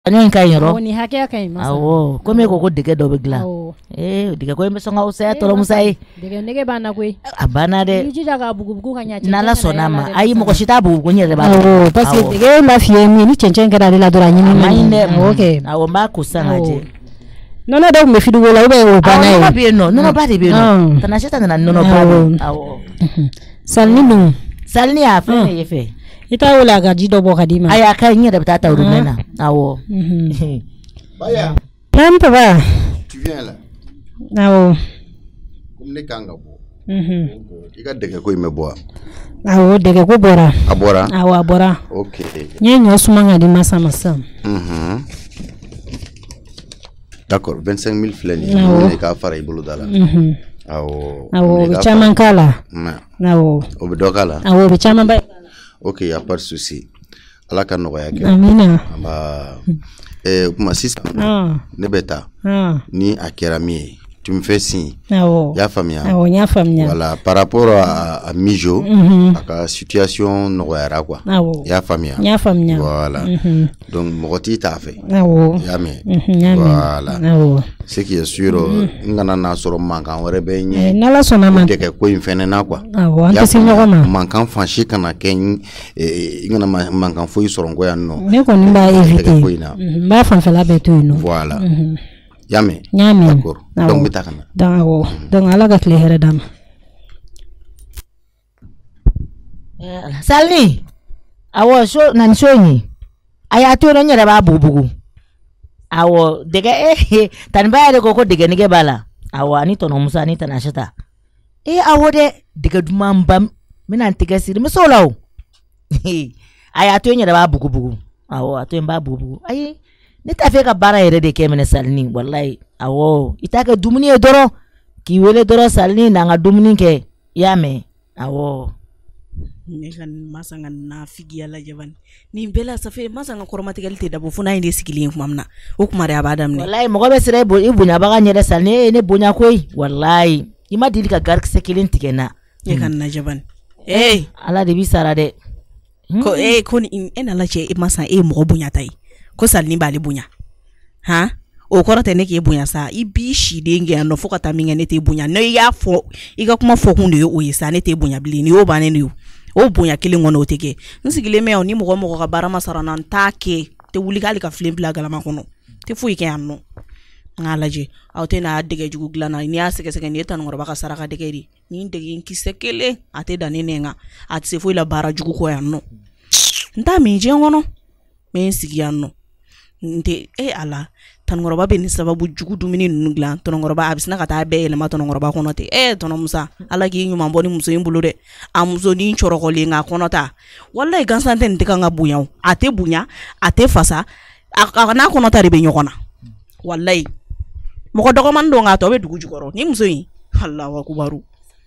Anyo kai yoro. Ni hake kai masa. Awo, ko me ko dege do begla. Dege ko me songa usaya tolo musai. Dege nege bana kwe. Abana de. Ni jaga bugu kanya chenchen. Nala sonama. Ai mo ko shita bugu nyere ba. Awo, parce que dege la fie mi ni chenchen kara de la dora nyini. Mainde. Okay. Awo ma kusanga je. No da me fidu gola ube o bana. Awo be no ba de be no. Tanashita na no ba. Awo. Salni a fe yefe. Ita wala ga jido bo kadima. Aya kai nya da bata urumena. Awo. Baya. Pampa ba. Tu viens là. Awo. Comme ne kanga bo. Ika dege ko ime bo. Awo dege ko bora. Abora. Awo abora. Okay. Nyenyo sumanga di masa. D'accord, 25 000 fleni. Ne ka fara ibulu dala. Awo bichaman kala. Awo. Obidokala. Awo bichaman ba. Ok, y a pas de souci. Allah ka nogoya ke. Amina. Kuma sisa. Ne beta. Ni akera mi. Tu me fais signe. Ya famia. Ya famia. Voilà, par rapport à Mijo, à la situation nogoyara quoi. Ya famia. Ya famia. Voilà. Donc moti t'a fait. Ya me. Voilà. Ce qui est sûr, ngana na soro mankan wore be nye. Nala sona man. De ko infene na quoi. Ya mankan fanchi kana ken ngana mankan foi soro ngoya no. Ne ko nimba éviter. Ba fan fela beto no. Voilà. Yame. D'accord. Donc bitakana. Donc ala ga kle here dam. Salni. Awo so nan shoni. Aya to no nyere ba bubugu. Awo dege tan ba de ko dege nige bala. Awo ani to no musa ni tanashata. Awo de dege dumamba mina ntiga siri misolaw. Aya to nyere ba bubugu. Awo ato mba bubugu. Ni ta fe ka bara yere de ke mene Salni wallahi awo itaka dumuni e doro ki wele doro Salni na nga dumuni ke yame awo ne kan masanga na figi ala jaban ni bela safe masanga koromatigalite dabo funa inde sikili mamna o kuma re abadam ne wallahi mo gobe sire ibunya baga nyere Salni ne bunya koi wallahi ima dili ka gark sekilin tikena ne kan na jaban ala de bisara de ko ko ni en ala che masa mo bunya tai ko Salni bali bunya o korote ne ke bunya sa ibi shi de nge no fokata minga ne te bunya no ya fo iga kuma fo hunde o yesa ne te bunya bili ni o bane ni o bunya kile ngono teke nsigile me oni mo ka bara masara nan take te wuli gali ka film bla gala makono te fu ike anno ngalaje awte na dege jugu glana ni aseke seke ni tan ngoro baka saraka dege ri ni dege nki sekele ate danene nga atse fu la bara jugu ko yanno nta mi je ngono me sigi yanno nte ala tanongoroba be ni sababu jugu dumini nungla tanongoroba abisna kata be elema tanongoroba konote tono musa ala ki nyuma mboni muso yimbulu de amuso ni chorokole nga konota wallahi gansante ndika nga bunya ate bunya ate fasa akana konota ribe nyokona wallahi moko dogo mando nga to be dugu jugoro ni muso yi Allahu akbaru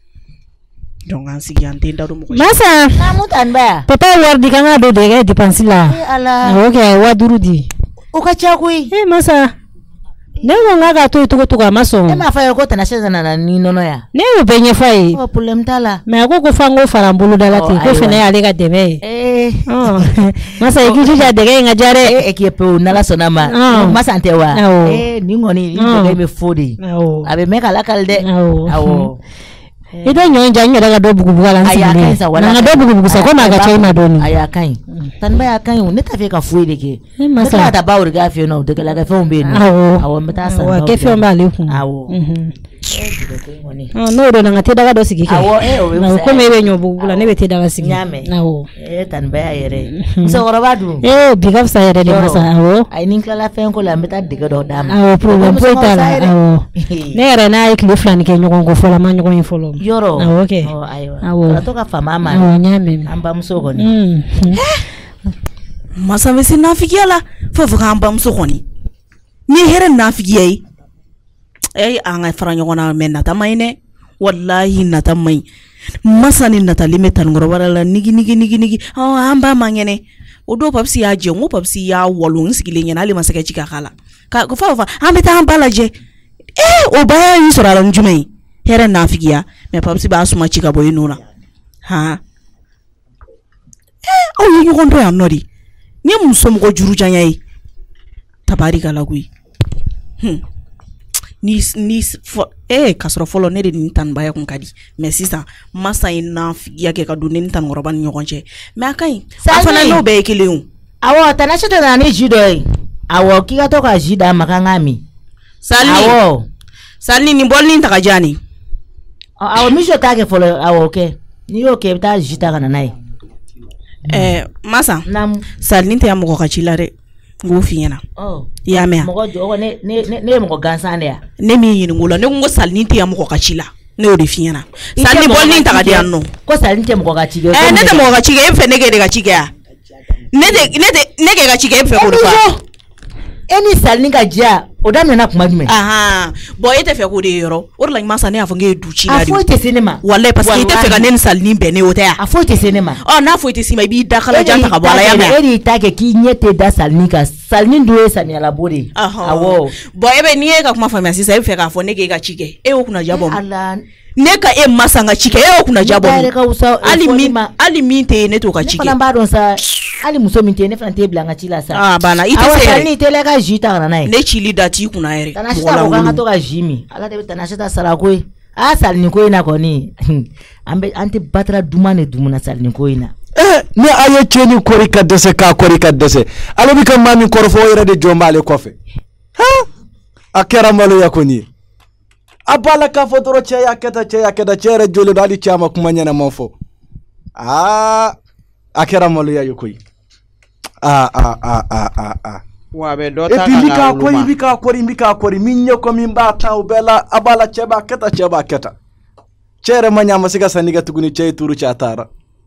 jonga sigi ante ndado moko masa namutan ba papa wardi kanga do de dépense la ala okay wadurudi ukachakui masa newo ngaga to maso ma fa ko tanasheza na ni nono ya newo benye fai o problem tala me ko fango farambulu dalati ko fene ale ga debe masa ikijija dege ngajare ekipe nala sonama masa antewa ni ngoni ni me fodi abe meka lakalde awo ida nyonja nyira ga do bugu bugala nsile na do bugu sa ko maga chai madoni aya kan tan ba ya kan ne ta fe ka fuide ke masa ta ba urga fe no de la ga fe umbe no awo meta sa wa ke fe mba le ku awo no do na te daga do sigi ke awo ko me be nyo bugula ne be te daga sigi awo tan ba ya yere so gorabadu bigaf sa yere de masa awo ai nin kala fe ko la meta diga do dam awo problem po tala awo ne yere na ai kilo flani ke nyogo ngo fola ma nyogo infolo yoro okay ayo atoka famama nyame amba musogoni masa mesi nafigiala fofuka amba musogoni ni here nafigiyai anga faranyo kona menna tamaine wallahi natamai masa ni natalime tangoro wala nigi amba mangene odo papsi ya je ngo papsi ya wolun sigile nyana ali masaka chika kala ka ko fa ambeta ambala je o baya yi sorala njumei here nafigiya me papsi ba suma chika boy nuna o yi ngondo ya nori ni muso mo juru janyai tabarika la koyi ni kasɔrɔ fɔlɔ ne de ni tanbaya kun ka di mais sisan masa in na figiya kɛ ka don ne ni tankɔrɔba ni ɲɔgɔn cɛ mais a ka ɲi a fana n'o bɛɛ ye kelen o awɔ Tanasha tɛ na ni ji dɔ ye awɔ k'i ka to ka ji d'a ma kan k'a min awɔ Salini ni bɔlini ta ka diya ni awɔ Mijo t'a kɛ fɔlɔ awɔ kɛ n'i y'o kɛ i bɛ taa ji ta ka na n'a ye masa Salini tɛ mɔgɔ ka ci la dɛ n k'o f'i ɲɛna i y'a mɛn mɔgɔ jɔ ne ye mɔgɔ gansan de ya ne min ɲininka o la ne ko Salini tɛ mɔgɔ ka ci la ne y'o de f'i ɲɛna Salini bɔlini ta ka di yan nɔ ko Salini tɛ mɔgɔ ka ci kɛ ne tɛ mɔgɔ ka ci kɛ e fɛ ne k'e de ka ci kɛ ya ne k'e ka ci kɛ e fɛ k'o de fɔ e ni Salini ka diya o daminɛna kuma jumɛn bon e tɛ fɛ k'o de ye yɔrɔ o de la masa ne y'a fɔ k'e du ci la de a foyi tɛ se ne ma wallahi parce que i tɛ fɛ ka ne ni Salini bɛn ne o tɛ ya a foyi tɛ se ne ma n'a foyi tɛ se ma i b'i da kalajan ta ka bɔ a la ya mɛn e de ta kɛ k'i ɲɛ tɛ da Salini kan Salini dun ye samiyalabo de ye awɔ bon e bɛ n'i ye ka kuma faamuya sisan e bɛ fɛ k'a fɔ ne k'e ka ci kɛ e y'o kunna jabɔ ne ka e masa ka ci kɛ e y'o kunna jabɔ hali min tɛ ne t'o ka ci kɛ ne fana b'a dɔn sa hali muso min tɛ ne fana t'e bila n ka ci la sa banna i tɛ se Salini tɛ ka ji ta ka na n'a ye ne cili da t'i kunna yɛrɛ Tanasha ko k'an ka to ka ji min ala de bɛ Tanasha ta sara ko ye Salini ko in na kɔni an tɛ batara duman de dumuna Salini ko in na ni a ye cɛ ni kɔri ka dɛsɛ k'a kɔri ka dɛsɛ ale bɛ ka maa min kɔrɔfɔ o yɛrɛ de jɔn b'ale kɔfɛ a kɛra maloya kɔni ye a b'a la k'a fɔ dɔrɔn cɛ y'a kɛta cɛ yɛrɛ jɔlen don hali cɛ a ma kuma ɲɛnama fɔ a kɛra maloya ye koyi wa bɛ dɔ et ta puis ka n na bɛ k'a kɔri min ɲɛ ko min b'a ta o bɛɛ la a b'a la cɛ b'a kɛta cɛ yɛrɛ ma ɲɛ a ma se ka sanni kɛ tuguni cɛ ye tuuru cɛ a taara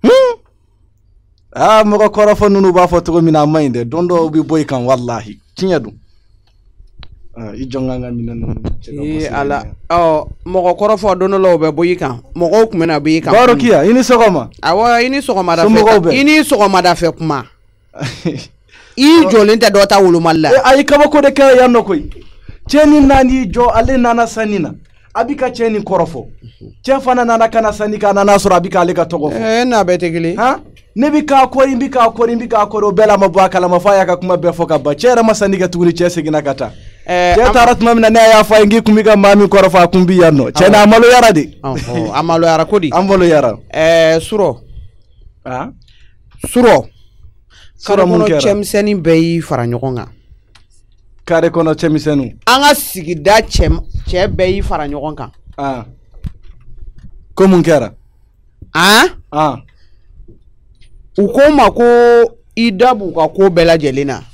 mɔgɔ kɔrɔfɔ ninnu b'a fɔ cogo min na a ma ɲi dɛ don dɔw bɛ bɔ i kan wallahi tiɲɛ don i jɔn ka minɛ ninnu ala mɔgɔ kɔrɔfɔ don dɔ la o bɛ bɔ i kan mɔgɔw tun bɛna bɔ i kan baro kiya i ni sɔgɔma awɔ i ni sɔgɔmada fɛ kuma i jɔlen tɛ dɔ ta wolomali la a ye kabako de kɛ yan nɔ koyi cɛ ni nani jɔ ale nana sanni na a bɛ ka cɛ ni kɔrɔfɔ cɛ fana nana kana sanni k'a nana sɔrɔ a bɛ k'ale ka tɔgɔ fɔ n'a bɛɛ tɛ kelen ne bɛ k'a kɔri o bɛɛ la ma bɔ a kalama f'a y'a ka kuma bɛɛ fɔ ka ban cɛ yɛrɛ ma sanni kɛ tuguni cɛ seginna ka taa cɛ taara tuma min na ne y'a fɔ a ye n k'i kun bɛ ka maa min kɔrɔfɔ a kun bɛ yan nɔ cɛ na a maloyara de a maloyara ko di an maloyara surɔ kare kɔnɔ cɛmisɛnnin bɛɛ y'i fara ɲɔgɔn kan kare kɔnɔ cɛmisɛnninw an ka sigida cɛ bɛɛ y'i fara ɲɔgɔn kan ko mun kɛra u ko n ma ko i da b'u ka ko bɛɛ lajɛlen na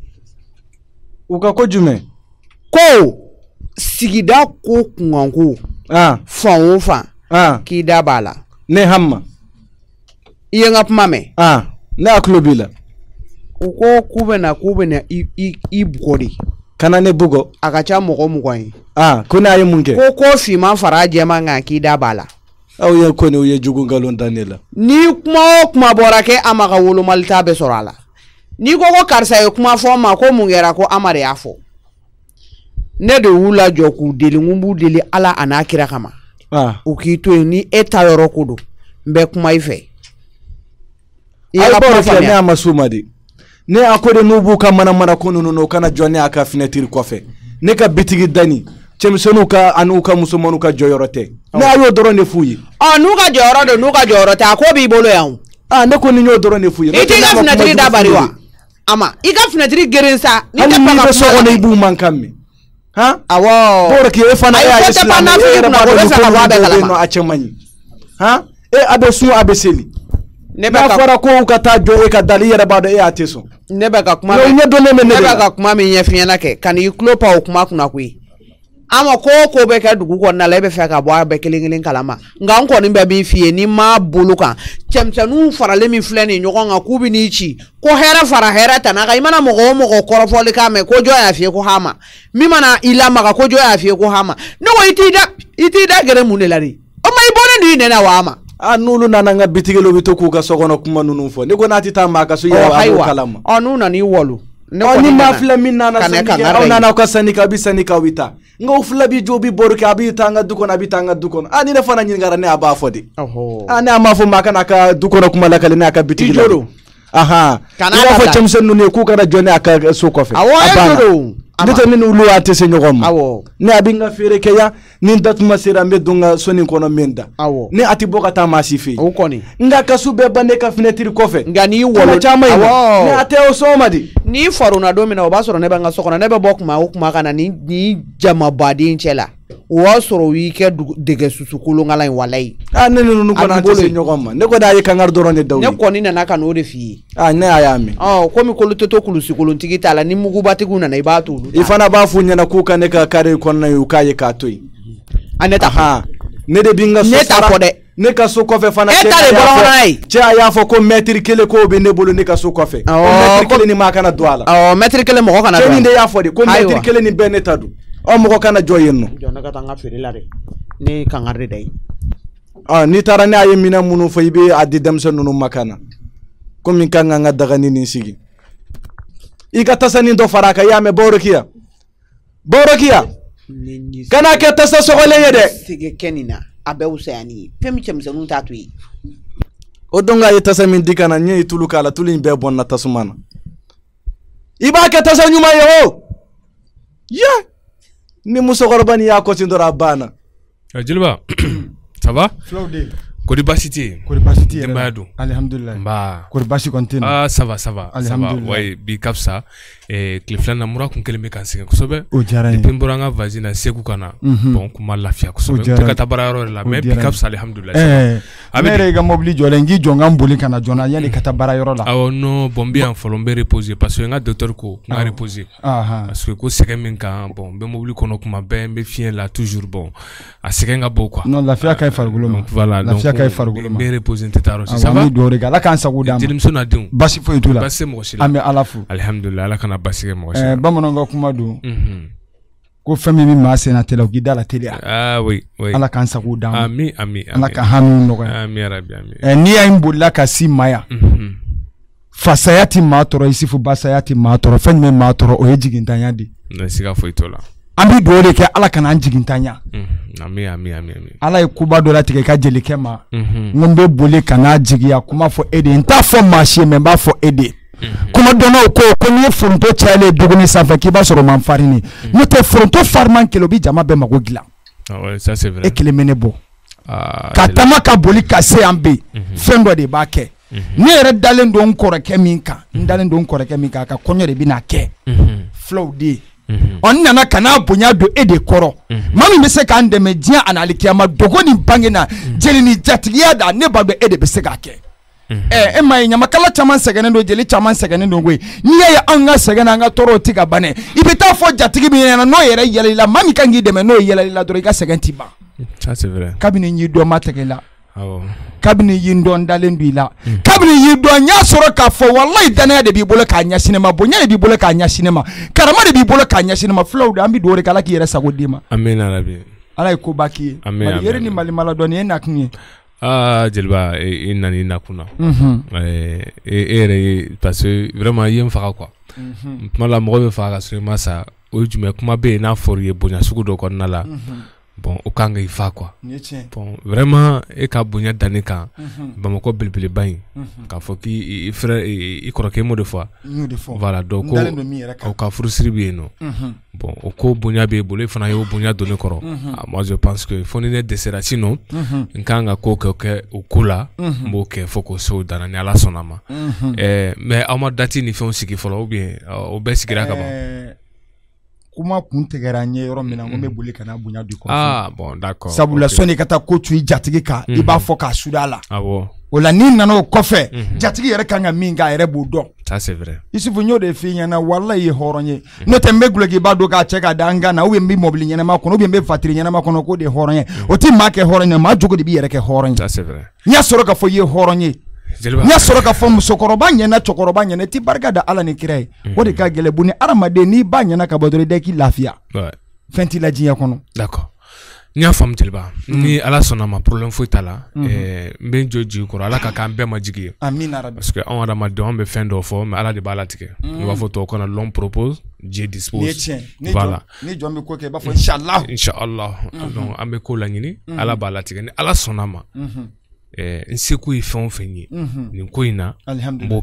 u ka ko jumɛn ko sigida ko kunkanko fan o fan k'i da b'a la ne hamma i ye n ka kuma mɛn ne a tulo b'i la u ko k'u bɛna i bugɔ de kana ne bugɔ a ka ca mɔgɔ ye ko ne a ye mun kɛ ko finman fara jɛman kan k'i da b'a la aw ye ko ne u ye jugu nkalon da ne la ni kuma o kuma bɔra kɛ a ma ka wolomali t'a bɛ sɔrɔ a la ni ko karisa ye kuma fɔ ma ko mun kɛra ko ama de y'a fɔ ne de y'u lajɔ k'u deli n b'u deli ala a n'a kira kama u k'i to yen ni e ta yɔrɔ ko don n bɛ kuma i fɛ i ka kuma faamuya ne a ma s'u ma de ne a ko de n'u b'u ka mana ko ninnu na u kana jɔ ne a ka fenêtre kɔfɛ ne ka bitigi dani cɛmisɛnninw ka an'u ka musomanninw ka jɔyɔrɔ tɛ ne a y'o dɔrɔn de f'u ye n'u ka jɔyɔrɔ don n'u ka jɔyɔrɔ tɛ a ko b'i bolo yan ne ko ni y'o dɔrɔn de f'u ye i t'i ka fenêtre da bari wa ama i ka fenêtre geren sa ni tɛ pa ka so kɔnɔ i b'u man kan mɛn awɔ pour que e fana e y'a ye silamɛ e yɛrɛ b'a dɔn ko bɛ yen nɔ a cɛ man ɲi a bɛ sun a bɛ seli n'a fɔra ko ka taa jɔ e ka dali i yɛrɛ b'a dɔn e y'a tɛ sɔn ne bɛ ka kuma min ɲɛf'i ɲɛna kɛ ka n'i tulo pan o kuma kunna koyi ama ko bɛ kɛ dugu kɔnɔna la e bɛ fɛ ka bɔ a bɛɛ kelen kalama nka n kɔni bɛ min f'i ye n'i ma bolo kan cɛmisɛnninw faralen min filɛ nin ɲɔgɔn kan k'u bɛ n'i ci ko hɛrɛ fara hɛrɛ tana kan i mana mɔgɔ o mɔgɔ kɔrɔfɔli k'a mɛn ko jɔn y'a f'i ye ko hama min mana i lamaga ko jɔn y'a f'i ye ko hama ne ko i t'i da gɛrɛ mun de la de o ma i bɔlen don i nɛnɛ wa ama n'olu nana n ka bitigɛliw bɛ to k'u ka sokɔnɔ kuma ninnu fɔ ne ko n'a tɛ taa maa ka so yɛrɛ a b'o kalama n'u nana i wɔlu ni maa filɛ min nana sanni kɛ aw nana aw ka sanni kɛ a bɛ sanni kɛ aw bɛ taa nka o fila bɛ jɔ o bɛ baro kɛ a bɛ taa an ka du kɔnɔ a bɛ taa an ka du kɔnɔ ni ne fana ɲininkara ne a b'a fɔ de ne a m'a fɔ maa kana a ka du kɔnɔ kuma lakale ne a ka bitigi la aha kana fo cemsen nune ku kana jone aka so kofe awo ndete min ulu ate se nyogom awo ne abinga fere keya nin datuma sera medunga soni kono menda awo ne ati bokata masifi o koni nga kasube bane ka finetiri kofe nga ni wolo awo ne ate o somadi ni faruna domina o basoro ne banga sokona ne be bokuma kana ni jama badi nchela o soro wike dege susukulu ngala walai ne nunu kono ate se nyogom ne ko da yeka ngar dorone dawi ne koni na naka no de fi ne ayami komi kolutoto kulusikulu ntigita la ni mugubati kuna na ibatu ifana bafu nyana kuka ne ka kare konna yukaye ka toy aneta ha ne de binga so fara ne ka so kofe fana che ya fo ko metri kele ko be ne bolo ne ka so kofe metri kele ni makana douala metri kele mo kana douala ne ya fo de ko metri kele ni benetadu o mo kana joyenno jona ka tanga feri la de ni kangarde dai ni tara ne ayi mina munu fo ibe adi demse nunu makana ko min kanga nga daga ni sigi ika tasani do faraka ya me borokia kana ke tasa sogole yede sige kenina abe usani femi chemse nun tatui o donga ye tasa min dikana nye tuluka la tulin be bonna tasumana iba ke tasa nyuma yo ni musogorban ya ko tindora bana Jilba ça va Kodi basiti Mbadu alhamdulillah mba kodi basi continue ça va ouais bi kapsa Clifland namura kun keleme kan singen kosobe depuis mboranga vazina seku kana bon kuma lafia kosobe ka tabararo la mais bi kapsa alhamdulillah abere ga mobili jolengi jonga mbuli kana jona yani ka tabararo la no bombi en folombe reposer parce que nga docteur ko nga reposer parce que ko segen kan bon be mobili kono kuma be fien là toujours bon a segen nga bo quoi non lafia kay fargulo voilà donc kay fargulo be reposer tetaro ça va do rega la kan sagudam dilim sona dum basi fo itula basi mo shila ame alafu alhamdulillah la kana basi mo shila bamononga kuma do ko fami mi ma sena tela gida la tele oui ala kan sagudam ami ala ka hanu no ami rabbi ami ni ya imbulla ka simaya fasayati matoro isifu basayati matoro fenme matoro o ejigintanya di na siga fo itola ambi dole ke ala kana anjigintanya ami ala ikuba do la tike ka jelike ma ngombe bole kana jigiya kuma fo ede nta fo marché memba fo ede kuma dona ko ni fronto chale duguni safa ki ba soro man farini no te fronto farman kelo bi jama be mago gila ouais ça c'est vrai e kele menebo katama ka boli kase ambe fendo de ba ke ni ere dalen don koreke minka ndalen don koreke minka ka konyo de bi na ke flow di on nana kana bonya do ede koro mami be se ka ndeme dia analikiama dogoni bangena jeli ni jatigiya da ne ba do ede be se ka ke mai nyama kala chaman segene do jeli chaman segene do ngwe ni ya anga segene anga toro tiga bane ibita fo jatigi bi na no yere yele la mami kangi deme no yele la do ga segenti ba ça c'est vrai kabini nyi do matekela kabini yindo ndalendu ila kabini yido nya soro ka fo wallahi dana de bi bolo ka nya sinema bonya de bi bolo ka nya sinema karama de bi bolo ka nya sinema flow da ambi do re kala ki yere sagodima amen arabi ala ko baki amen yere ni mali mala doni en akni Jelba inani nakuna parce que vraiment yem faka quoi mala mo be faka sur masa o jume kuma be na for ye bonya suku do kon nala bon o kanga ifa quoi bon vraiment e ka bonya danika ba mo ko bilbili bayin ka fo ki frère i koroke mo de fois voilà donc o ka frustrer bien non bon o ko bonya be bolo fana yo bonya donné koro moi je pense que faut ne desera sinon nkanga ko ke o kula mo ke foko so dana ni ala sonama mais ama dati ni fon siki folo ou bien o be sikira ka ba kuma kun tegera nye yoro mina ngombe boli kana bunya du ko bon d'accord sabula soni kata ko tu jatigi ka iba fo ka sudala bon ola ni nana ko fe jatigi yere kanga minga yere bu do ça c'est vrai isufu nyode fi nyana wallahi horonye no tembe gulegi ba do ka cheka danga na ubi mbi mobili nyana makono ubi mbi fatiri nyana makono ko de horonye oti make horonye ma jogo de bi yere ke horonye ça c'est vrai nya soro ka fo ye horonye nya soro ka fo musokoroba nyana chokoroba nyana ti barka da ala ni kirai wodi ka gele buni aramade ni ba nyana ka bodore de ki lafia ouais fenti la jiya kono d'accord nya fam Jelba ni ala sona ma problème fo tala ben joji ko ala ka kan be ma jigi amina rabbi parce que on ada ma don be fin do fo mais ala de bala tike on va photo qu'on a l'homme propose Dieu dispose voilà ni jombe ko ke ba fo inshallah donc ambe ko la nyini ala bala tike ni ala sona ma nseku ifon fenyi ni ko ina mboke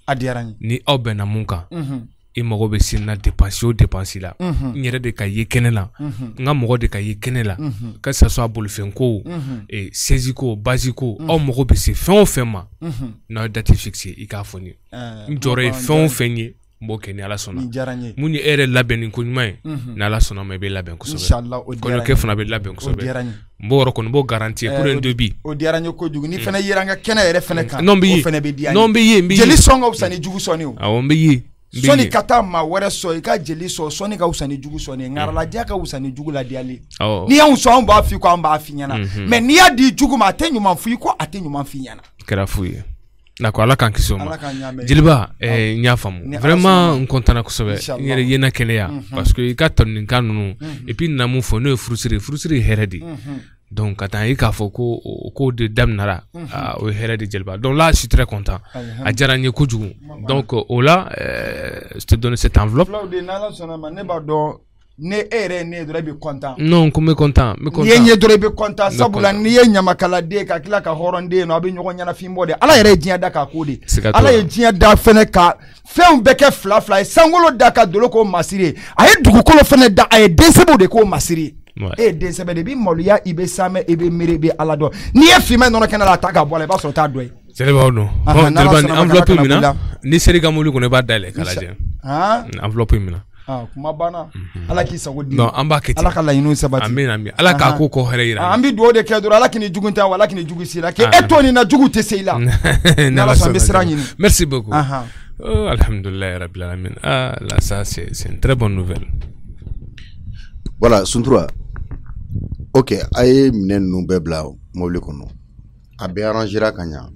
ni aw bɛnna mun kan i mago bɛ se na dépense o dépense la n yɛrɛ de ka ye kɛnɛ la n ka mɔgɔ de ka ye kɛnɛ la ka ça soit bolifɛn ko saisie ko base ko aw mago bɛ se fɛn o fɛn ma n'aw ye date fixe i k'a fɔ n ye n jɔrɔ ye fɛn o fɛn ye n b'o kɛ ni Ala sɔnna mun ye e yɛrɛ labɛnni ko ɲuman ye ni Ala sɔnna ma i bɛ labɛn kosɛbɛ kɔɲɔkɛ fana bɛ labɛn kosɛbɛ n b'o yɔrɔ kɔni n b'o garantie pour un devis o diyara n ye kojugu ni fana yera n ka kɛnɛ yɛrɛ fana kan o fana bɛ diya n bɛ ye jeli sɔn ka fisa ni jugu sɔnni o awɔ n bɛ ye sɔni ka taa maa wɛrɛ sɔn i ka jeli sɔn sɔni ka fisa ni jugu sɔnni ngaralaja ka fisa ni jugu ladiyali n'i y'anw sɔn anw b'a f'i ko an b'a f'i ɲɛna mais n'i y'a di jugu ma a tɛ ɲuman f'i ko a tɛ ɲuman f'i ɲɛna kɛra fu ye d'accord Ala k'an kisi o ma jeliba n y'a faamu vraiment n content na kosɛbɛ n yɛrɛ ye na kɛnɛya parce que i ka tanunikan ninnu et puis na mun fɔ n'o ye furusiri hɛrɛ de donc ka taa i k'a fɔ ko de daminara o ye hɛrɛ de jeliba donc là je suis très content a diyara n ye kojugu donc o la je te donne cette enveloppe n'Ala sɔnna ma ne b'a dɔn ne e yɛrɛ ne dɔrɔn i bɛ content non ko n bɛ content n'i ye ɲɛ dɔrɔn i bɛ content sabula n'i ye ɲamakaladen ka tila ka hɔrɔnden a bɛ ɲɔgɔn ɲɛnafin bɔ de Ala yɛrɛ ye diɲɛ da k'a ko de Ala ye diɲɛ da fɛnɛ ka fɛnw bɛɛ kɛ fila ye sankolo da ka dolo k'o masiri ye a ye dugukolo fɛnɛ da a ye densɛbɛw de k'o masiri ye e ye densɛbɛ de i bɛ maloya i bɛ samɛ i bɛ miiri i bɛ Ala dɔn n'i ye finman nɔnɔ kɛnɛ la a ta ka bɔ a la i b'a sɔrɔ t'a dɔ ye jeliba dɔn bon jeliba ni enveloppe min na ni seri ka mobili kɔnɔ i b'a dayɛlɛ k'a lajɛ enveloppe min na kuma banna Ala k'i sago di non an b'a kɛ ten Ala ka laɲiniw sabati amin Ala k'a ko kɔ hɛrɛ yira an bɛ dugawu de kɛ dɔrɔn Ala k'i ni jugu ta wa Ala k'i ni jugu si la k'e to nin na jugu tɛ se i la n'Ala sɔnna n bɛ sira ɲini merci beaucoup oh alhamdulilayi rabbil alamin ah là ça c'est une très bonne nouvelle voilà Suntura ok a ye minɛn ninnu bɛɛ bila mobili kɔnɔ a bɛɛ arrangera ka ɲa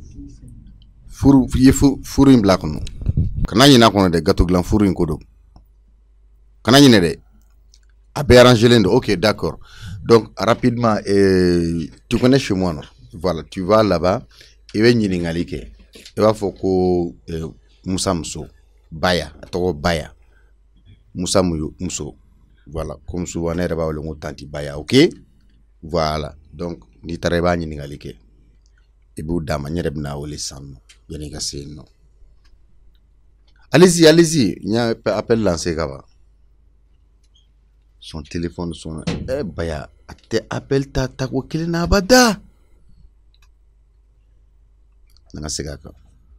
furu in bila kɔnɔ kana ɲinɛ kɔnɔ dɛ gâteau dilan furu in ko don kana ɲinɛ dɛ a bɛɛ arrangelen don ok d'accord donc rapidement tu connais chez moi non voilà tu vas là-bas i bɛ ɲininkali kɛ i b'a fɔ ko Musa muso Baya a tɔgɔ Baya Musa muso voilà comme souvent ne yɛrɛ b'a wele ko tanti Baya ok voilà donc n'i taara i b'a ɲininkali kɛ i b'u d'a ma n yɛrɛ bɛna wele sisan nɔ yanni i ka se yen nɔ allez-y n y'a appel lancé ka ban son téléphone sonne Baya a tɛ appel ta ko kelen na abada n ka segin a kan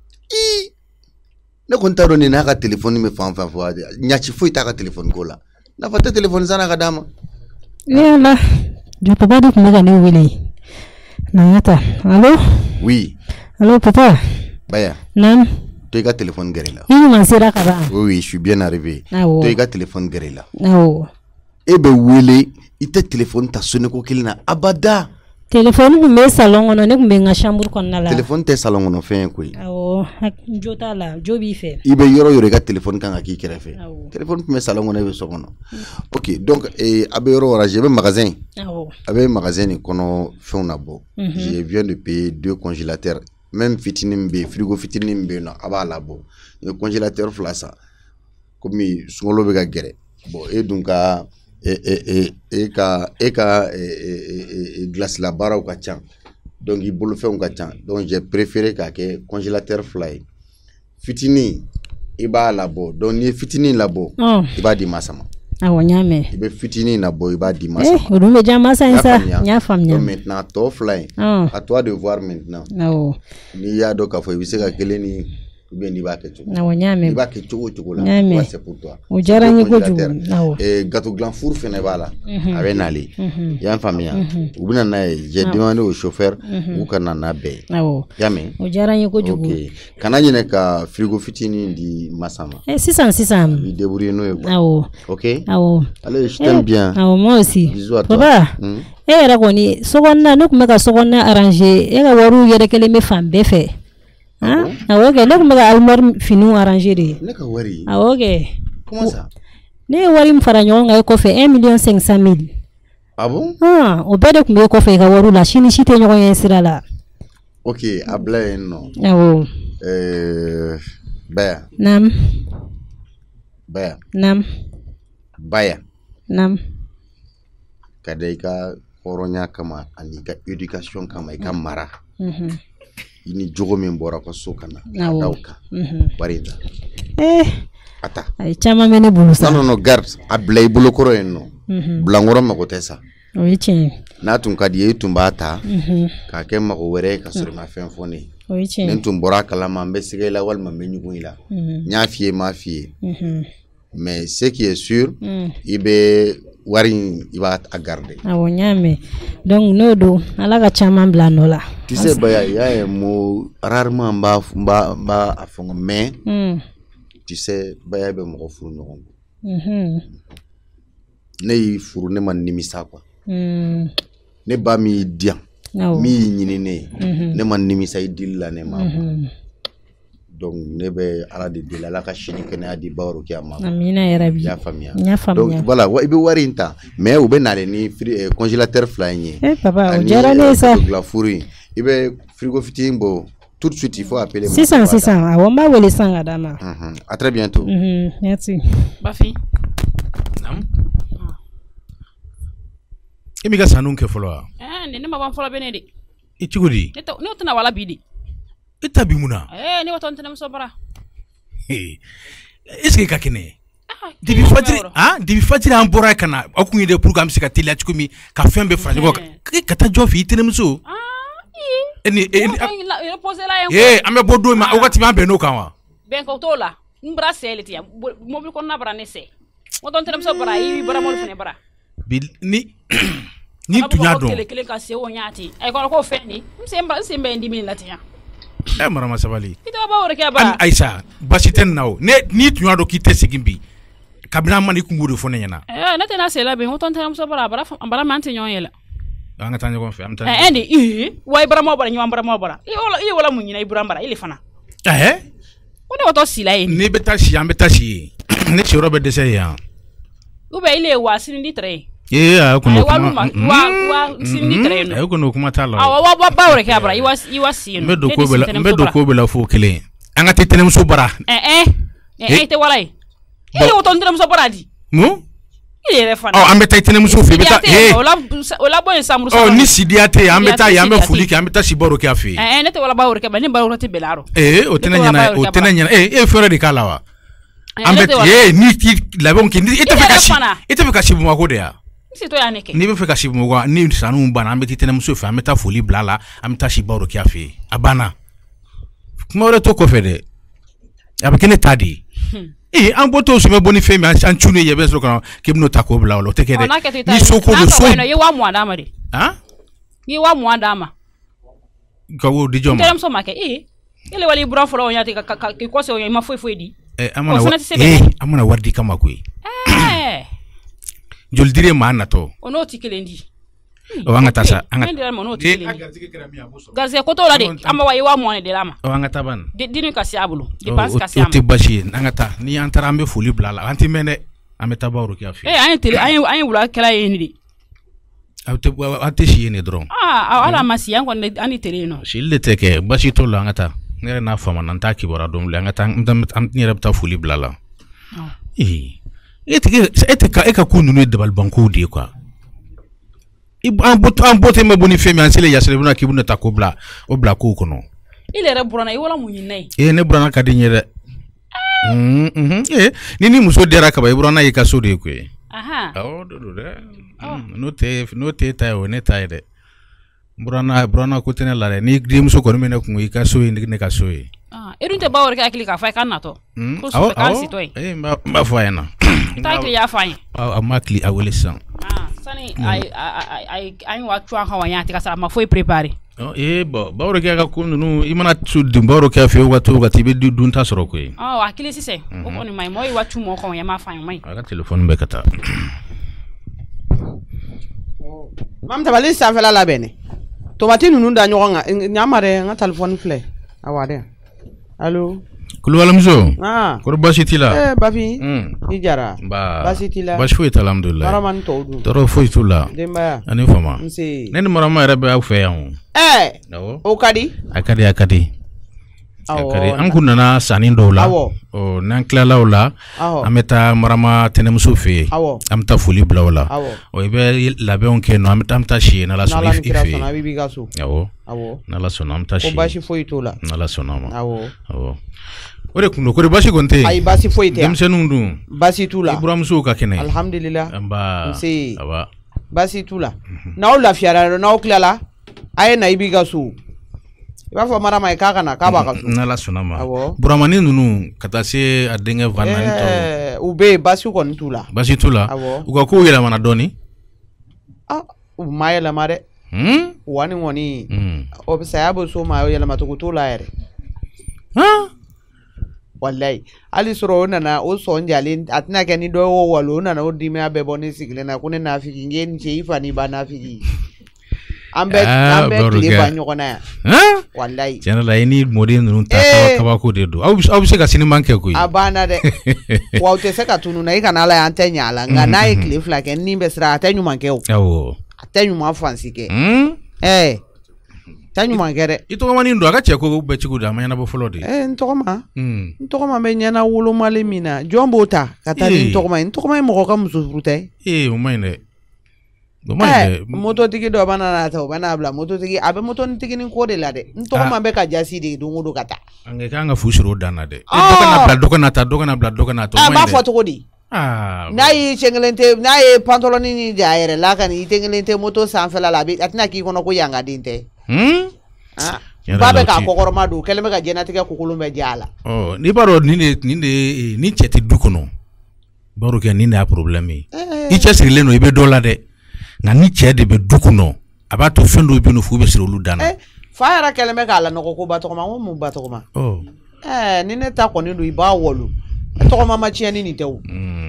ne kɔni t'a dɔn nin n'a ka téléphone bɛ fan fɛn fɔ ɲaci foyi t'a ka téléphone ko la nafa tɛ téléphone san na ka d'a ma yala jo papa de tun bɛ ka ne wele Nayata allo oui allo papa Baya naam to i ka téléphone gɛrɛ la i ɲuman sera ka ban oui je suis bien arrivé to i ka téléphone gɛrɛ la e bɛ wele i tɛ téléphone ta sonné ko kelen na abada téléphone kun bɛ salon kɔnɔ ne kun bɛ n ka chambre kɔnɔna la téléphone tɛ salon kɔnɔ fɛn ye koyi awɔ jo t'a la jo b'i fɛ i bɛ yɔrɔ yɔrɔ i ka téléphone kan ka k'i kɛrɛfɛ téléphone tun bɛ salon kɔnɔ i bɛ so kɔnɔ ok donc a bɛ yɔrɔ ranger i bɛ magasin a bɛ magasin nin kɔnɔ fɛnw na bɔ je viens de payer 2 congélateurs même fitinin min bɛ yen frigo fitinin min bɛ yen nɔ a b'a labɔ n ye congélateur 2 san komi sunkalo bɛ ka gɛrɛ bon e dun ka e ka glace la baaraw ka ca donc i bolofɛnw ka ca donc j'ai préféré k'a kɛ congélateur 2 ye fitinin i b'a labɔ donc n'i ye fitinin labɔ i b'a di masa ma awɔ n y'a mɛn i bɛ fitinin labɔ i b'a di masa ma o dun bɛ diya masa in sa n y'a faamuya donc maintenant tɔ 2 in à toi de voir maintenant n'i y'a dɔn k'a fɔ i bɛ se ka kelen ni ou bien n'i b'a kɛ cogo n'i b'a kɛ cogo o cogo la c'est pour toi o diyara n ye kojugu gâteau dilan furu fɛnɛ b'a la a bɛ n'ale i y'a faamuya u bɛna n'a ye j'ai demandé au chauffeur u ka na n'a bɛɛ ye i y'a mɛn o diyara n ye kojugu ok kana ɲinɛ ka frigo fitinin di masa ma sisan i débrouiller n'o ye quoi ok allez je t'aime bien awɔ moi aussi bisous à toi papa e yɛrɛ kɔni sokɔnɔna ne tun bɛ ka sokɔnɔna arranger e ka wariw yɛrɛ kelen bɛ fan bɛɛ fɛ awɔ kɛ ne tun bɛ ka armoire finiw arranger de ne ka wari awɔ kɛ comment ça ne ye wari min fara ɲɔgɔn kan e kɔfɛ 1,500,000 ah bon o bɛɛ de tun bɛ e kɔfɛ i ka wariw la sini si tɛ ɲɔgɔn ye sira la ok a bila yen nɔ awɔ Baya naam Baya naam Baya naam ka da i ka hɔrɔnya kama ani i ka éducation kama i ka mara ini jogo min bɔra ka so kana daw kan wari in ta ata ay chama mene bulu sa non garde a bila i bolo kɔrɔ yen nɔ bilankɔrɔ mago tɛ sa o ye tiɲɛ n'a tun ka di ye i tun b'a ta k'a kɛ mago wɛrɛ ye ka sɔrɔ i ma fɛn fɔ ne ye o ye tiɲɛ ne tun bɔra a kalama n bɛ sɛgɛ i la walima n bɛ ɲugun i la n y'a f'i ye n m'a f'i ye mais ce qui est sûr i bɛ wari in i b'a garder awɔ n y'a mɛn donc n'o don ala ka caman bila nɔ la tu sais Baya il y a un mot rarement n b'a a fɔ mais tu sais Baya bɛ mɔgɔ furu ɲɔgɔn kɔ ne y'i furu ne ma nimisa quoi ne ba min y'i diyan min y'i ɲini ne ye ne ma nimisa i dili la ne ma donc ne bɛ ala de deli ala ka sini kɛnɛya di Bawaro kɛ a ma amina yarabi y'a faamuya donc voilà i bɛ wari in ta mais u bɛ nale ni congélateur fila in ye papa o diyara ne ye sa la furu in i bɛ frigo fitinin bɔ tout de suite il faut appeler sisan awɔ n b'a wele sisan ka d'a ma à très bientôt merci Bafi e mi ka sanu kɛ fɔlɔ wa ne ma ban fɔlɔ bɛ ne de i cogo di ne tɛna wala bi de e ta bi mun na ne watɔ ntɛnɛmuso bara est-ce que ka kɛnɛ depuis fajiri an bɔra ka na aw kun ye de pour que an bɛ se ka teliya cogo min ka fɛn bɛɛ fara ɲɔgɔn kan ka taa jɔ fɛ i tɛnɛmuso an bɛ bɔ don ma wagati b'an bɛn n'o kan wa bɛnkaw t'o la n bara sɛ le ten mobili kɔnɔna bara ne sɛ watɔ ntɛnɛmuso bara i bara mɔli fɛnɛ bara ni tun y'a dɔn kelen ka se o ɲa ten a kɔrɔ ko fɛn ni n sen bɛ n dimi la ten marama sabali i tɔgɔ Bawaro kɛ bara Ayisa basi tɛ nin na o ni tun y'a dɔn k'i tɛ segin bi kabini an ma ni kun b'o de fɔ ne ɲɛna ne tɛ na se la bi n ko ntɛnɛmuso bara a bara man tɛ ɲɔgɔn ye la an ka taa ɲɔgɔn fɛ an bɛ taa wa i baramaw bara ɲɔgɔn baramaw bara i ye wala mun ɲina i buran bara i le fana ko ne watɔ sila ye n'i bɛ taa si an bɛ taa si ye ne siyɔrɔ bɛ dɛsɛ ye yan ou bien il est wa sindi trait a ko no kuma wa sindi trait no a ko no kuma ta la wa Bawaro kɛ bara i wa si no me do ko bela fo kelen an ka tɛnɛmuso bara te wala ye i ye watɔ ntɛnɛmuso bara di mun i yɛrɛ fana an bɛ taa tɛnɛmuso fɛ i bɛ taa o la bɔ ye samuru ni sidiya tɛ an bɛ taa an bɛ foli kɛ an bɛ taa si Bawaro kɛ a fɛ ne tɛ wala Bawaro kɛ ba ni Bawaro tɛ belaro o tɛnɛ ɲɛna e ye fɛrɛ de k'a la wa an bɛ ni labɛnw kɛ i tɛ fɛ ka si Bamakɔ de ya n'i bɛ fɛ ka si Bamakɔ ni sanu banna an bɛ taa tɛnɛmuso fɛ an bɛ taa foli bila la an bɛ taa si Bawaro kɛ a fɛ a banna kuma wɛrɛ to kɔfɛ dɛ a bɛ kɛ ne ta de ye an bɔ t'o sɛbɛn bɔ ni fɛn min an cun ne yɛ bɛ sɔrɔ kɔnɔ k'i bɛn'o ta k'o bila o la o tɛ kɛ dɛ ni so ko don so i ye wa mugan d'a ma de i ye wa mugan d'a ma ka o di jɔn ma ntɛnɛmuso ma kɛ ele wali buran fɔlɔ o ɲa ten ka kɔsɛ o ɲa i ma foyi di an mana wari di kama koyi joli diri maa natɔ o n'o tɛ kelen di an ka taa sa an ka n'o tɛ kelen di garisɛgɛ ko t'o la de an b'a wa i wa mugan de d'a ma an ka taa ban deni ka se a bolo dépense ka se a ma o tɛ basi ye an ka taa ni an taara an bɛ foli bila a la an tɛ mɛn dɛ an bɛ taa Bawaro kɛ a fɛ an ye wuladakɛla ye nin de an tɛ si yen de dɔrɔn ala ma si an kɔni an ni tele yen nɔ sili de tɛ kɛ basi t'o la an ka taa ne yɛrɛ n'a fama na n t'a kibaruya dɔn bilen an ka taa n yɛrɛ bɛ taa foli bila a la e ka ko ninnu ye dabalibankow de ye quoi an bɔ ten bɛ bɔ ni fɛn min an selen yasɛrɛ i bɛna k'i bɛna taa ko bila o bila kow kɔnɔ i yɛrɛ buranna i wala mun ɲinina ye ne buranna ka di n ye dɛ ni muso diyara kaban i buranna y'i ka so de ye koyi awɔ do dɛ n'o tɛ ta ye o ne ta ye dɛ buranna ko tɛ ne la dɛ ni denmuso kɔni bɛ ne kun i ka so ye ne ka so ye e dun tɛ Bawaro kɛ hakili k'a fɔ i ka natɔ ko sufɛ k'an sitɔ ye n b'a fɔ a ɲɛna i t'a hakili y'a fɔ an ye a ma tile a wele sisan sani an ye wa cuwan ka wa ɲa ten ka sɔrɔ a ma foyi préparé Bawaro kɛ ka ko ninnu i mana dun Bawaro kɛ fɛ wagati i bɛ dun ta sɔrɔ koyi hakili sisan o kɔni ma ɲi mɔgɔ ye wa cu mɔgɔ kan o ɲɛ m'a fɔ an ye o ma ɲi a ka telefɔni bɛ ka taa mam tabali sanfɛla labɛn ne tomati ninnu da ɲɔgɔn kan ɲama dɛ n ka telefɔni filɛ awa dɛ allo Kulubalimuso kɔrɔ basi t'i la Bafi i jara basi t'i la basi foyi t'a la alhamdulilayi Maramani tɔw dun tɔɔrɔ foyi t'u la denbaya ani fama nse ne ni Marama yɛrɛ bɛ aw fɛ yan o o ka di a ka di kare an kun nana sanni dɔw la n'an tilala o la an bɛ taa marama tɛnɛmuso fɛ yen an bɛ taa foli bila o la i bɛ labɛnw kɛ yen nɔ an bɛ taa si yen n'ala sɔnna i fɛ yen n'ala sɔnna an bɛ taa si n'ala sɔnna ma o de kun don ko basi kɔni tɛ yen ayi basi foyi tɛ denmisɛnninw dun basi t'u la i buramusow ka kɛnɛ alhamdulillah nse basi t'u la n'aw lafiyara n'aw tilala a ye na i b'i ka so i b'a fɔ marama ye k'a ka na k'a b'a ka so n'ala sɔnna ma buramani ninnu ka taa se a denkɛ van naani tɔ u bɛ yen basi kɔni t'u la basi t'u la u ka kow yɛlɛmana dɔɔni u ma yɛlɛma dɛ wani kɔni o bɛ saya bɛ so ma yɛlɛma cogo t'o la yɛrɛ wallahi hali sɔrɔ o nana o sɔn jalen a tɛna kɛ ni dɔ y'o walo o nana o dimiya bɛɛ bɔ ne sigilen na ko ne nafiki n ye n cɛ i fa ni ba nafiki an bɛ tile ban ɲɔgɔn na yan wallahi tiɲɛ la i ni mɔden ninnu ta kabako de don aw bɛ se ka siniman kɛ koyi a banna dɛ wa u tɛ se ka tunun na i kana ala y'an tɛ ɲɛ a la nka n'a ye tile fila kɛ ni bɛ siran a tɛ ɲuman kɛ o a tɛ ɲuman fansi kɛ ta ɲuman kɛ dɛ i tɔgɔmanin don a ka cɛ ko bɛɛ cogo di a ma ɲɛnabɔ fɔlɔ de n tɔgɔma bɛ ɲɛna wolomali min na jɔn b'o ta ka taa ni n tɔgɔma ye mɔgɔ ka muso furu tɛ o ma ɲi dɛ mototigi dɔ bɛ na ta o bɛ n'a bila mototigi a bɛ mototigi ni ko de la dɛ n tɔgɔma bɛ ka jasi de don o don ka taa an k'an ka fu sɔrɔ o dan na dɛ dɔ kana bila dɔ kana ta dɔ kana bila dɔ kana ta o ma ɲi dɛ b'a fɔ cogo di n'a y'i cɛ kelen tɛ n'a ye pantɔlɔni ni ja a yɛrɛ la ka ni i tɛ kelen tɛ moto sanfɛla la a tɛna k'i kɔnɔ ko yangaden tɛ ba bɛ k'a kɔkɔrɔma don kɛlen bɛ ka jɛnatigɛ kukulun bɛ ja a la n'i b'a dɔn ni cɛ tɛ du kɔnɔ baro kɛ nin de y'a problème ye i cɛ sirilen don i bɛ dɔ la dɛ nka ni cɛ de bɛ du kɔnɔ a b'a to fɛn dɔw bɛ yen nɔ f'u bɛ siri olu dan na fa yɛrɛ kɛlen bɛ k'a lanɔgɔ ko ba tɔgɔma n ko mun ba tɔgɔma ni ne ta kɔni don i b'a wɔlu tɔgɔma ma tiɲɛni nin tɛ o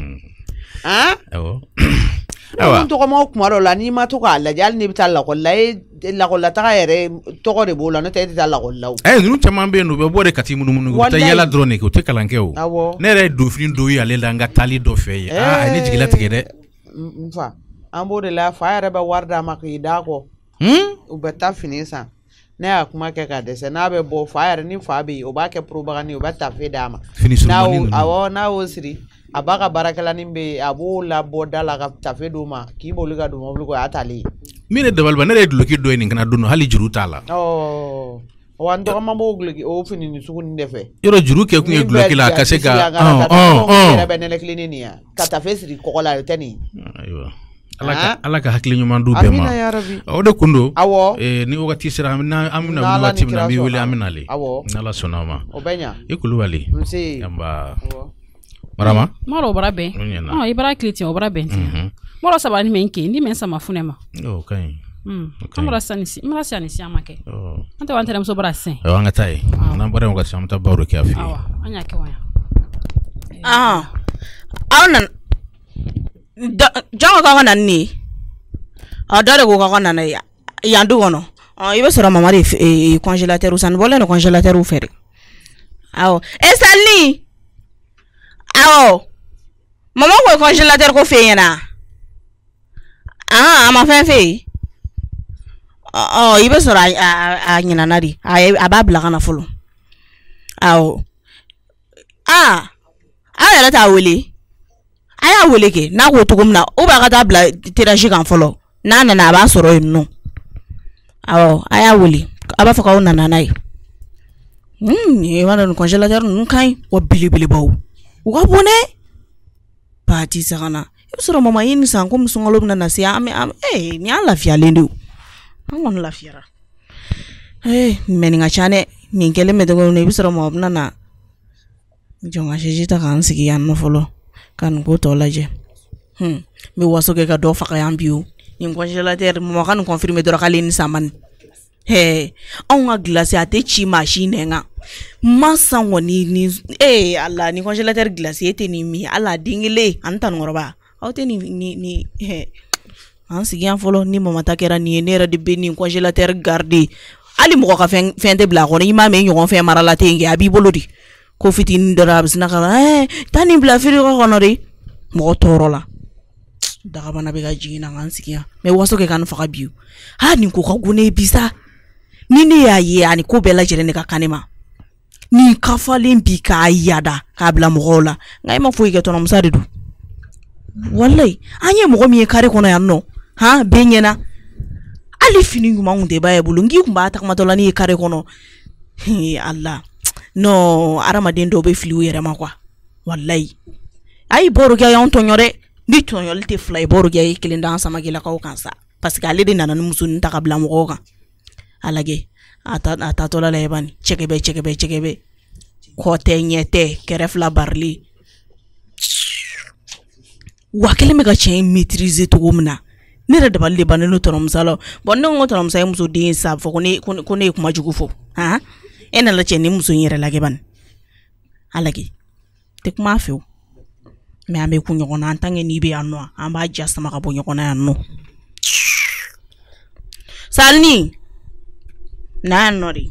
n tɔgɔma kuma dɔ la n'i ma to k'a lajɛ hali n'i bɛ taa lakɔli la lakɔlila taga yɛrɛ tɔgɔ de b'o la n'o tɛ e tɛ taa lakɔli la o ninnu caman bɛ yen nɔ u bɛ bɔ de ka t'i munumunu u bɛ taa yala dɔrɔn de kɛ u tɛ kalan kɛ o ne yɛrɛ ye donfini dɔw ye ale la n ka taali dɔ fɛ yen a ye ne jigila tigɛ dɛ n fa an b'o de la fa yɛrɛ bɛ wari d'a ma k'i d'a kɔ u bɛ taa fini san ne y'a kuma kɛ ka dɛsɛ n'a bɛ bɔ fa yɛrɛ ni fa bɛ yen o b'a kɛ propagande u bɛ tafe d'a ma n'a y'o siri a b'a ka baarakɛlanin bɛ yen a b'o labɔ da la ka tafe d'o ma k'i boli ka don mobili kɔ o y'a talen ye min ye dabaliban ne yɛrɛ ye duloki dɔ ye nin kana don hali juru t'a la wa n dɔgɔma b'o duloki o fini ni sugu nin de fɛ yɔrɔ juru kɛ kun ye duloki la a ka se ka yɛrɛ bɛ nɛnɛ kilennen nin yan ka tafe siri kɔgɔ la o tɛ nin ayiwa ala ka hakili ɲuman d'u bɛɛ ma o de kun don ni wagati sera an bɛna wuli waati min na an b'i wele an bɛ nale n'ala sɔnna ma i kulubali yanba marama maro bara bɛn i bara kile tiɲɛ o bara bɛn tiɲɛ maro saba ni mɛ n kɛ ni mɛ n sama funɛ ma o ka ɲi an bara sisan ni siyan ma kɛ an tɛ wa an tɛnɛmuso bara sisan an ka taa ye n'an bɔra yen wagati an bɛ taa baro kɛ a fɛ yen an y'a kɛ wa aw nana jɔn ko k'an ka na ni dɔ de ko k'an ka na yan du kɔnɔ i bɛ sɔrɔ mama de congélateur sanni bɔlen don congélateur fɛ de awɔ sanni awɔ mama ko congélateur ko fɛ yen na a ma fɛn fɛ yen i bɛ sɔrɔ a ɲinana de a b'a bila ka na fɔlɔ awɔ a yɛrɛ t'a wele a y'a wele kɛ n'a ko cogo min na ou bien a ka taa bila tirage kan fɔlɔ n'a nana a b'a sɔrɔ yen nɔ awɔ a y'a wele a b'a fɔ k'aw nana n'a ye i b'a dɔn nin congélateur ninnu ka ɲi wa belebelebaw u ka bon dɛ baati sagana i bɛ sɔrɔ mama ye nin san komi sunkalo bɛna na se nin y'an lafiyalen de o an kɔni lafiyara mɛ nin ka ca dɛ nin kɛlen bɛ cogo min na i bɛ sɔrɔ mɔgɔ bɛna na jɔn ka siji ta k'an sigi yan nɔ fɔlɔ ka nin ko tɔ lajɛ n bɛ waso kɛ ka dɔ faga yan bi o nin congélateur mɔgɔ ka nin confirmer dɔrɔn k'ale ni san man anw ka glace a tɛ ci maa si nɛ nka ma san kɔni ni ala ni congélateur glace e tɛ nin min ala den kelen ani tanikɔrɔba aw tɛ nin an sigi yan fɔlɔ ni mama ta kɛra nin ye ne yɛrɛ de bɛ nin congélateur garder hali mɔgɔ ka fɛn tɛ bila a kɔnɔ i m'a mɛn ɲɔgɔn fɛn mara la ten kɛ a b'i bolo de ko fitinin dɔrɔn a bɛ sina ka taa nin bila frigo kɔnɔ de mɔgɔ tɔɔrɔ la dagabana bɛ ka jigin na an sigi yan mɛ waso kɛ ka nin faga bi nin ko ka gon ne bi sa ni ne y'a ye ani ko bɛɛ lajɛlen de ka kan ne ma ni kafalen bi ka yada ka bila mɔgɔw la ngai ma foyi kɛ tɔnɔmusa de do wallahi an ye mɔgɔ min ye kare kɔnɔ yan nɔ ha bɛɛ ɲɛna ali fini ɲuman tɛ b'a ye bolo ngi kun b'a tagamatɔ la ni ye kare kɔnɔ Allah no aramaden dɔw bɛ fili u yɛrɛ ma quoi wallahi ayi bɔrɔ kɛ y'an tɔɲɔ dɛ ni tɔɲɔli tɛ fila ye bɔrɔ kɛ ye kelen dan sama gilakaw kan sa parce que ale de nana ni muso nin ta ka bila mɔgɔw kan alage ata tola la yebani cɛkɛbɛ kɔtɛ ɲɛtɛ kɛrɛ fila barili wa kelen bɛ ka cɛ maîtriser cogo min na ne yɛrɛ dabali de bannen no tɔnɔmusa la bon ne ko tɔnɔmusa ye muso den sa fɔ ko ne ye kuma jugu fɔ han e nana cɛ ni muso in yɛrɛ lagɛ bani alage tɛ kuma fɛ o mais an bɛ kun ɲɔgɔn na en tant que n'i bɛ yan nɔ an b'a ja sama ka bɔ ɲɔgɔn na yan nɔ Salni na yan nɔ de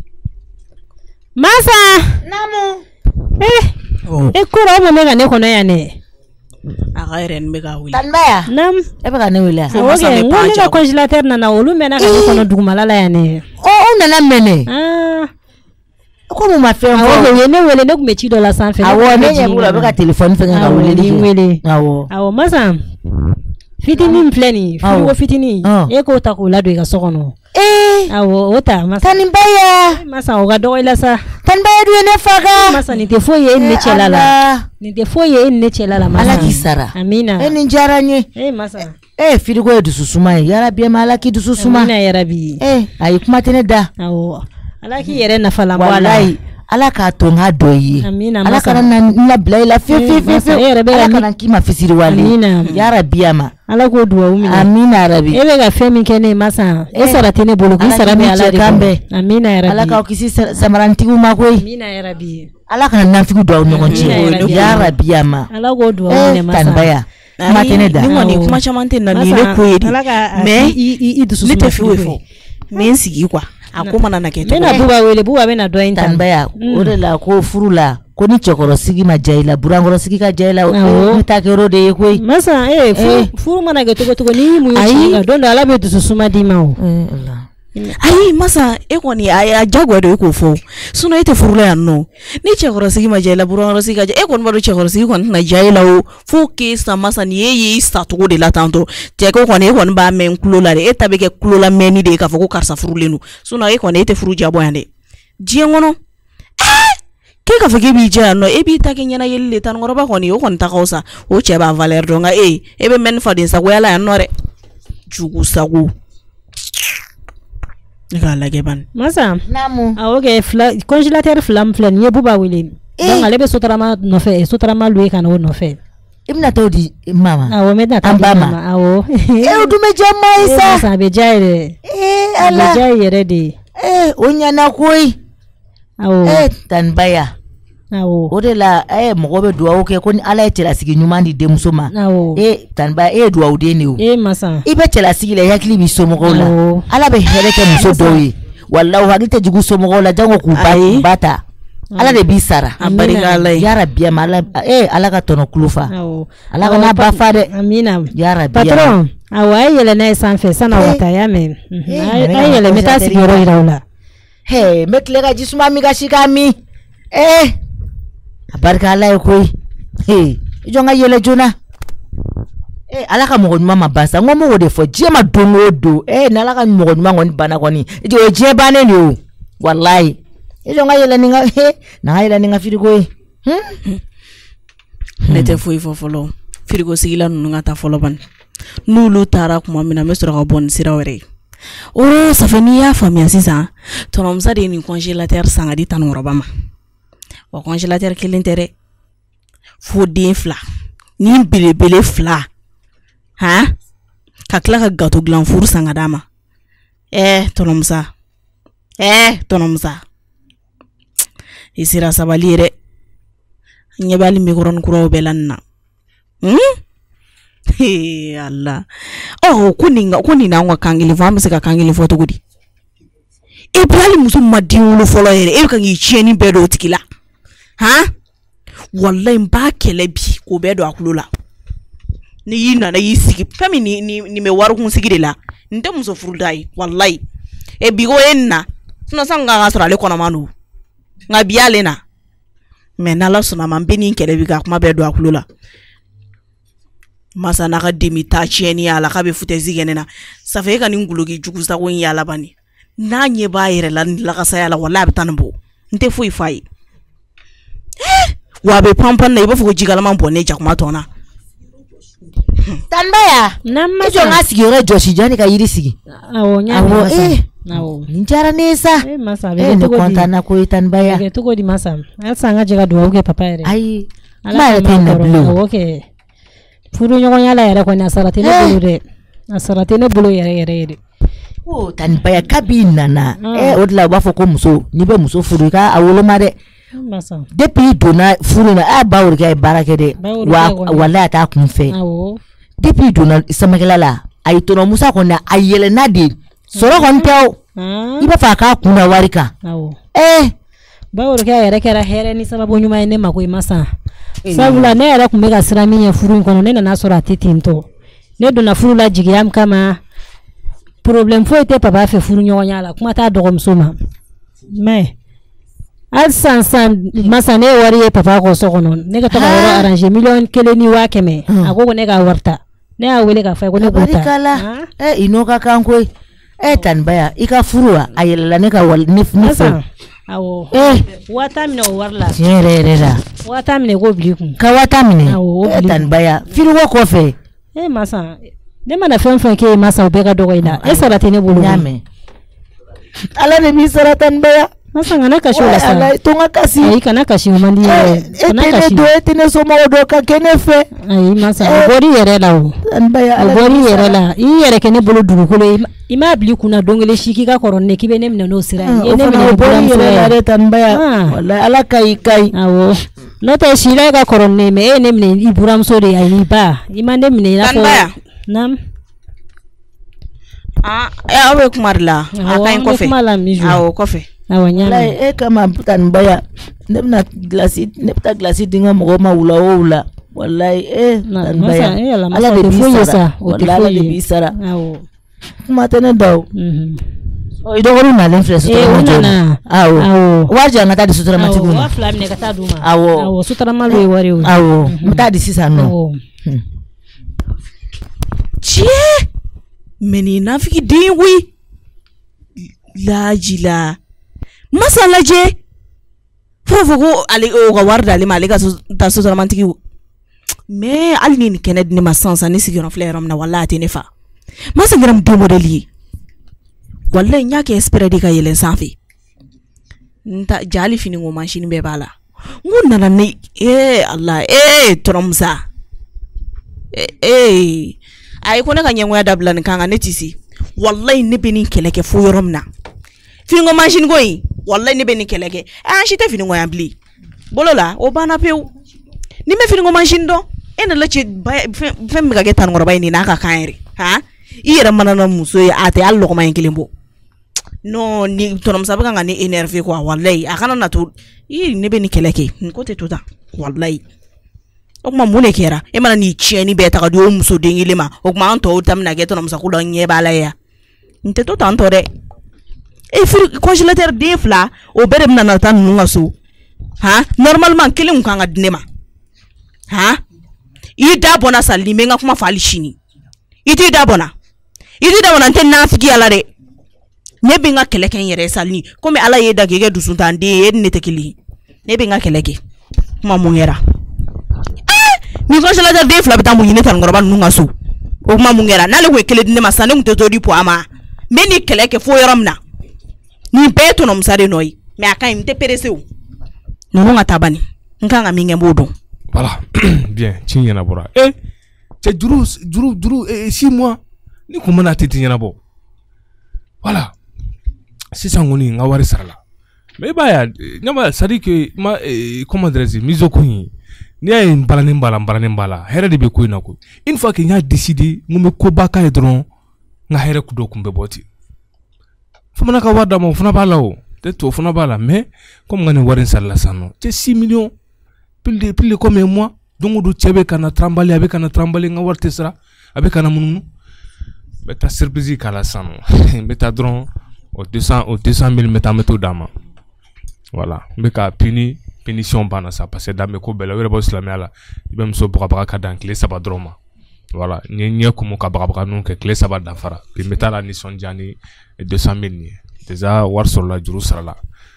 Masa namu kura o mɛ ka ne kɔnɔ yan ne a ka yɛrɛ nin bɛ ka wuli Tanbaya nam e bɛ ka ne wele o kɛ n ko ne ka congélateur nana olu mɛna ka ne kɔnɔ dugumala la yan ne o nana mɛnɛ ko mun ma fɛn fɔ o ye ne wele ne kun bɛ ci dɔ la sanfɛ awɔ ne ɲɛ b'u la bɛ ka téléphone fɛngɛ ka weleli wele awɔ Masa fitinin filɛ nin frigo fitinin e k'o ta k'o ladon i ka so kɔnɔ awɔ o ta Masa Tanbaya Masa o ka dɔgɔ i la sa Tanbaya du ye ne faga Masa nin tɛ foyi ye e ni ne cɛla la nin tɛ foyi ye e ni ne cɛla la Masa Ala k'i sara amina e nin diyara n ye Masa frigo ye dusu suma ye yarabi ma Ala k'i dusu suma amina yarabi ayi kuma tɛ ne da awɔ Ala k'i yɛrɛ nafalan bɔ a la Ala k'a to n ka dɔ ye Ala kana na bila i la fiyewu Ala kana k'i ma fisiri wale yarabi ma Ala k'o duwawu minɛ amina yarabi e bɛ ka fɛn min kɛ ne Masa e sara tɛ ne bolo k'i sara bɛ Ala de bolo amina yarabi Ala k'aw kisi samarantigiw ma koyi amina yarabi Ala kana nafigiw don aw ɲɔgɔn cɛ yarabi ma Ala k'o duwawu minɛ Masa Tanbaya kuma tɛ ne da ni kɔni kuma caman tɛ na ni ne ko ye de mais i dusu ne tɛ foyi fɔ mais n sigi quoi a ko mana na kɛ cogo bɛna Buba wele Buba bɛna dɔ in Tanbaya o de la ko furu la ko ni cɛkɔrɔsigi ma ja i la burankɔrɔsigi ka ja i la ne ta kɛ yɔrɔ de ye koyi Masa furu mana kɛ cogo n'i y'i muɲu ci la don dɔ Ala bɛ dusu suma d'i ma o ayi Masa e kɔni a jagoya do e k'o fɔ sinon e tɛ furu la yan nɔ ni cɛkɔrɔsigi ma ja i la burankɔrɔsigi ka ja e kɔni b'a dɔn cɛkɔrɔsigi kɔni tɛna ja i la o fo k'e sa Masa ni e y'i sa cogo de la tantɔ cɛ ko kɔni e kɔni b'a mɛn kulo la de e ta bɛ kɛ kulo la mɛnni de ye k'a fɔ ko karisa furulen don sinon e kɔni e tɛ furu jabɔ yan dɛ diɲɛ kɔnɔ k'e k'a fɔ k'e b'i jɛ yan nɔ e b'i ta kɛ ɲɛna yeli le tanikɔrɔba kɔni o kɔni ta ka fisa o cɛ b'a valeur dɔn nka e bɛ mɛn ni faden sagoya la yan nɔ dɛ jugu sago ne k'a lajɛ bani Masa namu awɔ kɛ congélateur fila min filɛ nin ye Buba wele donc ale bɛ sotarama nɔfɛ sotarama louer ka na o nɔfɛ i bɛna taa o di mama awɔ n bɛ taa di mama awɔ o dun bɛ diya maa ye sa Masa a bɛ diya yɛrɛ a bɛ diya yɛrɛ de o ɲɛna koyi awɔ Tanbaya awɔ o de la mɔgɔ bɛ duwawu kɛ ko ni Ala ye cɛlasigi ɲuman di denmuso ma awɔ Tanbaya e ye duwawu den de o Masa i bɛ cɛlasigi la i hakili b'i somɔgɔw la Ala bɛ hɛrɛ kɛ muso dɔw ye walahi u hakili tɛ jugu somɔgɔw la jango k'u ba ta Ala de b'i sara a barika Ala ye yarabi ma Ala ka tɔnɔ kulo fa Ala kana ba fa dɛ amina yarabi patron awɔ a ye yɛlɛ n'a ye sanfɛ sanni aw ka taa y'a mɛn a ye yɛlɛ n bɛ taa sigiyɔrɔ yira u la n bɛ tile ka jisuma min ka si k'a min a barika Ala ye koyi i jɔ n ka yɛlɛ joona Ala ka mɔgɔ ɲuman ma ban sa n ko n b'o de fɔ diɲɛ ma don o don ni Ala ka mɔgɔ ɲuman kɔni banna kɔni o ye diɲɛ bannen de o walayi i jɔ n ka yɛlɛ ni n ka frigo ye ne tɛ foyi fɔ fɔlɔ frigo sigila ninnu ka taa fɔlɔ bani n'olu taara kuma min na n bɛ sɔrɔ ka bɔ ni sira wɛrɛ ye o safɛ n'i y'a faamuya sisan tɔnɔmusa de ye nin congélateur san ka di tanikɔrɔba ma wa congélateur kelen tɛ dɛ fo den fila ni belebele fila ka tila ka gâteau dilan furu san ka d'a ma tɔnɔmusa i sera sabali yɛrɛ ɲɛ bɛ hali micro kuraw bɛɛ la nin na Allah ko nin n'anw ka kan kelen fɔ an bɛ se ka kan kelen fɔ cogo di e bɛ hali muso ma den wolo fɔlɔ yɛrɛ e bɛ ka k'i tiɲɛni bɛɛ don o tigi la wallahi n b'a kɛlɛ bi k'o bɛɛ don a kulo la ni y'i nana y'i sigi fɛn min nin bɛ warikun sigi de la n tɛ muso furuda ye wallahi bi ko e nin na sinon san ka sɔrɔ ale kɔnɔman don nga biale na mais nala sona man benin kele bi ga kuma be do akulula masa na ka demi ta cheni ala ka be fute zigene na ça fait ka ni ngulugi jugu sa ko yala bani na nye ba yere la ka sa yala wala be tanbo nte foi fai wa be pampan na ibo fuko jigala man bonne jakuma tona Tanbaya namma ijo ngasigi ore Joshi jani ka yiri sigi awo nya awo njara nesa masa be ne kontana ko Tanbaya ke to go di masa alsa nga jega do ke papa yere ai ma te na blue okay furu nyogo nyala yere ko na sarate ne bulu de asarate ne bulu yere oh Tanbaya kabina na odla ba foko muso ni be muso furu ka awolo mare masa depuis dona furu na bawur ga barake de wala ta kun fe depuis dona samakela la ay tono musa ko na ayele na de soro kon tew iba fa ka kuna warika bawur ga yere kera here ni sababu nyuma ene mako masa sabula ne yere kumega sirami ya furu kono ne na sora titinto ne dona furu la jigiyam kama problem fo ete papa fe furu nyonya la kuma ta dogo msoma mais al san masa ne wari papa ko sokono ne ka to ka arranger million kele ni wa keme agogo ne ka warta ne a wele ka fa ko ne bota inoka kanko Tanbaya ika furua ayela ne ka wal nif awo wata mine warla yerera wata mine go bliku ka wata mine Tanbaya firu wo ko fe masa ne mana fen ke masa obega dogo ina sarate ne bulu nyame ala ne mi sarate Tanbaya masa ngana kashi wala sa ala tunga kasi ai kana kashi mandi kana kashi do etene so mo do ka kenefe ai masa bori yere la o Tanbaya bori yere la i yere kene bulu dugu kolo ima bli kuna dongele shiki ka koronne kibe ne mne no sira ye ne mne bori yere la Tanbaya wallahi ala kai awo no ta shira ka koronne me ne mne iburam so de ai ba ima ne mne na ko nam awe kumarla akain kofe awo kofe la kama Tanbaya nebna glasi dinga mo ma wula wallahi Tanbaya ala de bisara wallahi de bisara kuma tane daw idogoro na len fresh awo waja ngata di sutra matigu wa flam ne kata duma awo sutra malwe wari awo mata di sisa no chie meni nafiki dingwi lajila masala je fofoko ali o ga warda ali malika ta so romantiki me ali ni kened ni masansa ni sigiron flerom na wallahi ne fa masangram de modeli wallahi nyake espere di ka yelen safi nta jali fini ngo machine be bala ngunna na ne Allah tromsa ay ko ne ka nyengo ya dablan kanga netisi wallahi ne benin keleke fu yoromna fingo machine goyi wallahi ne benin keleke shite fingo ya bli bolola o bana pew ni me fingo machine do ena la ci fem ga getan ngoro bay ni naka kairi iyere manana muso ya ate allo ko mayen kelimbo no ni tonom sabaka ngani énervé quoi wallahi akana natu ne benin keleke ko te tuta wallahi okuma mune kera mana ni chieni beta ka dio muso dingilema okuma anto tamna geto na musakula nyebala ya nte to tanto de fir congélateur defla o berem na tan nunga so normalement kelim kanga dinema ida bona salli menga kuma fali shini iti da bona nte nafiki ala de ne binga keleken yere salni comme ala yeda gege dusunta nde ne tekili ne binga keleke kuma mungera ni ko sala de fla beta mu yine tan ngoroba nunga so o ma mu ngera na le we kele dine masane mu to di po ama me ni kele ke fo yoramna ni beto no msare noy me aka imte perese o no nga tabani nkanga minge mbodo voilà bien tinya na bora c'est juru 6 mois ni ko mana tinya na bo voilà c'est ça ngoni nga wari sarala mais baya nyama sadike ma comment dire mizoko ni ni ay mbala here de be ko ina ko une fois que nya décider ngum ko baka e dron nga here ku do kumbe boti fumana ka wada mo funa bala o te to funa bala mais comme ngani warin sala sano te 6 millions pile comme moi donc do chebe kana trembler avec kana trembler nga warte sra avec kana mununu beta surprise kala sano beta dron au 200 000 meta meto dama voilà mais ka punition bana ça parce que dambe ko bela wera bo islamia la ibe mso buka ka dan clé saba droma voilà nye ko mo ka baka non que clé saba da fara puis metala ni son jani 200,000 ni déjà war sur la juru sala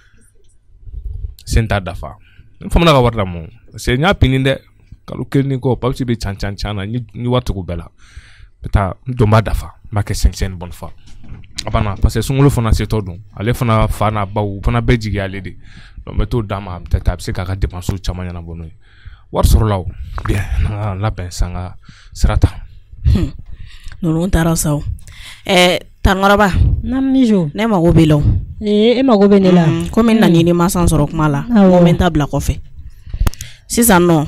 senta dafa famna ka warda mo c'est nya pininde kalu kelni ko pawti be chan ni watu ko bela beta domba dafa make 500 bonne fois abana parce que sungulu fana se todun ale fana fana bawu fana bejigi ale de donc meto dama peut-être abse ka dépenser chamanya na bono war sur law bien la ben sanga srata non tara saw Tangoraba namijo ne mago belo e mago benela comme nani ni masan soro kuma la moment abla ko fe sisan no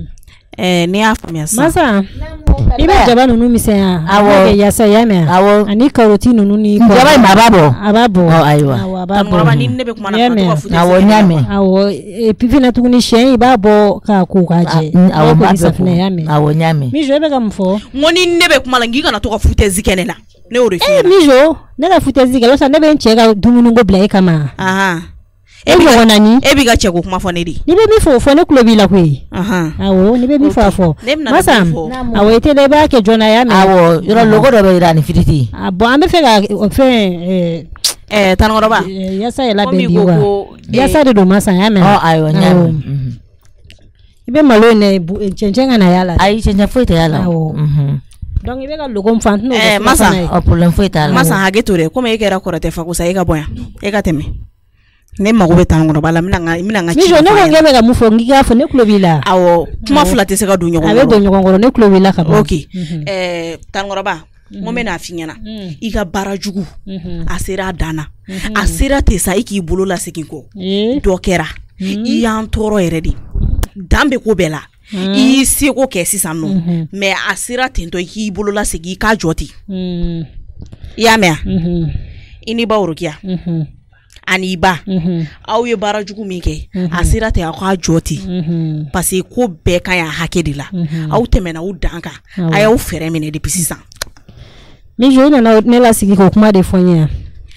ni afamia sa masa ibe jaba nunu misenya awo yasa yame awo ani karoti nunu ni ko jaba ababo aywa Tangoraba ni nebe kuma na ko futa awo nyame awo pifina tukuni shen ibabo ka ku kaje awo basafne yame awo nyame mijo ebe gamfo ngoni nebe kuma la ngika na to ko futa zikenela ne ore fi mijo ne ka futa zikelo sa nebe ncheka dumunu ngo blai kama ebi wonani ebi ga cheko kuma fo nedi nibe mi fo ne kulobi la kwe awo nibe mi fo masa awo etele ba ke jona ya me awo yoro logo do be irani fititi abo ambe fega fe Tangoraba yasa ela be biwa yasa de do masa ya me ayo nya ibe malo ne chenjenga na yala ai chenja fo ite yala donc ibe ga logo mfant no masa problem fo ite yala masa hage tore comme e kera korate fa ko sa e ga boya e ga teme ne mago be Tangoraba la mina nga mijo ne ko ngebe ga mufo ngiga fo ne klobila awo kuma fulate se ga du nyogo abe do nyogo ngoro ne klobila ka ba okay Tangoraba momena finyana iga barajugu asera dana asera tesa iki bolo la sekinko dokera i yan toro eredi dambe ko bela i seko ke sisano mais asera tento iki bolo la segi ka joti ya mea ini ba urukia ani ba aw ye barajugu min ke asera te akwa joti parce que ko be kan ya hakedila aw temena u danka ayaw fere mene depuis 6 ans mi joina na ne la sigi ko kuma de fonya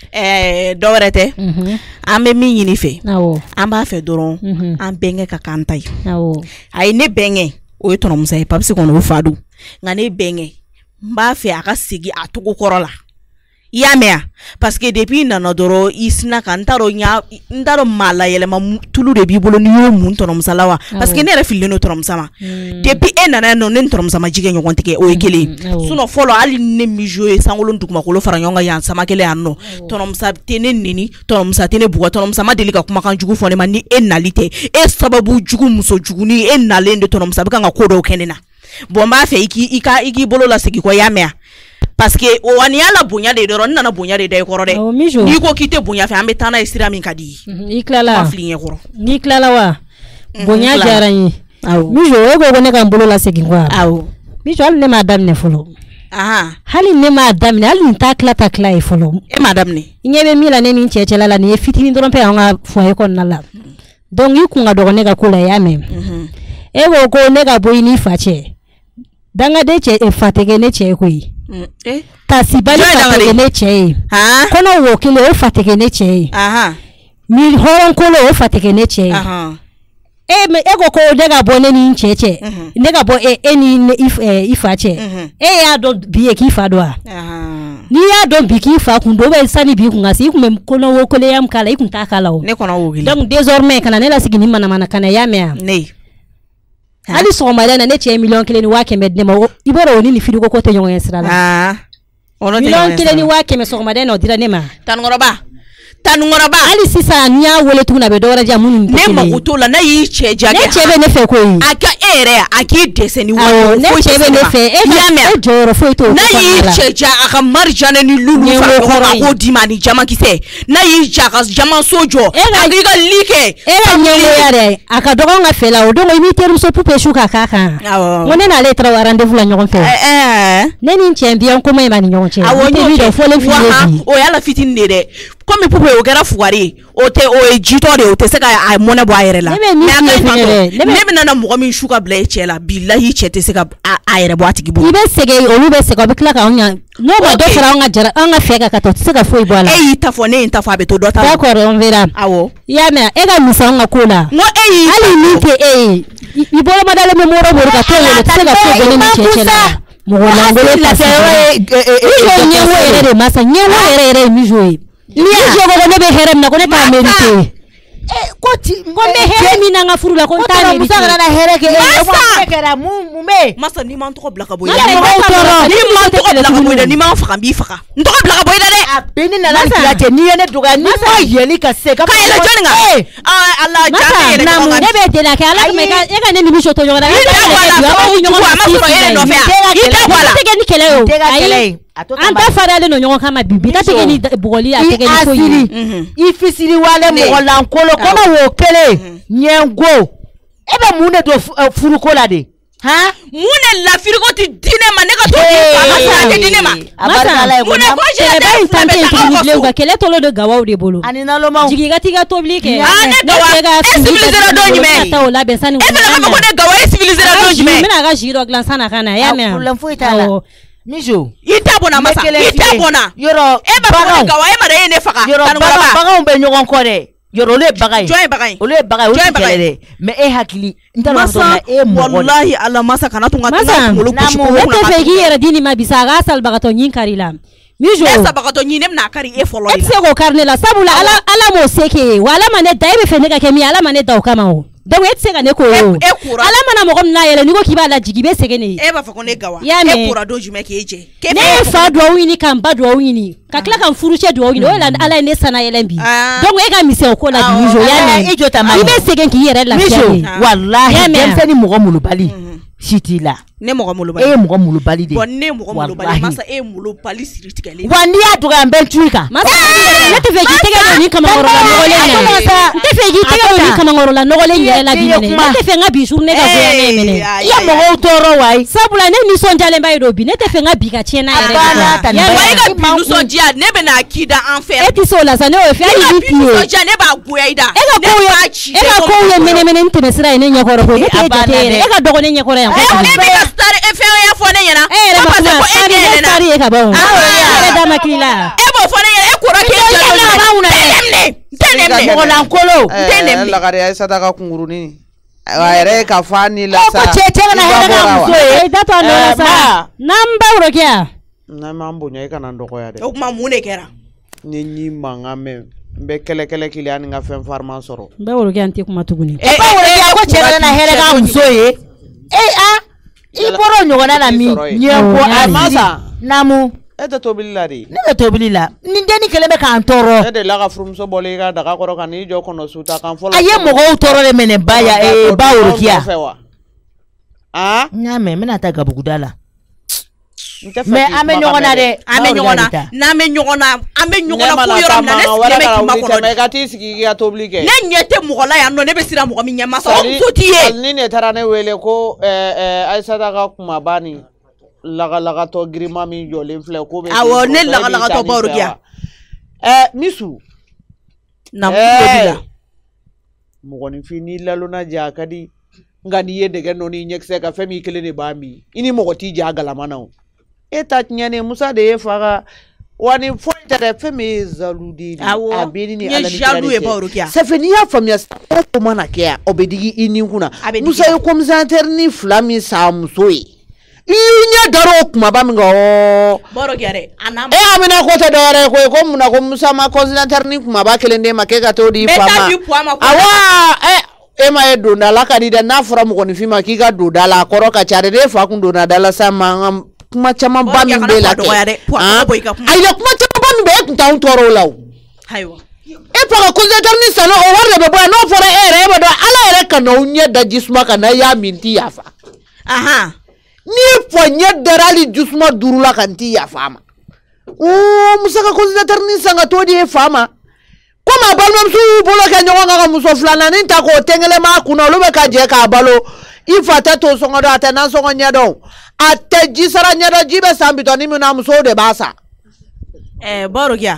dɔwɛrɛ an bɛ min ɲini fɛ an b'a fɛ dɔrɔn an bɛnkɛ ka kan ta ye ayi ne bɛnkɛ o ye tɔnɔmusa ye papisi kɔnɔ o fa don nka ne bɛnkɛ n b'a fɛ a ka segin a togo kɔrɔ la i y'a mɛn parce que depuis nana dɔrɔn i sina kan n t'a dɔn maa la yɛlɛma tulu de b'i bolo n'i y'o mun tɔnɔmusa la wa parce que ne yɛrɛ fililen don tɔnɔmusa ma depuis e nana yan nɔ ne ni tɔnɔmusa ma jigɛ ɲɔgɔn tigɛ o ye kelen sinon fɔlɔ hali ne mijo ye sankolon dugumakolo fara ɲɔgɔn kan yan sama kelen yan nɔ tɔnɔmusa tɛ ne neni tɔnɔmusa tɛ ne buga tɔnɔmusa ma deli ka kumakan jugu fɔ ne ma ni e nali tɛ e sababu jugu muso juguni e nalen de tɔnɔmusa bɛ kan ka ko dɔw kɛ ne na bon n b'a fɛ i k'i bolo la segin kɔ i y'a mɛn parce que o wani yala bonya de dɔrɔn nana bonya de da i kɔrɔ dɛ n'i ko k'i tɛ bonya fɛ an bɛ taa n'a ye sira min ka di i tilala fili ɲɛ kɔrɔ n'i tilala wa bonya diyara n ye mijo e ko ne ka n bolo la segin kɔ awɔ mijo hali ne m'a daminɛ fɔlɔ hali ne m'a daminɛ hali nin ta tila ye fɔlɔ e m'a daminɛ i ɲɛ bɛ min la ne ni n cɛ cɛla la nin ye fitinin dɔrɔn pe an ka foyer kɔnɔna la donc i kun ka dɔgɔ ne ka ko la i y'a mɛn e ko ko ne ka bɔ i n'i fa cɛ dangaden cɛ fa tɛ kɛ ne cɛ ye koyi tasibali fa tɛ kɛ ne cɛ ye kɔnɔ wo kelen o fa tɛ kɛ ne cɛ ye mi hɔrɔn kolo o fa tɛ kɛ ne cɛ ye e ko ko ne ka bɔ ne ni n cɛ cɛ ne ka bɔ e ni i fa cɛ e y'a dɔn bi ye k'i fa dɔn wa n'i y'a dɔn bi k'i fa kun don sani bi kun ka se i kun bɛ kɔnɔ wo kelen ya min k'a la i kun t'a k'a la o ne kɔnɔ wo kelen donc désormais kana ne lasigi ni manamana kana i y'a mɛn yan hali sɔgɔmada na ne cɛ miliyɔn 1 ni 500 di ne ma i b'a dɔn o ni firigo ko tɛ ɲɔgɔn ye sira la miliyɔn 1 ni 500 sɔgɔmada na o dira ne ma Tangoraba hali sisan n'i y'a wele tuguni a bɛ dɔwɛrɛ diya minnu tɛ kelen ye ne mago t'o la ne y'i cɛ diya ne cɛ bɛ ne fɛ koyi a ka e yɛrɛ a k'i dɛsɛ ni wari ne cɛ bɛ ne fɛ e jɔyɔrɔ foyi t'o n'a y'i cɛ diya a ka marijanɛ ni lulu fara ɲɔgɔn kan a k'o d'i ma ni jamakisɛ n'a y'i diya a ka jamaso jɔ a k'i ka li kɛ e ka ɲɛngoya dɛ a ka dɔgɔ ka fɛ la o don i b'i terimuso pupe su ka k'a kan ko ne n'ale taara rendez-vous la ɲɔgɔn fɛ ne ni n cɛ biɲɛ koma in ma ni ɲɔgɔn cɛ o y'a la fitinin de dɛ comme pour o kɛra fugari o ye jitɔ de o tɛ se ka a mɔnɛ bɔ a yɛrɛ la mais ne bɛ nana mɔgɔ min su ka bila i cɛ la bilahi cɛ tɛ se ka a yɛrɛ bɔ a tigi bolo. I bɛ sɛgɛn olu bɛ sɛgɛn o bɛ tila ka anw ɲa n'o ma dɔ fara an ka fɛ ka taa o tɛ se ka foyi bɔ a la. E y'i ta fɔ ne ye n ta fɔ a bɛ to dɔ ta la. d'accord on verra. awɔ. i y'a mɛn e ka misa an ka ko la. n ko e y'i hali min tɛ e ye i bolo ma dalen bɛ mɔrɔ ka to yen o tɛ se ka foyi bɔ ne ni cɛ cɛ la. mɔgɔ lankolon ta se ɲɛwo yɛrɛ de masa ɲɛwo yɛrɛ ye mijo ye. Ni je ko ne bɛ hɛrɛ min na ko ne t'a mérité. Ko n bɛ hɛrɛ min na n ka furu la ko n t'a mérité. Musa kana hɛrɛ kɛ e kɛra mun bɛ. Masa ni m'an tɔgɔ bila ka bɔ i la. Ni m'an tɔgɔ bila ka bɔ i la ni m'an faga n b'i faga. N tɔgɔ bila ka bɔ i la dɛ. A bɛ ni nana tila cɛ n'i ye ne dɔgɔya ni ma yɛli ka se. Ka yɛlɛ jɔnni kan. Ala ja ne yɛrɛ ka kan. Ne bɛ deli a kɛ ala kama e ka ne nimisi to ɲɔgɔn na. I tɛ bɔ a la fɔ ɲɔgɔn ma sɔrɔ e yɛrɛ nɔfɛ yan. I tɛ bɔ a la. Tɛ kɛ ni kɛlɛ ye o. Ayi an ta faralen don ɲɔgɔn kama bi ta tɛ kɛ ni bugɔli a tɛ kɛ ni foyi ye. I fisiri wale mɔgɔ lankolon kɔnɔ wo kelen ɲɛngo e bɛ mun de don furuko la de. Mun de la firiko ti di ne ma ne ka to ka di ne ma. Mun de ko jɛ bɛ tan tɛ tuguni ka kɛlɛ tɔlɔ de gawaw de bolo. Ani naloma. Jigi ka ti ka tobili kɛ. Ne gawa e civilisera don jumɛn. E bɛ ka ko ne gawa e civilisera don jumɛn. N bɛna ka jigi dɔ dilan san na ka na y'a mɛn. Problème foyi t'a la. Mijo. I t'a bɔnna masa i t'a bɔnna. Yɔrɔ e bɛ ko ne gawa e ma de e ne faga. Yɔrɔ baganw bɛ ɲɔgɔn kɔ dɛ. Yɔrɔ olu ye bagan ye. Jɔn ye bagan ye. Olu ye bagan ye olu tɛ kɛlɛ dɛ. Mais e hakili n t'a dɔn na e mɔgɔ. Wallahi ala masa kana tun ka kunkolo kusi ko ne tɛ fɛ k'i yɛrɛ di nin ma bisa a ka salibagatɔ ɲin kari la. Mijo. E sabagatɔ ɲin ne bɛna kari e fɔlɔ de la. E tɛ se k'o kari ne la sabula ala m'o se k'e ye wa ala ma ne da e bɛ fɛ ne ka kɛ min ye ala ma ne da o kama o. Donc e tɛ se ka ne ko ye o. Ala mana mɔgɔ min na yɛlɛ n'i ko k'i b'a lajigi i bɛ sɛgɛn ne ye. E b'a fɔ ko ne gawa. E kora don jumɛn k'e jɛ. Ne ye fa duwawu ɲini ka n ba duwawu ɲini ka tila ka n furucɛ duwawu ɲini o la ala ye ne sana yɛlɛn bi. Donc e ka misɛn o ko la bi Mijo y'a mɛn. I bɛ sɛgɛn k'i yɛrɛ lafiya ye. Walahi denmisɛnnin mɔgɔ mulubali si t'i la. Ne mɔgɔ mulubali. E ye mɔgɔ mulubali de. Bon ne mɔgɔ mulubali masa e ye mulubali siri tigɛlen. Wa n'i y'a dɔgɔya n bɛ n tu i kan. Masa ne tɛ fɛ k'i tɛgɛ don nin kamakɔrɔla nɔgɔlen na. N tɛ fɛ k'i tɛgɛ don nin kamakɔrɔla nɔgɔlen yɛrɛ la bi minɛ. Ne tɛ fɛ n ka bi suru ne ka goya ne minɛ. I ye mɔgɔw tɔɔrɔ wa ye. Sabula ne nisɔndiyalen ba ye don bi ne tɛ fɛ n ka bi ka tiɲɛ n'a yɛrɛ de. Wa e ka bi nisɔndiya ne bɛ n'a k'i da an fɛ. E tɛ se o la sa ne y'o fɛ hali bi t'i ye. Ne b'a goya i da. E ka kow ye mɛnɛmɛnɛ ni tɛmɛsira ye ne ɲɛkɔrɔ ko ne t'e jate yɛrɛ. E ka dɔgɔ ne ɲɛkɔrɔ yan. Ne bɛ ka fɛn y'a fɔ ne ɲɛna. E yɛrɛ ma kuma sari ye ka ban o. E da ma k'i la. E b'o fɔ ne ɲɛna e kɔrɔ k'e jɛ mɔgɔ lankolon. Lagare Aïssata ka kungurunin a yɛrɛ ka fa ni la sa. Ko cɛ kana hɛrɛ ka muso ye. Da to a nɔ la sa. N'an ba woro kɛ yan. N'an m'an bonya i kana n dɔgɔya dɛ. O tuma mun de kɛra. Ni ɲi mankan mɛn n bɛ kɛlɛ kili ani n ka fɛn farima sɔrɔ. N bɛ woro kɛ yan n tɛ kuma tuguni. Ba woro kɛ yan ko cɛ kana hɛrɛ ka muso ye. I bɔra ɲɔgɔnna la min ɲɛbɔ a masa namu e tɛ tobili la de. Ne bɛ tobili la ni denni kelen bɛ k'an tɔɔrɔ. E de la ka furumuso bɔlen i ka daga kɔrɔ ka n'i jɔ kɔnɔ su ta kan fɔlɔ. A ye mɔgɔw tɔɔrɔ de minɛ ba ya ba worokiya. N y'a mɛn n bɛna taa gabuguda la. Mais an bɛ ɲɔgɔn na dɛ. An bɛ ɲɔgɔn na n'an bɛ ɲɔgɔn na an bɛ ɲɔgɔn na ko yɔrɔ min na ne sigilen bɛ k'i ma kɔnɔ. I ka t'i sigi i ka tobili kɛ. Ne ɲɛ tɛ mɔgɔ la yan nɔ ne bɛ siran mɔgɔ min ɲɛ masa o muso t'i ye. Ni ne taara ne wele ko Aïssata ka kumaba ni lagalagatɔ girima min jɔlen filɛ ko bɛ. Awɔ ne lagalagatɔ ba worokiya. Misu. Na tobi la. Mɔgɔninfin n'i lalonna ja a ka di nka n'i ye dɛgɛ nɔ n'i ɲɛkisɛ ka fɛn min kelen de b'a min i ni mɔgɔ t'i ja a galama na o. E ta tiɲɛnen Musa de ye faga wa ni foyi tɛ dɛ fɛn min ye zalu de ye a bɛ ni ala ni kira de cɛ safi n'i y'a faamuya ko mana kɛ yan o bɛ digi i ni kunna Musa ye commissaire ni 2 min sa muso ye i ɲɛ dar'o kumaba min kan e Amina ko tɛ dɔwɛrɛ ye koyi ko munna ko Musa ma commissaire ni kumaba kelen de ma k'e ka t'o di fa ma awɔ e ma ye donda la ka di dɛ n'a fɔra mɔgɔninfin ma k'i ka donda la a kɔrɔ ka ca dɛ ne fa kun donna da la sa mankan kuma caman ba min bɛ la kɛ ayi kuma caman ba min bɛ e kun t'anw tɔɔrɔ o la o e fa ka commissaire ni sanna o wari de bɛ bɔ yan n'o fɔra e yɛrɛ e bɛ dɔn ala yɛrɛ ka n'aw ɲɛ da jisuma kan n'a y'a min t'i yafa n'i fɔ ɲɛ dara hali jisuma 5 la kan t'i yafa a ma Musa ka commissaire ni san ka t'o di e fa ma komi a balimamuso y'u bolo kɛ ɲɔgɔn kan ka muso 2nan ta k'o tɛnkɛlɛma a kunna olu bɛ ka jɛ k'a balo i fa tɛ to sɔngɔ dɔn a tɛ nasɔngɔ ɲɛ dɔn a tɛ ji sara ɲɛ dɔn ji bɛ san bitɔni min na musow de b'a sa Baworokiya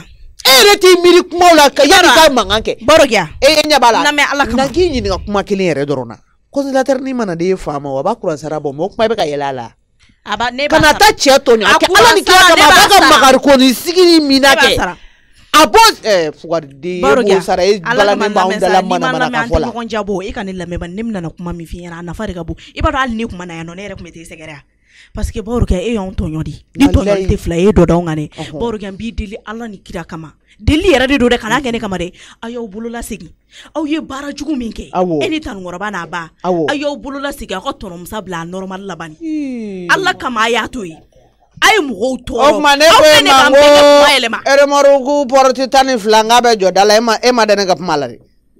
reti miri kuma la ka yani ka manganke Borogia nya bala na me ala kama ngi nyini ga kuma kelen yere dorona consulateur ni mana de fama wa ba kuran sarabo mo kuma be ka yelala aba ne ba kana ta cheto nya ke ala ni kila kama ba ka makar ko ni sigini minake abos fugar de bo sara e bala ne ba undala mana ka fola ko njabo e kanilla me ban nimna na kuma mi fi yana na fari gabu ibado al ni kuma na yano ne re kuma te segera parce que Borogia e yon tonyo di tonyo te fla e do ngane Borogia bi dili ala ni kira kama dili yara de do de kana gene kama de ayo bulula sigi aw ye bara jugu min ke eni tan ngoroba na ba ayo bulula sigi ko tono musa bla normal labani alla kama ya to yi ay mo to o mane ko mango ere morugu porti tan flanga be jodala e ma dana ga malare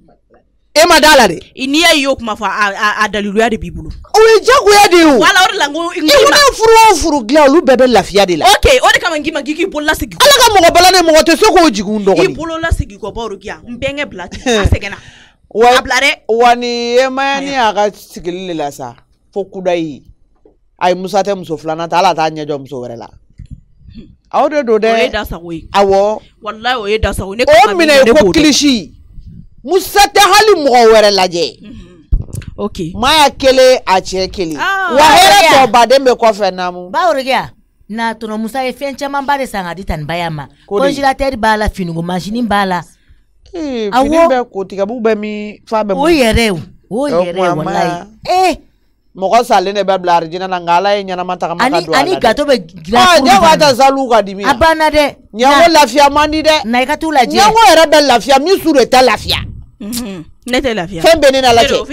e ma dalare ini ayo kuma fa a dalilu ya de bibulu o e jago ya de o wala or lango ngima furu gla lu bebe lafiya de la okay o de kama ngima giki bolla sigi ala ka mo balane mo te soko jigu ndo ko ibolola sigi ko Borogia mbenge blati asegena wa ablare wani e mayani aga sigilile la sa fokudai ay musa te muso flana ta ala ta nyejo muso werela awde do de o e da sawi awo wallahi o e da sawi ne ko mine ko klishi musa te hali mo werela je okay maya kele a che kele wa here to badembe ko fe namu Borogia na tono musa e fen chama bare sanga ditan bayama congélateur bala finugo machine bala finimbe ko tiga bu be mi fa be o yere wallahi mogo sale ne be blar jina na ngala e nyana mata kama kadwa ani gato be gira ja wata salu ka dimi abana de nyango lafia mandi de na ikatula je nyango era be lafia mi sure ta lafia nete lafia fembe ne na lafia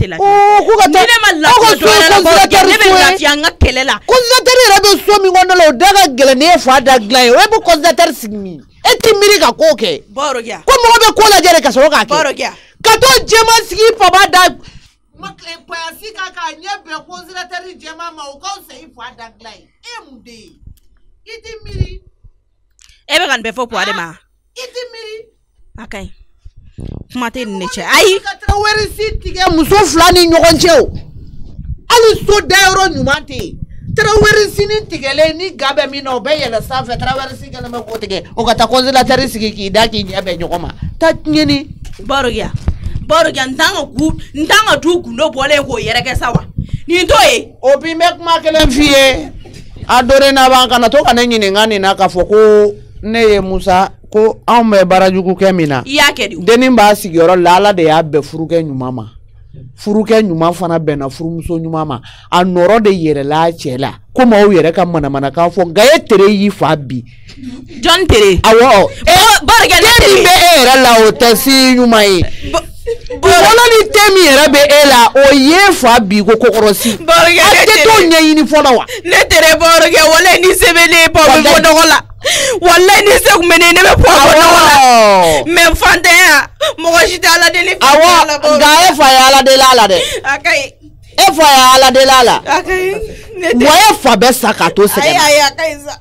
ku ka ta ne ma lafia ne be lafia ngakelela consulateur era be so mi ngono lo daga gele ne fa da glan e bu consulateur sigmi e timiri ka koke Borogia ko mo be ko la jere ka so ka ke Borogia ka to jema sigi papa da makle pasi kaka nyebe consulateur jema ma o ka se fa da glan e mude itimiri ebe kan be fo po adema itimiri akai kumate ne che ai ka weri sitige muso flani nyogoncheo ali so dairo nyumante traweri sini tigele ni gabe mi no be yele safe traweri sigele me ko tige o ka ta consulateur sigi ki daki nyebe nyogoma ta nyini Borogia ntanga du gundo bole ko yere ke sawa ni to e obi mek makelen fie adore na banka na to kana nyini ngani na ka foko ne ye musa ko ambe barajugu kemina ya kedi denin ba sigiro lala de ya be furuke nyumama furuke nyuma fana bena furumuso nyumama anoro de yere la chela kuma o yere ka mana ka fo gaye tere yi fa bi John tere awo Borogia tere be era la o tesi nyuma yi wala ni temi era be ela o ye fa bi ko kokorosi Borogia ate to nyini fola wa ne tere Borogia wala ni sebele po bo dogola wala ni se kumene ne be po dogola me fante ya mo jita ala de li awo ga e fa ya ala de la de akai e fa ya ala de la akai mo e fa be sakato se ai akai sa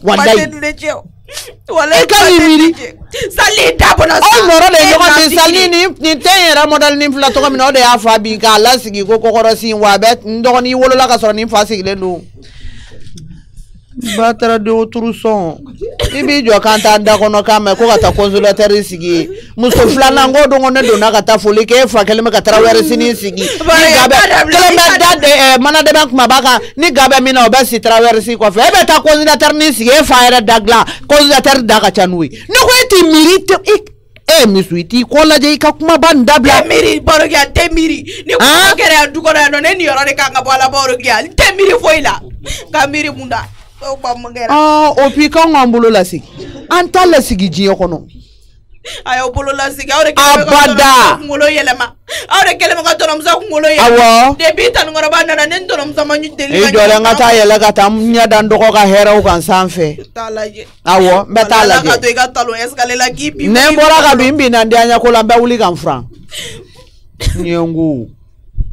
wadai wala e ka miri sali dabona o moro de yogo de sali ni teyera modal ni fla to kamino de afa bi ka la sigi ko kokorosi wa be ndo ni wolo la ka so ni fa sigi le lu batara de otru son ibi jo kanta nda kono kama ko kata consulateur sigi muso flana ngodo ngone do na kata foli ke fa kelme ka trawere sini sigi ni gabe kelme dade mana de bank mabaka ni gabe mina obesi trawere si ko fe be ta consulateur ni sigi fa era dagla consulateur daga chanui ni ko eti mirite misuiti ko la je ka kuma ban dabla miri Borogia temiri ni ko kere andu ko no ne ni yoro de kanga bola Borogia temiri foila ka miri munda opi ka ngambulo la sigi anta la sigi jiyo kono ayo bolo la sigi awre abada ngolo yelema awre kelema ka tonom sa ngolo yelema awo de bitan ngoro banda na nen tonom sa manyu deli e dole ngata yela ka tam nya dan do ko ka hera u kan sanfe talaje awo betala je ka to ga talo escale la kipi ne mbora ka bimbi na ndianya ko lamba uli kan franc nyengu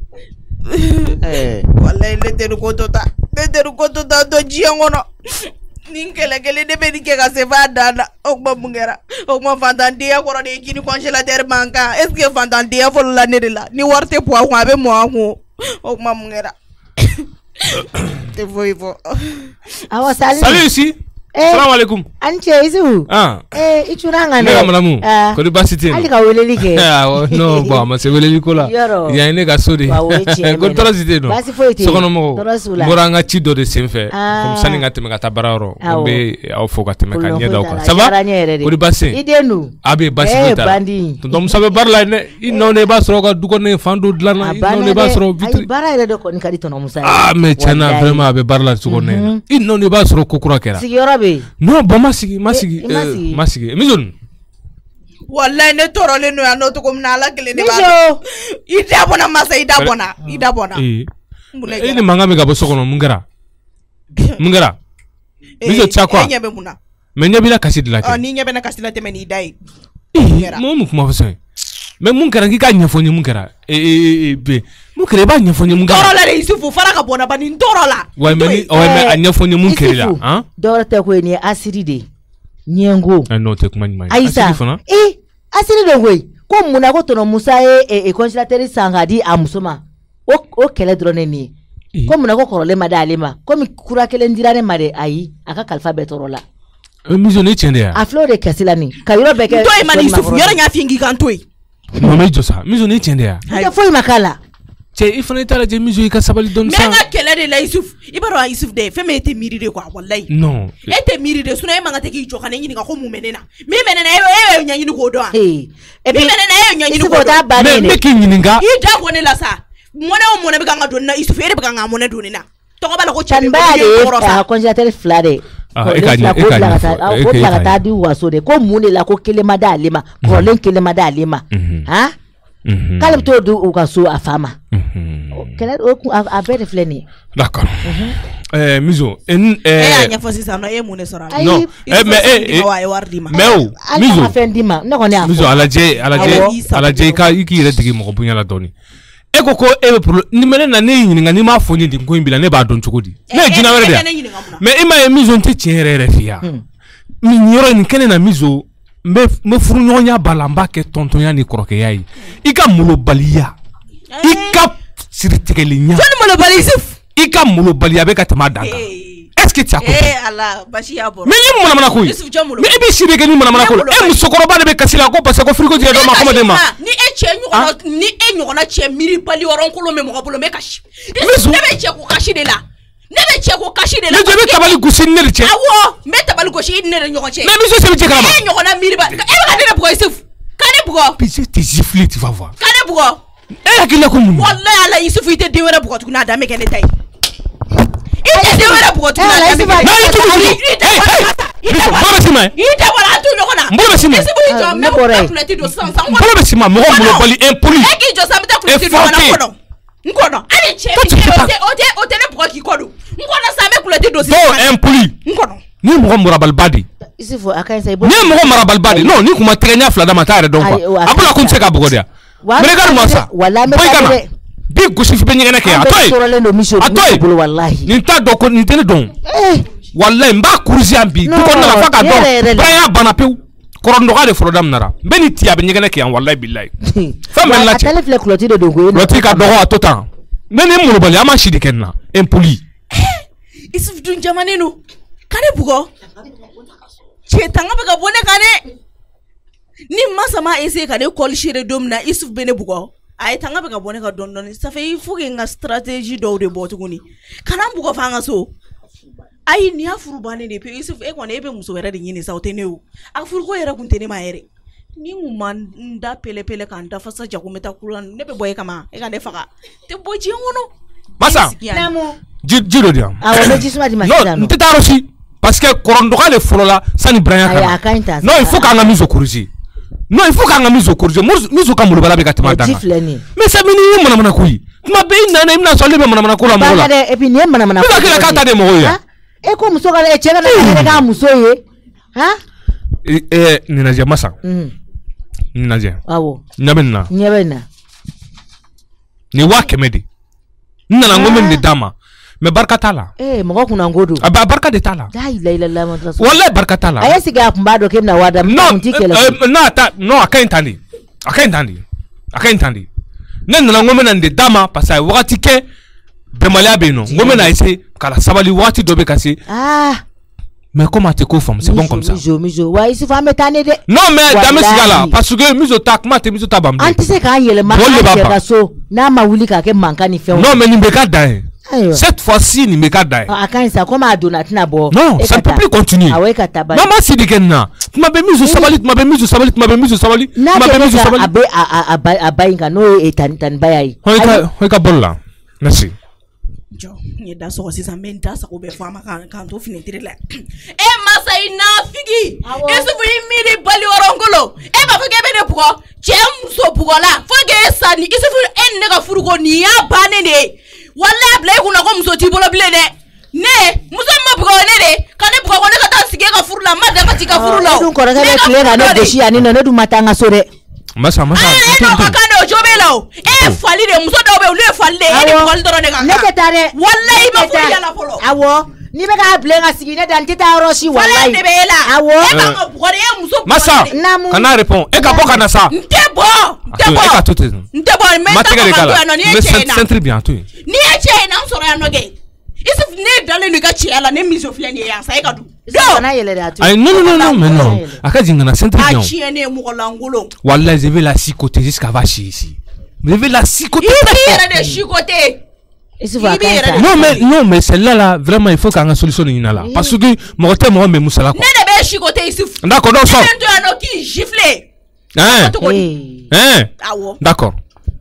wallahi le teru ko tota do jiangono ninkele de be ka se va dana okba mungera okma fantandia ko de kini congélateur banka est ce que fantandia fo la nedela ni warte po ko abe mo ako okma mungera te foi fo awa salut salut ici salam alaikum Anche isu. Ichuranga ne. Ne kamalamu. Ko di basiti. Ali ka weleli ke. No, ba ma se weleli ko la. Ya ne ka sodi. Ko tora site no. Sokono mo. Moranga chi do de senfe. Comme ça ni ngate me ka tabararo. Be au fo ka te me ka nyeda ko. Ça va? Ko di basi. Idenu. Abi basi ta. Tonton sabe barla ne. Ino ne ba soro ka duko ne fandu dlana. Ino ne ba soro vitri. Bara ere do ko ni kadi tono musa. Me chana vraiment abe barla suko ne. Ino ne ba soro kokura kera. Sigiyora be. No, ba masigi. Mizon. Wallahi ne torole no ya no to kom na la kele ne ba. Ida bona masa ida bona. Ni manga me gabo sokono mungara. Mizo chakwa. Nyabe muna. Me nyabi la kasi dilate. Ni nyabe na kasi dilate me ni dai. Mo kuma fasa. Me mungara ki ka nyafonye mungara. Be. Mungara ba nyafonye mungara. Torola le isufu fara ka bona ba ni torola. Wa me anyafonye mungara la, hein? Dorata ko ni asiri de. Nyengo. No te kuma nyima. Aisa. Asiri de we. Ko muna ko tono musa consilateri sangadi amusoma. O kele drone ni. Ko muna ko korole madalema. Ko mi kura kele ndirane mare ayi aka kalfa betorola. Mizo ne chende ya. Aflo de kasilani. Kayiro beke. Toi mani isufu yora nya fingi kantoi. Mama ijosa. Mizo ne chende ya. Ya foi makala. Che ifane tara je mizo ika sabali don sa. Menga kele de la Yusuf. Ibaro Yusuf de feme ete miri de kwa wallahi. Non. Ete miri de suna manga teki joka na nyini ka ko mumenena. Mi menena e nyanyini ko do. Eh. Mi menena e nyanyini ko do. Me ki nyininga. Ida ko ne la sa. Mona o mona be kanga do na Yusuf ere be kanga mona do ni na. To ko bala ko chebe ko ya konjatele flare. Ko la di waso de ko mune la ko kele madalema. Ko len kele madalema. Ha? Kalib to do ukaso afama. Kele a bere fleni. D'accord. Mizo anya fosi sa no mune sora. Non. Mizo afendima. No ko ne afo. Mizo alaje ka iki re digi mo bunya la doni. Eko ko ni mene na ne nyinga ni ma foni di ko imbila ne ba don chukudi. Ne jina were dia. Me ima mizo nti chenre fia. Mi nyoro ni kene na mizo me furu nyonya balamba ke tontonya ni kroke yayi. Ika mulo baliya. Ika siritikelinya. Toni mulo balisif. Ika mulo baliya be ka tama danga. Est-ce que tu as compris? Allah bashi ya boro. Me ni mona mana koyi. Me ibi shireke ni mona mana koyi. Musokoro ba de be kasila ko parce que frigo je do ma ko de ma. Ni nyogona che miri bali oron ko lo me mo bolo me kashi. Ne be che ko kashi de la. Ne je be tabali gusin ne che. Awo, me tabali gusin ne nyogon che. Me miso se be che kama. Nyogona miri ba. E ba de bugo Yusuf. Kane bugo. Pise te gifler tu vas voir. Kane bugo. Akila ko mun. Wallahi ala Yusuf ite de wera bugo tukuna da me kene tai. Ite de wera bugo tukuna da me kene. Ite wala tu nyogona. Mbolo sima. Me kuleti do sansa. Mbolo sima mo bali impoli. Eki jo sabita kuleti do na kono. Nkono. Ali che. Ote ne bugo ki kono. Nkono sa me kuleti do sansa. Do impoli. Nkono. Ni mo morabal badi. Isifo akansa ibo. Ni mo morabal badi. Non, ni kuma trenya flada matare donc. Abula kun se ka bugo dia. Mregar mo sa. Wala me ka bi gushi be nyene ke atoy. Atoy wallahi. Ni ta do ko ni tele don. Wallahi mba kurzi ambi ko na la faka don. Braya banapew. Korondo ga de frodam nara. Beni ti abi nyene ke wallahi billahi. Femme la tele fle clôture de go. Loti ka dogo atotan. Nene mo bali ama shidi kenna. Impoli. Isuf dun jamanenu. Kane bugo. Che tanga be ka bone kane. Ni masama ese kane kol shire domna Isuf bene bugo. Ay tanga be ka bone ka don don. Ça fait il faut que nga stratégie do de botuguni. Kana bugo fanga so. Ay ni afuru bane de pe Isuf e kone ebe muso wera de nyini sa oteneu. Afuru ko yera kuntene ma yere. Ni man nda pele kan da fasa jakumeta kulan ne be boye kama e kan de faka. Te boji ngono. Masa. Namo. Jiro dia. Awo jisuma di masida. Non, nteta rosi parce que korondoka le folola sani branya kama. Non, il faut qu'on a mise au courrier. Non, il faut qu'on a mise au courrier. Mise au kamulu bala be katima danga. Mais ça mini mona mona kuyi. Kuma be nana imna so le mona mona kula mola. Et puis ni mona mona. Bila kila kata de moya. E ko muso ka e chega na ka muso ye. Ha? Ninaje masa. Ninaje. Awo. Nyabena. Ni wa kemedi. Nana ngome ndi dama. Me barka tala. Moko kuna ngodo. Aba barka de tala. La ilaha illallah madrasa. Wallahi barka tala. Ayesi ga kumbado kemna wada mtikele. No akaintandi. Nana ngome ndi dama pasa wakati ke bemala beno. Ngome na ise kala sabali wakati dobe kasi. Mais comment t'es co-femme? C'est bon comme ça. Mijo. Ouais, il faut mettre un aide. Non, mais dame sigala. Parce que miso ta comment t'es miso ta bambe. Antise quand il est marqué so. Na ma wuli ka ke manka ni fait. Non, mais ni beka dain. Cette fois-ci ni beka dain. Ah quand ça comme adona tina bo. Non, ça ne peut plus continuer. Ah ouais kataba. Maman si dikenna. Tu m'as miso sabali, tu m'as miso sabali, tu m'as miso sabali. Tu m'as miso sabali. Abayinga no tan bayai. Hoika bolla. Merci. Jo, ni da so si zamben da sa ko be fama kan to finitire la. E masa ina figi. Esu fu imiri bali orongolo. E ba fege be ne puko. Chem so puko la. Fege sani isu fu en ne ka furuko ni ya bane ne. Walla ble ku na ko muso ti bolo ble ne. Ne, muso ma puko ne de. Kan ne puko ko ne ka ta sige ka furu la ma da ka ti ka furu la. Dun ko ka be kle ga ne deshi ani no ne du matanga sore. Masa. No kakano jobelo. Fali de muso daw be ule fali de. Fali doro ne kaka. Ne tare. Wallahi ma fuli ala folo. Awo. Ni be ka blenga sigine dan tita roshi wallahi. Fali de be la. Awo. Ka bugore e muso. Masa. Kana répond. E ka boka na sa. Ntebo. E ka tout. Ntebo mais ta ka ni e chena. C'est très bien tout. Ni e chena on soro ya noge. Isif ne dale ni ka chiala ne miso fle ni ya sa e ka du. Ay non, mais non. Akadingana c'est très bien. Achiene mu ko langolo. Wallahi je vais la chicoter jusqu'à va chier ici. Je vais la chicoter. Il est de chicoter. Non mais celle-là là vraiment il faut qu'on ait une solution là parce que moi t'es moi mais moussala quoi. Ne be chicoter ici. D'accord, donc ça. Tu as no qui gifler. D'accord.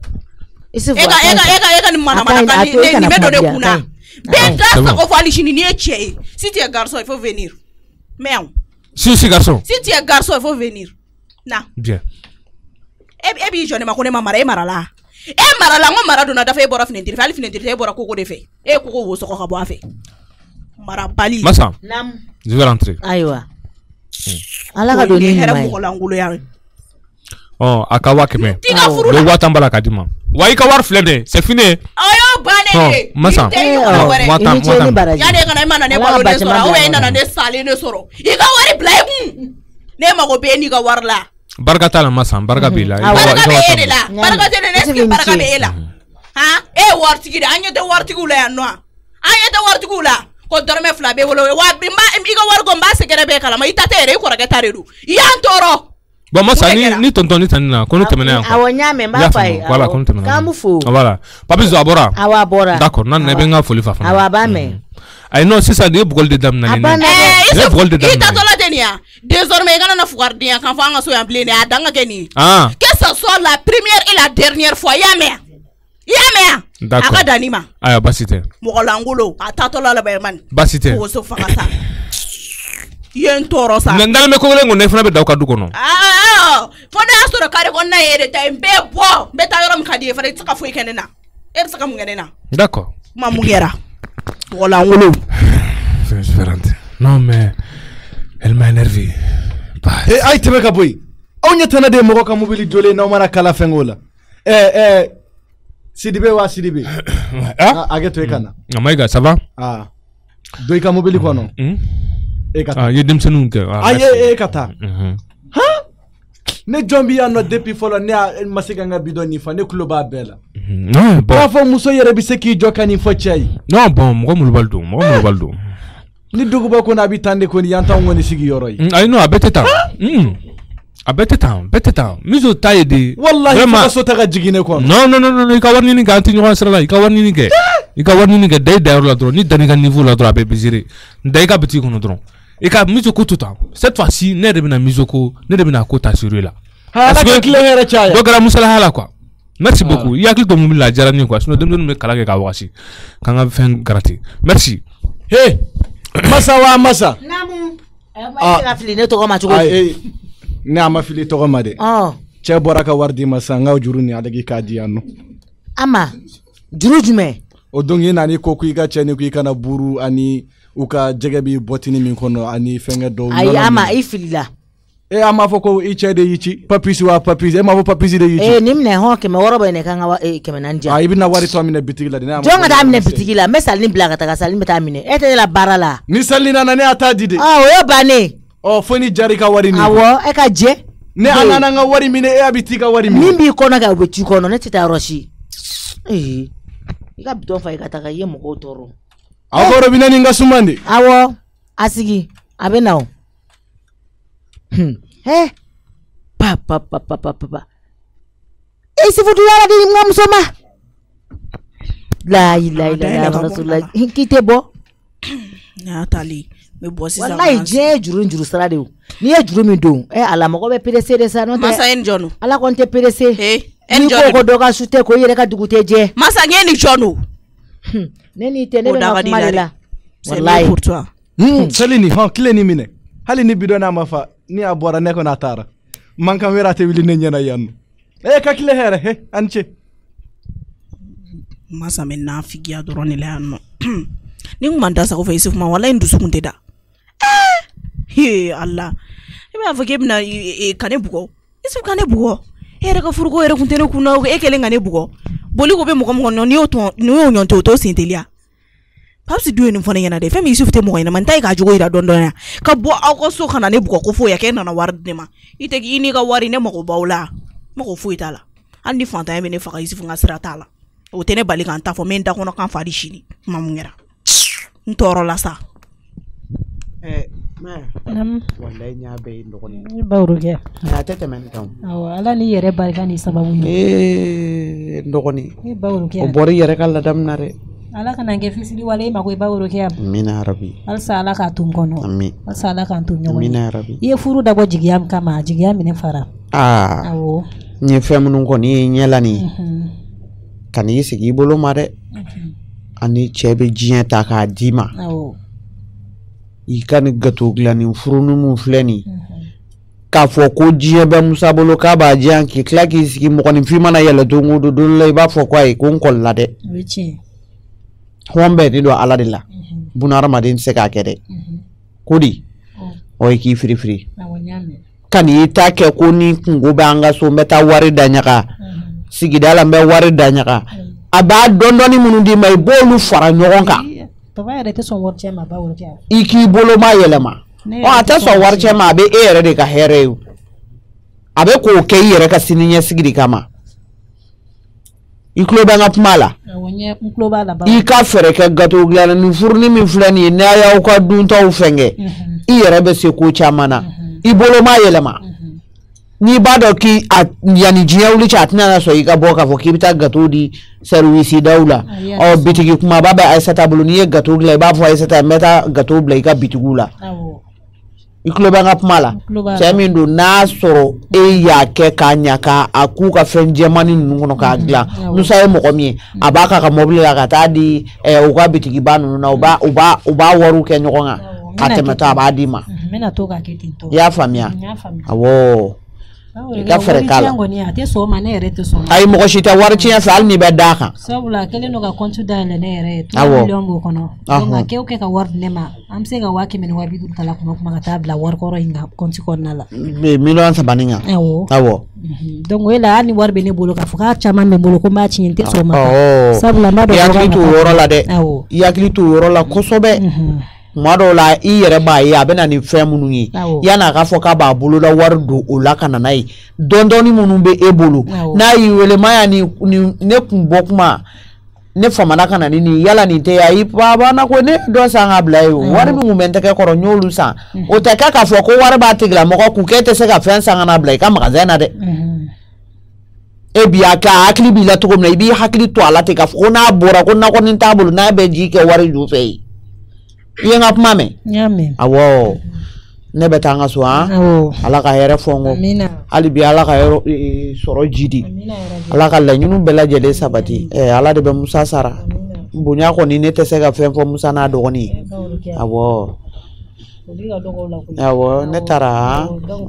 Ega ni mana ni me donner kuna. Ben ça ko fali chini ni eche. Si tu es garçon il faut venir. Mais si garçon. Si tu es garçon il faut venir. Na. Bien. E bi jone makone mamara e marala. E marala ngo mara dona da fe bora finentiri fali finentiri e bora koko de fe. E koko wo soko ka bo afe. Mara bali. Massa. Nam. Je vais rentrer. Aywa. Ala ka doni ni mai. Oh, akawa keme. Le watambala kadima. Wa ika war flede, c'est fini. Ayo bane. Massa. Watam. Ya de kana mana ne balo ne soro, o ina na ne sale ne soro. Ika wari blai. Ne mago be ni ka warla. Barka tala Massa, barka bila. Barka be ela. Barka tele ne ski barka be ela. Ha? E wartigi da anya de wartigula ya no. Anya de wartigula. Ko dorme fla be wolo wa bimba ika war go mba se gere be kala ma ita tere ko raga taredu. Ya ntoro. Bon Massa ni tonton ni tanina kono temene encore. Awonya me mba fai. Voilà, kono temene. Kamufu. Voilà. Papi zo abora. Awa abora. D'accord, nan ne benga foli fa fa. Awa ba me. Ay non, c'est ça de bugol de dame na ni. Eh, bugol de dame. Ita tola tenia. Désormais kana na fugardia kan fa nga so yamble ne adanga keni. Ah. Que ce soit la première et la dernière fois yame. D'accord. Akadanima. Aya basite. Mogolangulo atatola la bayman. Basite. Ko so fakata. Yen toro sa. Ndale me ko lengo ne fana be daw kadu kono. Fona asoro kare ko na yere tay be bo be ta yoram kadi fa tsaka fo ikenena. Tsaka mu ngenena. D'accord. Ma mu gera. Mogolangulo. Je vais rentrer. Non mais elle m'a énervé. Ay tebe ka boy. On yetana de moko ka mobili jole na mara kala fengola. Sidibe wa Sidibe. Ageto ekana. Maïga, ça va? Ah. Doika mobili kono. Ah, yedem senu ke. Ah, kata. Ha? Ne jombi ya no depuis folo ne masika nga bidoni fa ne kuloba bela. Non, bon. Ba fo muso yere bi seki jokani fo chai. Non, bon, mo mulbaldo. Ni dugu ba ko na bitande ko ni yanta ngoni sigi yoroy. Ay no abeteta. Beteta. Mizo taye de. Wallahi fa so taga jigine ko. Non, ika warni ni ganti nyo asrala, ika warni ni ke dai la dro, ni dani ga niveau la dro abe bizire. Dai ka biti ko no dro. Ika mizo ko tout temps. Cette fois-ci, ne de bina mizo ko, ne de bina ko t'assurer là. Parce que donc la musala hala quoi. Merci beaucoup. Il y a que ton mobile la jarani quoi. Sinon dem me kala ke ka wasi. Kanga fen grati. Merci. Hey. Massa. Namu. Ay ma fili ne to ko ma chugo. Ne ama fili to ma de. Che boraka wardi Massa ngaw juruni adagi kadi anu. Ama juru jume. O dongi nani ko kuiga chene kuika na buru ani uka jegebi botini min kono ani fenga do. Ay ama ifilila. Ama foko ichede yichi papisi ma fo papisi de yichi. Nimne ho ke me woro bene kanga ke me nanja. Ibina wari to amine bitigila de na. Jonga da amine bitigila me salni blaga ta salni meta amine. Ete la barala. Ni salina na ne atadide. Yo bane. Foni jari ka wari ni. Awo e ka je. Ne anana nga wari mine abitika wari mine. Nimbi kono ga wetu kono ne tita roshi. Ika biton fa ikataka ye moko toro. Akoro binani nga sumande. Awo asigi. abe na o pa isi futu yala di ngamsoma la ilaha illallah rasulullah kite bo na tali me bo si wallahi je juru sara de o ni e juru mi do ala mo ko be PDC de sa no masa en jono ala kon te PDC en jono ko do ka sute ko yere ka dugute je masa ngeni jono neni te ne ma kumala wallahi pour toi salini kile ni mine hali ni bidona mafa ni abora ne ko na tara man kan werate wili ne nyana yanno ka kile here he anche masa men na figia dorone le hanno ni ngumanda sa ko fa Yusuf ma wala ndusu kunte da he Allah ibe afake bina kane bugo Yusuf kane bugo ere ka furugo ere kunte ne kuna ekele ngane bugo boli ko be mo ko no ni oto ni o nyonto to sintelia papsi duwe ni fone yana de femi Yusuf te mo ina man tay ka jogo ira dondona ka bo ako so kana ne bugo ko fo ya ke na warde ma ite ki ini ka wari ne mo ko bawla mo ko fu itala andi fanta ya mene fa Yusuf ngasira tala o tene bali kan ta fo men da kono kan fa di shini mamungera ntoro la sa wallahi nya be ndogoni bawru ke na tete men tam ala ni yere barka ni sababu ndogoni bawru ke o bori yere kala dam nare ala kana nge fisili wale ma ko bawru ke mina rabbi alsa ala ka tun kono amin alsa ala ka tun nyogo mina rabbi ye furu da go jigiyam kama jigiyam ne fara awo ni femunun ko ni nyelani kan yi sigi bolo mare ani chebe jiyen ta ka dima i kan gato glani furunu mu fleni ka fo ko jiyen be musa bolo ka ba jiyan ki klaki sigi mo kon fi mana yalla do ngudo do lay ba fo ko ay ko kol la de wici hombe di do ala de la bunar madin se ka kede kodi o ki free kan yi ta ke ko ni kungo ba nga so meta wari danyaka sigidala mbe wari danyaka aba dondoni munundi may bolu fara nyogonka to ba yere te son worche ma ba worche iki bolo ma yelema o ata so worche ma be ere de ka herew abe ko ke yere ka sininya sigidi kama iklo ba ngapmala wonye iklo ba la ba ika fere ka gato glana ni furni mi flani na ya ko dunta u fenge yere be se ko chamana ibolo ma yelema ni bado ki yani jiyauli chatna na so iga boka fo kibita gato di service daula o bitigi kuma baba aisata buluni gato gla ba fo aisata meta gato bla iga bitigula iklo ba ngapmala chamindo na soro e ya ke kanya ka aku ka fenjemani nuno ka gla nusa mo komie abaka ka mobile la kata di uga bitigi banu na uba waru ke nyokonga atemeta abadima mena toka kitinto ya famia awo ka fere kala ay mo ko shita warci ya sal ni bedaka sabula kele no ga kontu dale ne re to million go kono nga ke o ke ka ward nema am se ga waki men wabi dun kala kuma ka tabla war ko ro inga konti ko nala be million sabaninga awo donc wela ani warbe ne bolo ka fuka chama me bolo ko ma chinti so ma sabula ma do yakli tu woro la de yakli tu woro la kosobe mado la i yere ba ya bena ni femunu yi yana ka foka ba bulu da wardu ola kana nai dondoni munu be ebulu na yi wele maya ni ne kumbokma ne famana kana ni yala ni te ya baba na ko ne do sanga blay war bi mumente ke koro nyolu sa o te ka foko war ba tigla mo ko kete se ka fen sanga na blay ka magazena de e biya ka akli bi la to ko bi hakli to ala te ka foko na bora ko na ko ni tabulu na be ji ke war ju fe yenga pmame nyame awo ne betanga so ala ka here fongo ali bi ala ka soro jidi ala ka la nyunu bela jede sabati ala de be musa sara bunya ko ni ne tese ga fen fo musa na do ni awo ne tara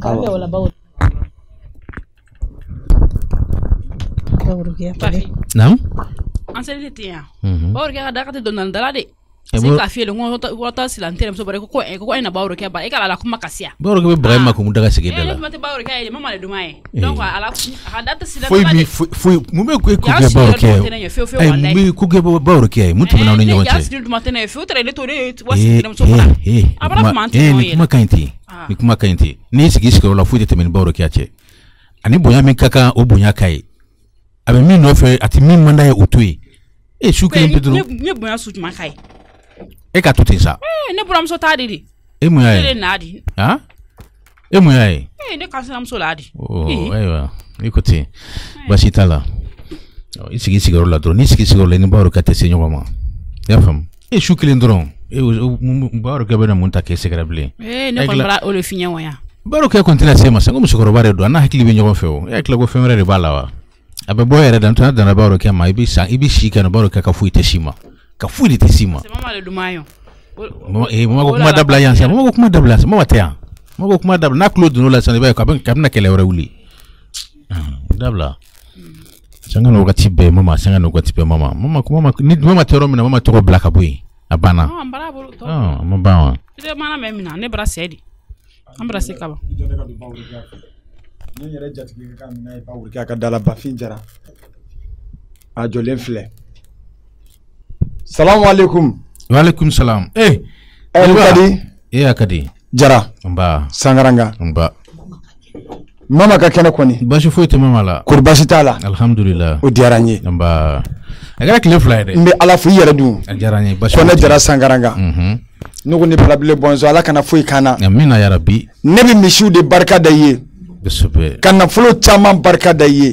nam anseli tiya bawr ga dakati donan dalade c'est ka fiel ngota silantene so bare ko ina bawro ke ba e kala la kuma kasia bawro ke be ma ko mu daga sege dala mate bawro ke ile mama le dumaye donc ala hadata silantene foi mu me ko ke bawro ke ay mu ko ke bawro ke mu tuma na nyawo che ya matene fe utre le tore wasi dem so bara abara mante ni kuma kainti ni sigi sigi la fuite temen bawro ke ache ani bonya min kaka o bonya kai abe min no fe ati min manda ya utui e shukri pedro ne bonya su tuma kai e ka tutin sa ne buram so tadi di E mun y'a ye? Ha? E mun y'a ye? Ne kansinamuso la di. Ayiwa écoutez basi t'a la i sigi sigiyɔrɔ la dɔrɔn n'i sigi sigiyɔrɔ la i ni Baworokɛ tɛ se ɲɔgɔn ma i y'a faamu e su kelen dɔrɔn Baworokɛ bɛ na mun ta k'e sɛgɛrɛ bilen. Ne kɔni bara o de f'i ɲɛ wa yan. Baworokɛ kɔni tɛna se ma sa n ko musokɔrɔba de don a n'a hakili bɛ ɲɔgɔn fɛ o e hakili ko fɛn wɛrɛ de b'a la wa a bɛ bɔ yɛrɛ da n tɛna danna Baworokɛ ma i bɛ si kana Baworokɛ ka foyi tɛ si ma ka foyi de tɛ si ma. Mama le duma yan. Mama ko kuma dabila yan sa mama ko kuma dabila sa mama tɛ yan mama ko kuma dabila n'a tulo donn'o la sisan i b'a ye k'a bɛna kɛlɛ wɛrɛ wuli dabila sanga no wagati bɛɛ mama sanga no wagati bɛɛ mama ni mama tɛ yɔrɔ min na mama tɔgɔ bila ka bɔ yen a banna a ma ban wa mana mɛ mina ne bara sɛ de an bara se ka ban ne yɛrɛ jatigi ka mina ye Baworokɛ ka dala Bafin Jara a jɔlen filɛ salamu alaikum wa alaikum salam kadi akadi Jara nba Sangaranga nba mama ka kɛnɛ kɔni basi foyi tɛ mama la kori basi t'a la alhamdulillah o diyara n ye nba a kɛra tile fila ye dɛ n bɛ ala fo i yɛrɛ dun a diyara n ye basi kɔnɛ Jara Sangaranga ne ko ni balabile bɔnzɔn ala kana foyi kan na amina yarabi ne bɛ misiw de barika da i ye kosɛbɛ ka nafolo caman barika da i ye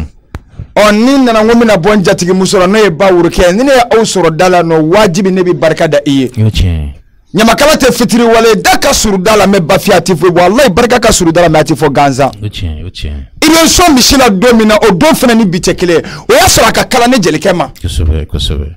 ni nana n ko n bɛna bɔ n jatigi muso la n'o ye Baworokɛ ni ne ye aw sɔrɔ da la nɔ wajibi ne bɛ barika da i ye ɲamakala tɛ fitiri wale da ka suru da la mɛ Bafi a tɛ foyi bɔ wallahi barika ka suru da la mɛ a tɛ fɔ gansan i bɛ sɔn misi la don min na o don fana ni bi tɛ kelen o y'a sɔrɔ a ka kalan ne jelikɛ ma kosɛbɛ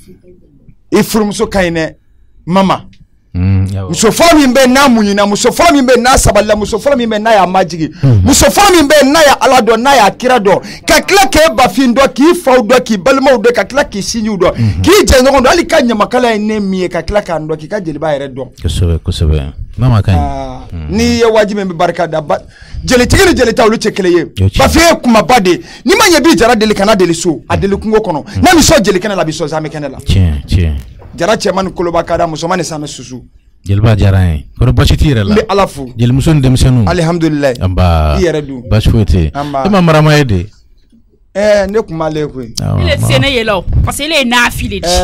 i furumuso ka ɲi dɛ mama muso fɔlɔ min bɛ n'a muɲuna muso fɔlɔ min bɛ n'a sabalila muso fɔlɔ min bɛ n'a y'a majigi muso fɔlɔ min bɛ n'a y'a ala dɔn n'a y'a kira dɔn ka tila k'e Bafin dɔn k'i faw dɔn k'i balimaw dɔn ka tila k'i sinjiw dɔn k'i jɛɲɔgɔn dɔn hali ka ɲamakala ye ne min ye ka tila k'a dɔn k'i ka jeliba yɛrɛ dɔn kosɛbɛ mama ka ɲi n'i ye wajibi min bɛ barika da jelitigi ni jelita olu tɛ kelen ye Bafin ye kumaba de n'i ma ɲɛ b'i Jara deli kana deli so a deli kungo kɔnɔ n'a bɛ sɔn jelikɛnɛ la a bɛ sɔn zamɛ kɛnɛ la Jara cɛman ni koloba ka da musoman ni samɛ susu jeliba diyara n ye kɔrɔ basi t'i yɛrɛ la n bɛ ala fo jelimuso ni denmisɛnninw alihamudulila i yɛrɛ dun basi foyi tɛ e ma marama ye de ne kun b'ale koyi ile sene yɛlɛ o parce que ile ye nafile di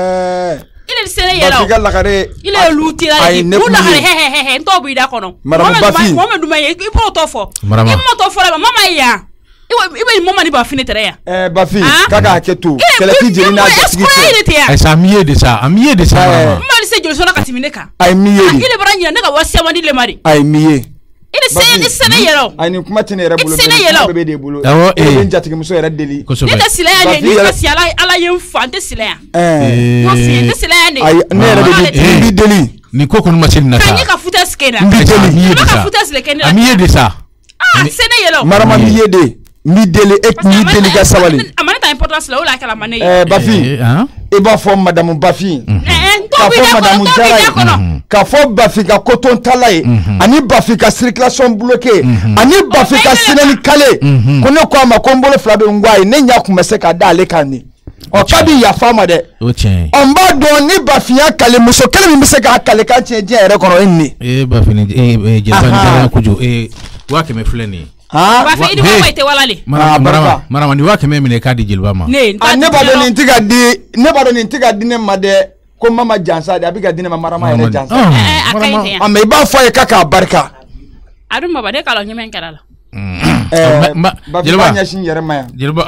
ile sene yɛlɛ o Bafin ka lakare ile luti la de u lakare n t'o b'i da kɔnɔ mɔmɛ duma ye i b'o tɔ fɔ i m'o tɔ fɔ la mama ye yan i bɛ mama ni Bafin tɛrɛ yan Bafin k'a k'a kɛ to kɛlɛti jeli n'a jatigi cɛ ayisa a mi ye de sa mama ni se joli sɔrɔ ka tɛmɛ ne kan a ye mi ye de ile bara ɲina ne ka wasi amadi le ma de a ye mi ye ile sene yɛlɛ o a ni kuma tɛ ne yɛrɛ bolo sene yɛlɛ o bɛ de bolo awɔ e bɛ n jatigi muso yɛrɛ deli ne tɛ sila yan de ni ka si ala ye n fa n tɛ sila yan n tɛ sila yan de ne yɛrɛ de b'i deli ni ko kɔni ma se nin na sa ka ɲɛ ka futa sigi na n b'i deli ne ka futa sigi kɛ ne la a mi ye de sa sene yɛlɛ o marama mi ye de mi deli e mi deli ka sabali a ma ne ta importance la o la kɛla ma ne ye Bafin i b'a fɔ madamu Bafin k'a fɔ madamu Jara ye k'a fɔ Bafin ka coton tala ye ani Bafin ka circulation bloqué ani Bafin ka sinɛni kale ko ne ko a ma ko n bolo fila bɛ n kɔ a ye ne ɲɛ kun bɛ se ka da ale kan de k'a bi yafa ma dɛ n b'a dɔn ni Bafin y'a kale muso kelen min bɛ se k'a kale k'a tiɲɛ diɲɛ yɛrɛ kɔnɔ e ni ne Bafin jeliba ni Jara kojugu 100 filɛ nin ye Bafin i ni mama ite wala le marama ni 100 minɛ k'a di jeliba ma ne b'a dɔn nin tɛ ka di ne ma dɛ ko mama jansa de a bɛ ka di ne ma marama yɛrɛ jansa mais i b'a fɔ a ye k'a barika a dun baba ne k'a la ɲɛmɛ kɛra la Bafin b'a ɲɛsin yɛrɛ ma yan jeliba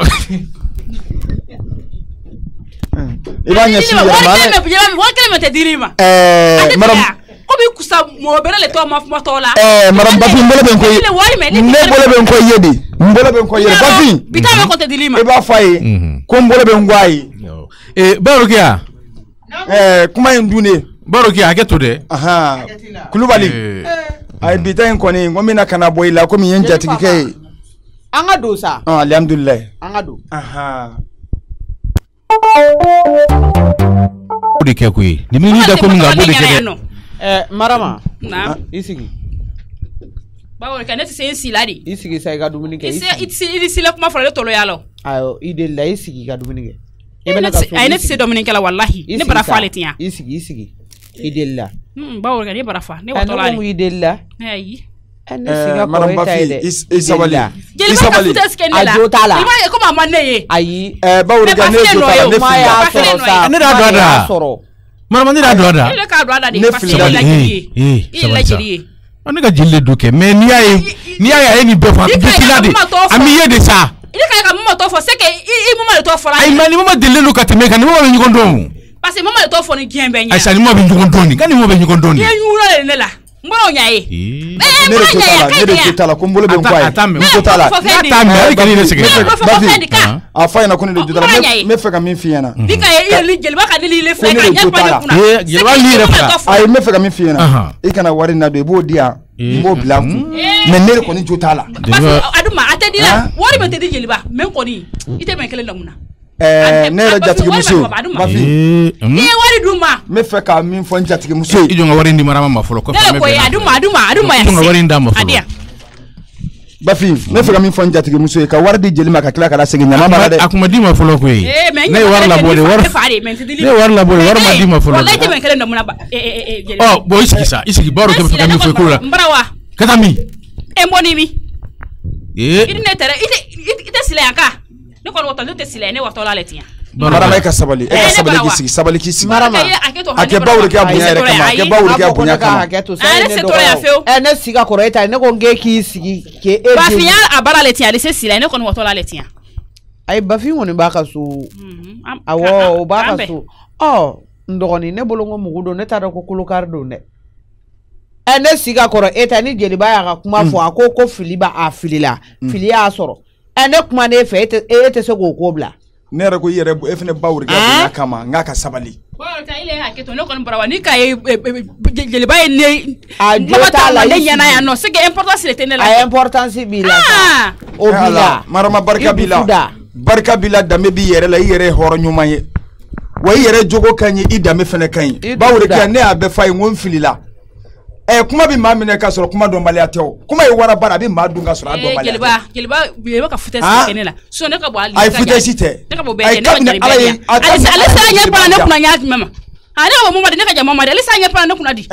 i b'a ɲɛsin yɛrɛ ma wa kelen tɛ dir'i ma komi kusa mɔgɔ bɛrɛ le tɔ ma kuma tɔ la madame Bafin n bolo bɛ n ko ye ne bolo bɛ n ko ye de n bolo bɛ n ko ye Bafin bi taa bɛ kɔntɛ dir'i ma i b'a fɔ a ye ko n bolo bɛ n ko a ye Baworokɛ kuma in dun de Baworokɛ hakɛ to dɛ Kulubali a ye bi ta in kɔni n ko n bɛna ka na bɔ i la komi n ye n jatigikɛ ye an ka don sa alihamudulilayi an ka don o de kɛ koyi ni min da ko min ka b'o de kɛ dɛ Marama i sigi Baworokɛ ne tɛ se n si la de i sigi sa i ka dumuni kɛ i tɛ sila kuma fɔra ne tɔlɔ la ayiwa i delila i sigi i ka dumuni kɛ a ne tɛ se dumuni kɛ la walahi ne bara fa ale tiɲɛ i sigi i delila Baworokɛ ne bara fa ne watɔ la i delila ayi ne siga madame Bafin i sabali jeliba ka futa sigi ne la a jo t'a la i b'a ye komi a ma ne ye ayi Baworokɛ ne jo t'a la ne ma y'a sɔrɔ sa ne da dɔ da sɔrɔ Marama ne da do da. Ile ka do da de Ne parce que filila la jeli. Il la jeli. On ne ka jeli do ke mais ni ya ni be fa bikila de. Ami ye de ça. Il ka mama to fo c'est que i mama to fo la. Ay mani mama dele lo ka te me kan mama be nyugo ndo. Parce que mama to fo ni gien be nya. Ay sali mama be nyugo ndo ni. Kan mama be nyugo ndo ni. Ye yuro le la. Mboro nya ye. Ne de totala kumbolo be ngwai. Totala. Atambe ay kan ni sege. Afa ina kuni de totala me feka min fiena. Bika ye li jeli ba ka ni le fe ka nya pa kuna. Ye ba li refa. Ay me feka min fiena. E kana wari na do e bo dia. Mbo blanc. Mais ne ko ni totala. Aduma atedila. Wari me tedi jeli ba. Men ko ni. Ite men kele lamuna. Ne ra jatigi muso. Bafi. Ni wari duma. Me feka min fon jatigi muso. Ijo nga wari ndi marama mafolo ko. Ne ko ya aduma ya. Ijo nga wari nda mafolo. Adia. Bafi me feka min fon jatigi muso ka wari di jeli ma ka kila kala segi nyama ba de. Akuma di mafolo ko yi. Ne war la bole war. Ne war la bole war ma di mafolo. Wallahi te men kele lamuna ba. Oh boy isiki baro ke feka min fo ko la. Mbrawa. Katami. Mboni mi. Ine tere ite sile yanka. Ne ko woto te sile ne woto la letia. Marama e ka sabali. E ka sabali ki sigi sabali ki sigi. Marama. Ake bawul ke abunya re kama. Ake bawul ke abunya kama. Ne to ya feo. Ne siga ko eta ne ko nge ki sigi ke e. Ba fiya abara letia le se sile ne ko woto la letia. Ay ba fi woni ba ka so. Awo ba ka so. Oh, ndogoni ne bolongo mugudo ne tara ko kulukardo ne. Ene siga koro eta ni jeli ba ya ka kuma fo akoko filiba a filila. Fili ya soro. Ene kuma ne fe ete se go kobla. Ne ra ko yere e fene bawur ke abunya kama ngaka sabali. Ba ta ile ha keto ne ko brawa ni ka jeli ba ne mama ta la le yana ya no c'est que importance le tenela. A importance bi la. O bi la. Marama barka bila. Barka bila dame bi yere la yere horo nyuma ye. Wa yere jogo kanyi idame fene kanyi. Bawur ke ne abe fa ngon filila. Kuma bi ma mine ka soro kuma don bali atew kuma e wara bara bi ma dunga soro don bali jeliba bi ka fute kenela so ne ka bo ali ay fute site ne ka bo be ne ali sa nya pa ne kuna nya mama ani o mama de ne ka ja mama de ali sa nya pa ne kuna di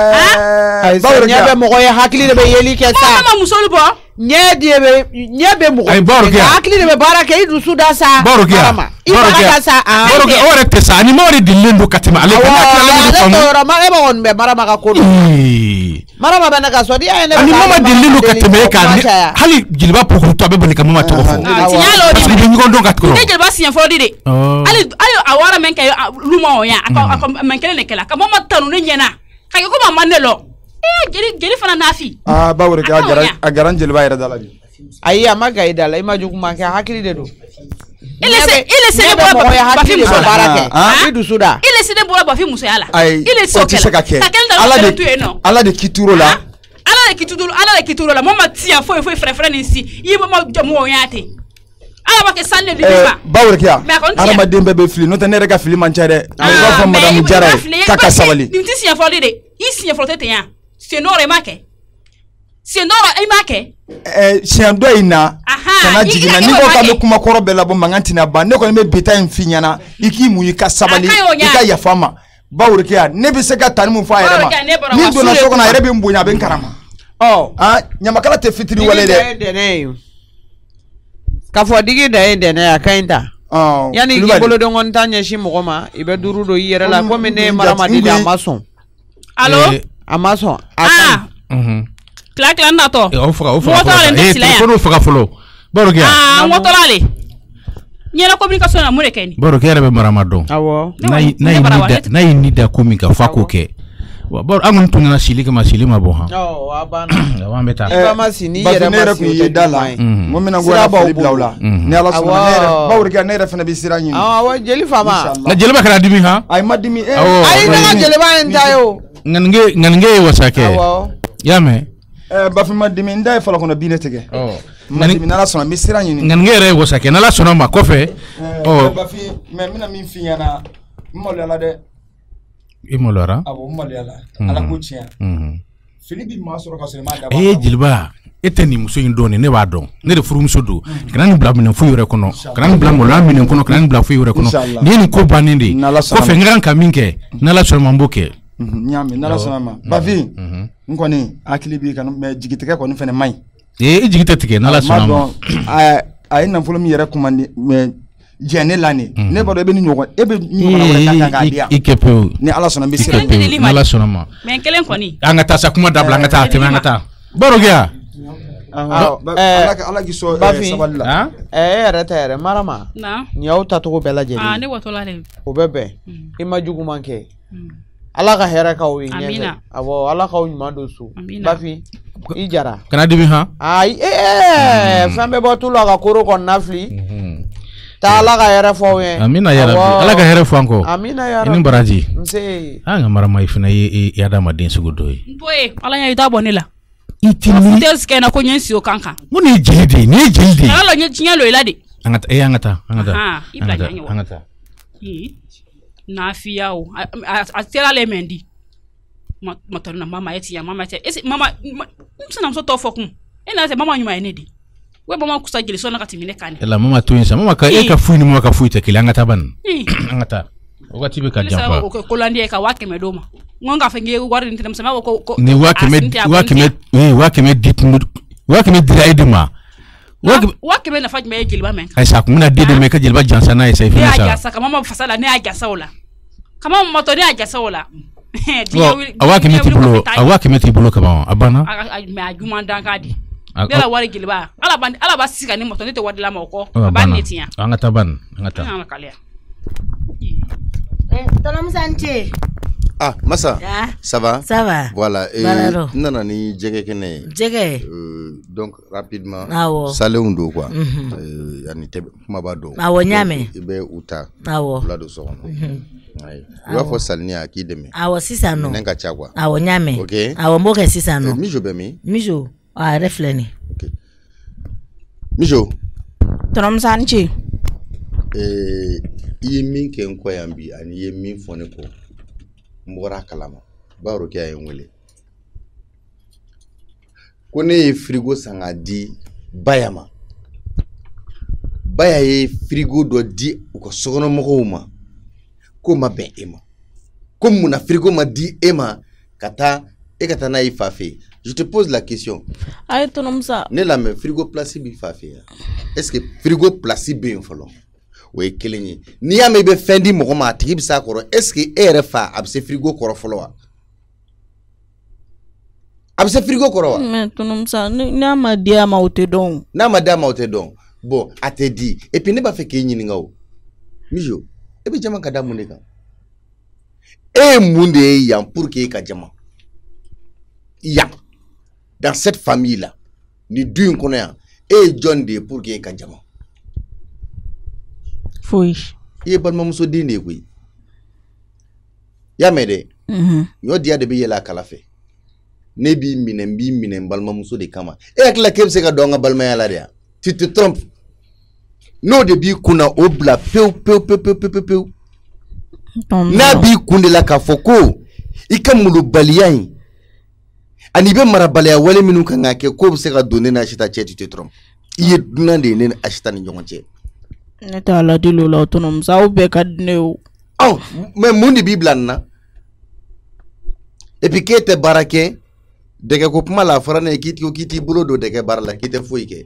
ay sa nya be mo ko ya hakili de be yeli ke sa mama musolu bo nye be mo ko hakili de be baraka idu suda sa mama baraka sa baraka ore pesa ni mori dilendo katima ale kana ma e ba on be marama ka ko marama bana ka so di ay ne ani mama dilendo katime ka hali jilba pokuru to be bani ka mama to fo tinyalo di ni ngondo ka ko ne jilba sian fo di de ali awara men ka luma o ya aka men kele ne kala ka mama tanu ne nyena ka ko mama ne lo jeli fana nafi bawre ka agaran jilba yara dalabi ayi amaga idala imaju kuma ka hakili de do ile se ne bo ba fi muso barake idu suda ile se ne bo ba fi muso yala ile se ka ke ala de kituro la ala de kituro la mama tia fo frère ni si yi mama jamu o yate ala ba ke sanne di ba bawre ka ala ma dembe be fili no te ne rega fili manchare ba fa madame jara kaka sabali ni ti sia fo de yi sia fo te ya c'est non remake c'est non remake sian do ina kana jigina ni ko ka me kuma koro bela bo mangantina ba ne ko me beta infinyana iki mu yika sabali ika ya fama bawre ke ne be se ka tani mu fa yere ma ni do na soko na yere be mbunya be nkarama nyamakala te fitiri wale de ka fo digi da de ne akainta yani ngibolo de ngon tanya shi mo ma ibe duru do yere la ko me ne marama di amason allo amason Clac na to. O faka folo. Baro ke. Moto lale. Nyela communication na mure keni. Baro ke rebe maramado. Awo. Na ni da komika fako ke. Baro angun tunna shili kama shili maboha. Abana. Wa meta. Iba masini yere masini dala. Momina ngora fili blawla. Ni ala sunna baro ke na refa na bisira nyi. Wa jeli fama. Na jeli ba kana dimi ha? Ay madimi ay na jeli ba entayo. Ngange wasake. Awo. Yame. Bafi madimi ndai fala kono bine tege. Madimi nala sona misira nyini. Ngangere wasake nala sona ma kofe. Bafi mina min finyana mmolo ala de. Imolora? Abo mmolo ala. Ala ko tia. Filibi masoro ka sele ma da ba. Jilba eteni muso indone ne ba don. Ne de furu muso do. Kana ni bla minen fu yore kono. Kana ni bla mola minen kono kana ni bla fu yore kono. Ni ni ko baninde. Kofe ngan kaminke nala sona mamboke. Nyame nala sona ma. Bafi nkoni akilibi kan me jigiteke ko fene mai jigiteke nala sona ay na folo mi yere kumandi me jɛne la ne ne b'a dɔn e bɛ ni ɲɔgɔn e bɛ ɲɔgɔn wɛrɛ ta kan k'a di yan i kɛ pewu ni ala sɔnna n bɛ sira ni ala sɔnna ma mais kelen kɔni an ka taa sa kuma dabila an ka taa tɛmɛ an ka taa baro kɛ yan ala k'i sɔn sabali la yɛrɛ tɛ yɛrɛ marama na nin y'aw tacogo bɛɛ lajɛlen ne watɔla de o bɛ bɛn i ma juguman kɛ ala ka hɛrɛ k'aw ye ɲɛfɛ awɔ ala k'aw ɲuman don so Bafin i jara kana dimi han ayi fɛn bɛɛ bɔ tu la ka koro kɔnɔna fili taa ala ka hɛrɛ fɔ aw ye amina yarabi ala ka hɛrɛ fɔ an kɔ amina yarabi i ni baraji nse an ka marama i fana ye adamaden sugu dɔ ye n to ye ala y'a i da bɔ ne la i ti ni tɛ sikɛ na ko ɲɛ si o kan kan mun ni jeli de ni jeli de ala ɲɛ tiɲɛ lo i la de an ka taa an ka taa an ka taa i bila ɲɛ an ka taa nafiya o a sera le mendi matɔri na mama ye tiɲɛ mama tɛ ese mama n sinamuso tɔ fɔ kun e na tɛ mama ɲuman ye ne de we mama kusa jeli sɔnna ka tɛmɛ ne kan la mama to yen sa mama ka e ka foyi ni mama ka foyi tɛ kelen an ka taa ban an ka taa wagati bɛ ka janfa ko landi ka 100 do ma n ka fɛ nge wari ni tɛmɛ ko ni 100 dira e de ma 100 nafa jumɛn ye jeliba mɛn ayi sa kun bɛna den de mɛn ka jeliba jansa n'a ye sa i fana sa ne y'a jasa ka mama fasa la ne y'a jasa o la ka mama matɔ ne y'a jasa o la a 100 t'i bolo a 100 t'i bolo kaban a banna mais a juman dan ka di ne la wari jeliba ala ba sika ne matɔ ne tɛ wari la ma o kɔ a ba ne tiɲɛ an ka taa ban an ka taa an ka kaliya Tolomusante. Ah, Massa. Ça va? Ça va. Voilà. Nana ni djege kene. Djege. Donc rapidement. Awo. Salé undo quoi. Yani tebe kumabado. Awo nyame. Ibe uta. Awo. Lado sokono. Ayi. Wa fo salni aki deme. Awo sisano. Nenga chagwa. Awo nyame. Okay. Awo mboke sisano. Mijo bemi. Mijo. Refleni. Okay. Mijo. Tolomusante. Iye min ke nkwa yambi ani iye min fone ko mbora kalama baro ke ayen wele ko ne frigo sanga di bayama baya ye frigo do di ko sogono moko ma ko ma ben ema ko muna frigo ma di ema kata e kata na ifafe. Je te pose la question. Aye tonomsa ne la me frigo placé bi fafe est-ce que frigo placé bien folo oui kelenye ni ya me be fendi mo ma tigi bi sa koro est-ce que ere fa abse frigo koro folo wa abse frigo koro wa mais tonomsa na ma dia ma ote don bon a te dit et puis ne ba fait ke nyini ngawo mijo e be jama ka da munde kan e munde yam pour que ka jama ya dans cette famille là ni duin kono ya e John de pour que ka jama foi ye balma muso dinde koy ya mede yo dia de be yela kala fe ne bi minen balma muso de kama e akla kebse ka donga balma yala dia tu te trompes no de bi kuna obla peu na bi kundela ka foko ikamulu baliyan ani be marabaliya wale minu kan ngake ko se ka donner na chita che tu te trompes iye dunande ne achita ni njonche ne ta la dilo la autonom sa ou be kadneu oh mais mundi bible na et puis que te barake de que ko puma la farane kiti bulo do de que barla kite foike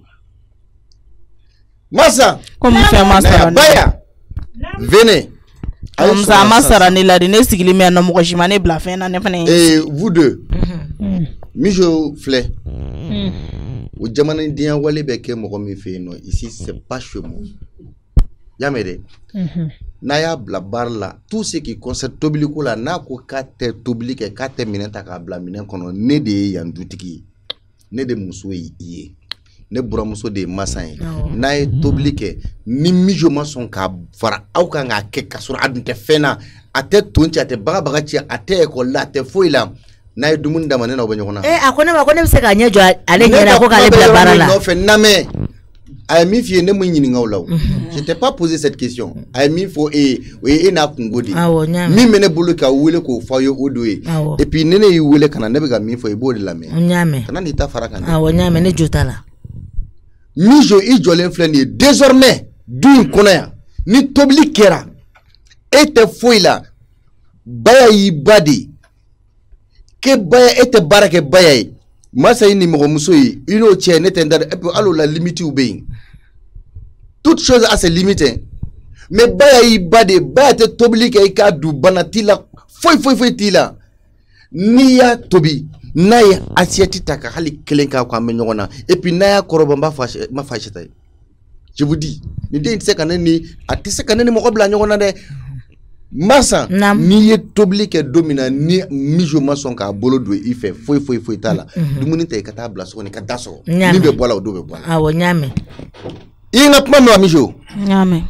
Massa comme fait Massa baya venez comme ça Massa ni la dine sigili me no mo jimane bla fin na ne fane et vous deux mijo flé o jamana dia wale be ke mo mi fe no ici c'est pas chez moi yamede na ya bla barla tout ce qui concerne tobiliko la na ko kate tobilike kate minenta ka bla minen kono ne de yandutiki ne de muso yi ne bura muso de masan na e tobilike ni mijo mason ka fara au ka nga ke kasura adunte fena ate tonchi ate baga chi ate ko la te foila na e dumun da manena obanyona akone be se ka nyejo ale nyera ko ka le bla barala no fe name ay mi fie ne mo nyini ngawlaw je t'ai pas posé cette question ay mi fo e na kungodi mi mene bulu ka wele ko fayo odoe et puis nene yi wele kana ne be ga mi fo e bodi la me nyame kana ni ta fara kana nyame ne jotala mijo i jolen fleni désormais du konya ni tobli kera ete foila baya yi badi ke baya ete barake baya yi masa yi ni mo muso yi ino che ne tenda et puis alo la limite ou bien toute chose a ses limites mais baya i bade baya te tobili ke i ka du bana tila foi tila ni ya tobi na ye assiette ta ka hali kelen ka ko ambe nyona et puis na ya koroba ma fâche tay je vous dis ni de se kanani atise kanani mo ko bla nyona de massa ni ye tobili ke domina ni mijo mason ka bolo do i fait foi tala dumuni te ka ta bla so ni ka daso ni be bola o do be bola awo nyame inga kuma no mijo nyame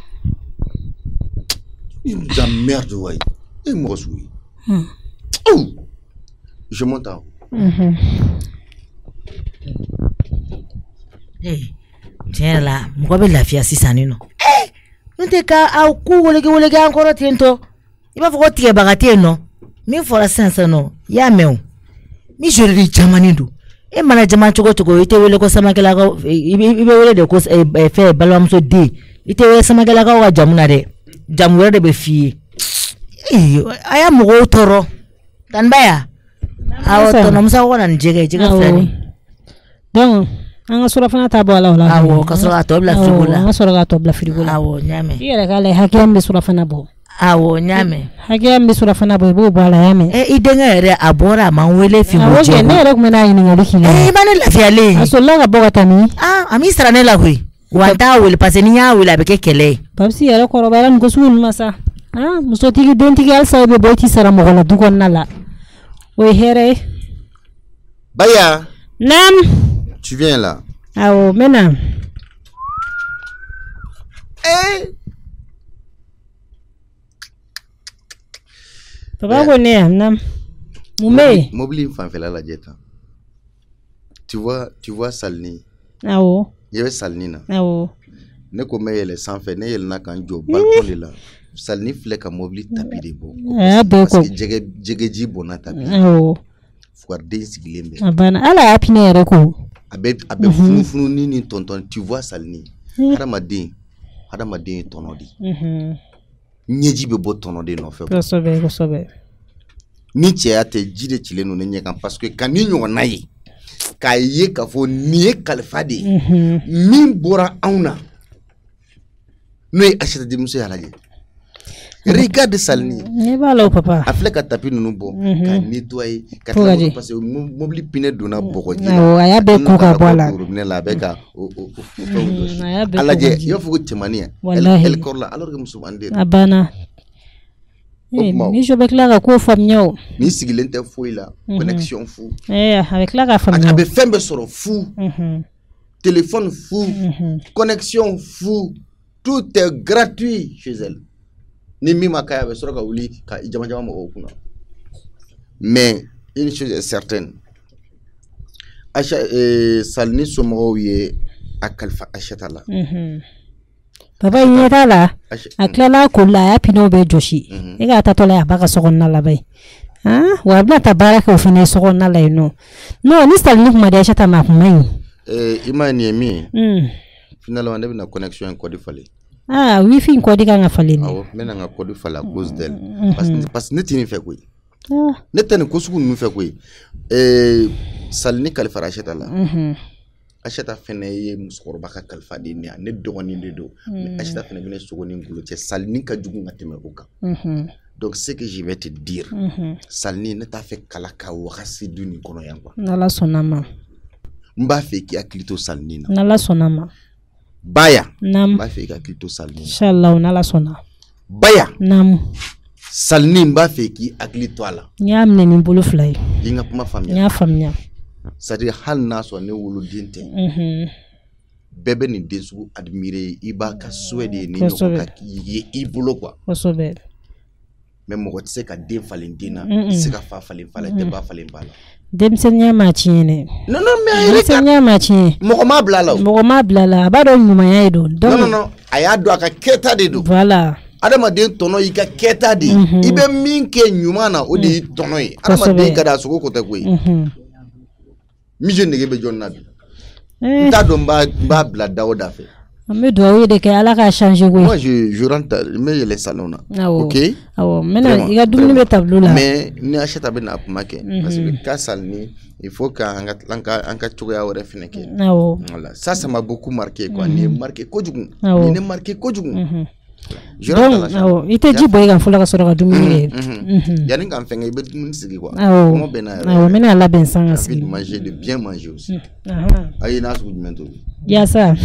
la merde ouais et moi oui oh je m'entends tiens là mko be lafia sisani no nte ka au ku wolege encore tento iba foko tie bagate no mi fora sense no ya meu mi jori jamani ndu e mana jama chogo ite wele ko samakela ko ibe wele de ko fe balwam so de ite wele samakela ko wa jamuna de jamure de be fi aya mo toro tan baya awo to no musa ko nan jege flani donc anga sura fana ta bo ala awo ka sura to bla frigola anga sura ga to bla frigola awo nyame yere kale hakem be sura fana bo awo nyame hakem be sura fana bo ala yame idenga ere abora manwele fi mo je awo ne re kuma na yini ngali kile bana la fi ale asolla ga boga tami ami strane la hui wanta wele paseni nya wele abeke kele babsi yere ko robala ngo sun masa muso tigi dentigi alsa be boyti sara mo gola du kon nala o here baya nam tu viens là awo mena papa ko ne nam mume mobili fan fela la jeta tu vois Salni awo yewe Salni na awo ne ko meyele sans fait ne yel na kan jo balcon de la Salni fle ka mobili tapi de bo parce que jege bona tapi awo fuar de sigilembe abana ala apine yere ko abe funu ni tonton tu vois Salni hadamaden tonodi nyeji be bo tonodi no fe ko sobe ni tiate jide chile no ne kan parce que kani nyo na yi ka ye ka fo ni kalfa de min bora auna no e acheta de muso yalaje regarde Salni ne balo papa afle ka tapi nunu bo ka nettoyer ka parce que mobili pine dona boko ji aya be ko ka bola ne la be ka alaje yo fugo temania el korla alors que muso ande abana ni je be klara ko famnyo ni sigilente foila connexion fou avec klara famnyo abe fembe soro fou téléphone fou connexion fou tout est gratuit chez elle ni mi makaya be soro ka wuli ka jama mo okuna mais une chose est certaine Salni somo ye akalfa achetala papa yetala aklala kula ya pino be joshi ega tatola ya baka sokonna la bay wa bna tabaraka ofine sokonna la no ni Salni kuma da acheta ma kuma imani mi finalement on a une connexion en code fallait wifi nkodi ka ngafale ni mena nga code fala à cause d'elle parce que netini fait quoi netani ko sugu nu fait quoi Salni kalfa acheta la acheta fene ye musokoroba ka kalfa de ni ne dogoni de do acheta fene bene sogoni ngulo te Salni ka jugu ngateme oka donc ce que je vais te dire Salni ne t'a fait kalaka wakasi duni kono yangwa nala sonama mba fe ki aklito Salni na nala sonama baya nam mba fe ki aklito Salni inshallah nala sona baya nam Salni mba fe ki aklito ala nyamne ni bulu fly inga puma famia nya famia c'est-à-dire hal naso ne wulu dinte bebe ni desu admirer iba ka souhaiter ni no ka yi ibulo quoi kosobe même mo tse ka den falendina se ka fa falen fala te ba falen bala dem senya machine non mais ay senya machine mo ma blala ba do nyuma ya do non aya do aka keta de do voilà adama den tono yi ka keta de ibe min ke nyuma na o de tono yi adama den ka da soko ko ta ko yi mi je nege be jonna bi ta do ba bla daoda fe me do de ke ala ka changer ko moi je rentre mais les salons là OK maintenant il y a dumuni be tableau là mais ni acheta be na make parce que ka Salni il faut ka anga choya wore feneke voilà ça m'a beaucoup marqué quoi ni marqué ko jugu ni ne marqué ko jugu donc ite ji boy kan fula ka sɔrɔ ka dumuni yani kan fɛngɛ I bɛ dumuni sigi quoi comment bɛ na awɔ mena la ben sanga sigi manger de bien manger aussi ayi n'a sugu jumɛn to yasa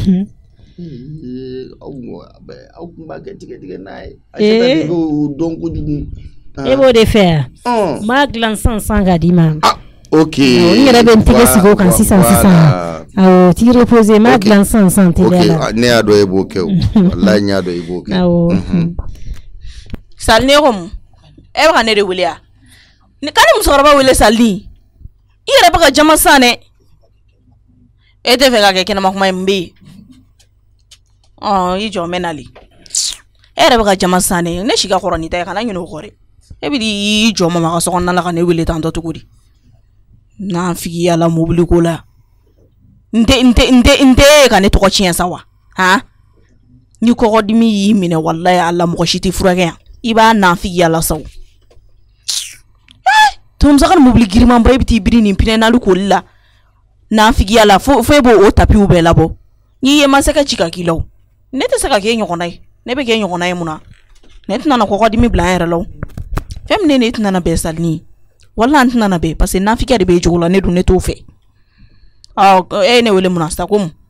aw kun b'a kɛ tigɛ n'a ye a se ka dɔn kojugu e b'o de fɛ ma dilan san ka di ma ok n yɛrɛ bɛ n tɛgɛ sigi o kan sisan awɔ t'i reposer ma dilan san teliya la ok ne y'a dɔn e b'o kɛ o wallahi n y'a dɔn e b'o kɛ awɔ Salini ko mun e bɛ ka ne de wele ya ka ni musokɔrɔba wele Salini I yɛrɛ bɛ ka jama san dɛ e tɛ fɛ ka kɛ kɛnɛma kuma in bɛ yen I jɔ mɛ nali e yɛrɛ bɛ ka jama san dɛ ne si ka kɔrɔ ni ta ye kana ɲinɛ o kɔ dɛ e bɛ di jɔ mama ka sokɔnɔna la ka ne wele tantɔ cogo di n'an figi yala mobili ko la nte ka ne tɔgɔ tiɲɛ sa wa ni kɔgɔdimi y'i minɛ wallahi Allah mɔgɔ si tɛ furakɛ yan I b'a n'an figi yala sa tonmusa ka mobili giriman ba I bɛ t'i biri nin pinɛ nalu koli la n'an figi yala fo e b'o tapiw bɛɛ labɔ n'i ye ma se ka ci ka k'i la ne tɛ se ka k'e ɲɔgɔnna ye ne bɛ k'e ɲɔgɔnna ye mun na ne tɛna na kɔgɔdimi bila an yɛrɛ la fɛn min ne tɛna na bɛn Salini wallahi an tɛna na bɛn parce que n'an figi de bɛ jogo la ne dun ne t'o fɛ e ne wele mun na sa ko mun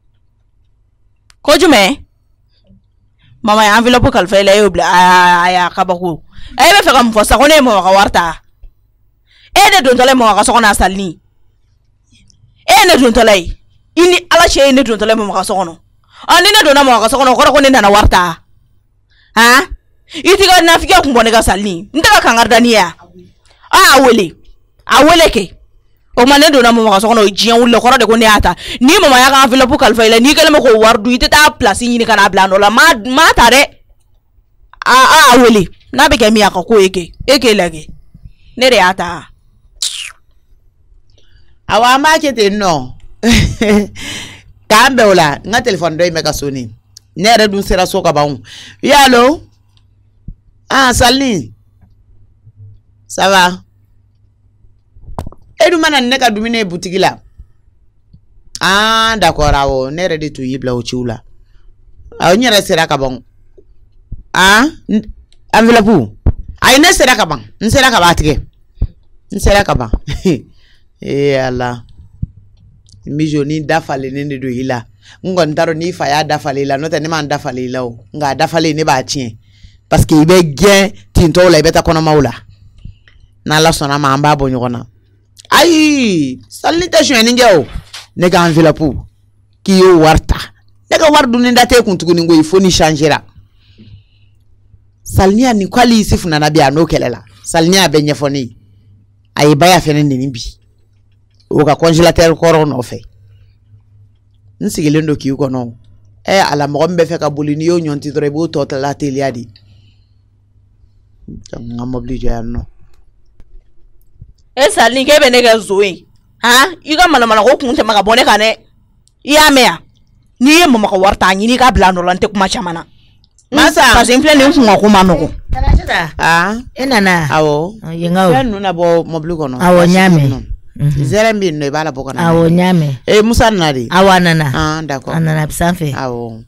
ko jumɛn mama ya enveloppe kalifa ila y'o bila aya kabako e bɛ fɛ ka mun fɔ sa ko ne ye mama ka wari ta e de dontɔla ye mama ka so kɔnɔ Salini e ne dontɔla ye I ni Ala cɛ ye ne dontɔla ye mama ka so kɔnɔ ni ne donna mama ka so kɔnɔ o kɔrɔ ko ne nana wari ta I ti ka nafigiya kun bɔ ne ka Salini n tɛ ka kangari da ni ye ya a wele kɛ o ma ne donna mama ka so kɔnɔ o diɲɛ wuli kɔrɔ de ko ne y'a ta ni mama y'a ka enveloppe kalifa I la n'i kɛlen bɛ k'o wari dun I tɛ taa place ɲini ka n'a bila nɔ la ma ta dɛ a wele n'a bɛ kɛ min a ka ko e k'e lajɛ ne de y'a ta awa an b'a kɛ ten nɔ k'an bɛn o la n ka téléphone dɔ in bɛ ka sonner ne yɛrɛ dun sera so ka ban yalo Salini ça va e dun mana ne ka dumuni ye boutique la d'accord awɔ ne yɛrɛ de tun y'i bila o ciw la n yɛrɛ sera ka ban enveloppe ayi ne sera ka ban n sera ka ban tigɛ n sera ka ban Ala mijo ni dafale ne de do I la n kɔni t'a dɔn n'i fa y'a dafale I la n'o tɛ ne m'an dafale I la o nka a dafale ne b'a tiɲɛ parce que I bɛ gɛn tintɔw la I bɛ taa kɔnɔmaw la n'Ala sɔnna ma an b'a bɔ ɲɔgɔn na ayi Salini tɛ suɲɛni kɛ o ne ka enveloppe k'i y'o wari ta ne ka wari dunni da t'e kun tuguni ko il faut ni changera Salini a nin k'ale Yusufu nana bi a n'o kɛlɛ la Salini a bɛ ɲɛfɔ ne ye a ye ba ya fɛnɛ neni bi o ka congélateur kɔrɔ nɔfɛ n sigilen do k'i kɔnɔ Ala mɔgɔ min bɛ fɛ ka boli n'i y'o ɲɔnti dɔrɔn I b'o tɔ la teliya de n ka mobili jɔ yan nɔ Salini k'e bɛ ne kɛ zo ye I ka manamana ko kun tɛmɛ ka bɔ ne kan dɛ I y'a mɛn ya n'i ye mama ka wari ta ɲini k'a bila nɔ la n tɛ kuma caman na masa parce que n filɛ nin kun ka ko ma nɔgɔ e nana awɔ yenga o fɛn ninnu na bɔ mobili kɔnɔ awɔ ɲaamɛ zɛrɛn bɛ yen nɔ I b'a la bɔ ka na awɔ ɲaamɛ Musa nana de awɔ a nana d'accord a nana sanfɛ awɔ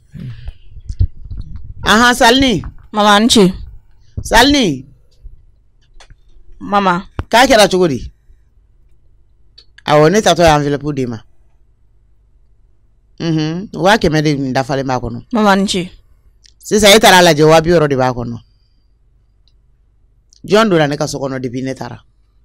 Salini mama n ce Salini mama k'a kɛra cogo di awɔ ne tatɔ ye enveloppe di ma 100 de nin dafalen b'a kɔnɔ mama n ce sisan e taara lajɛ 200 de b'a kɔnɔ jɔn donna ne ka so kɔnɔ depuis ne taara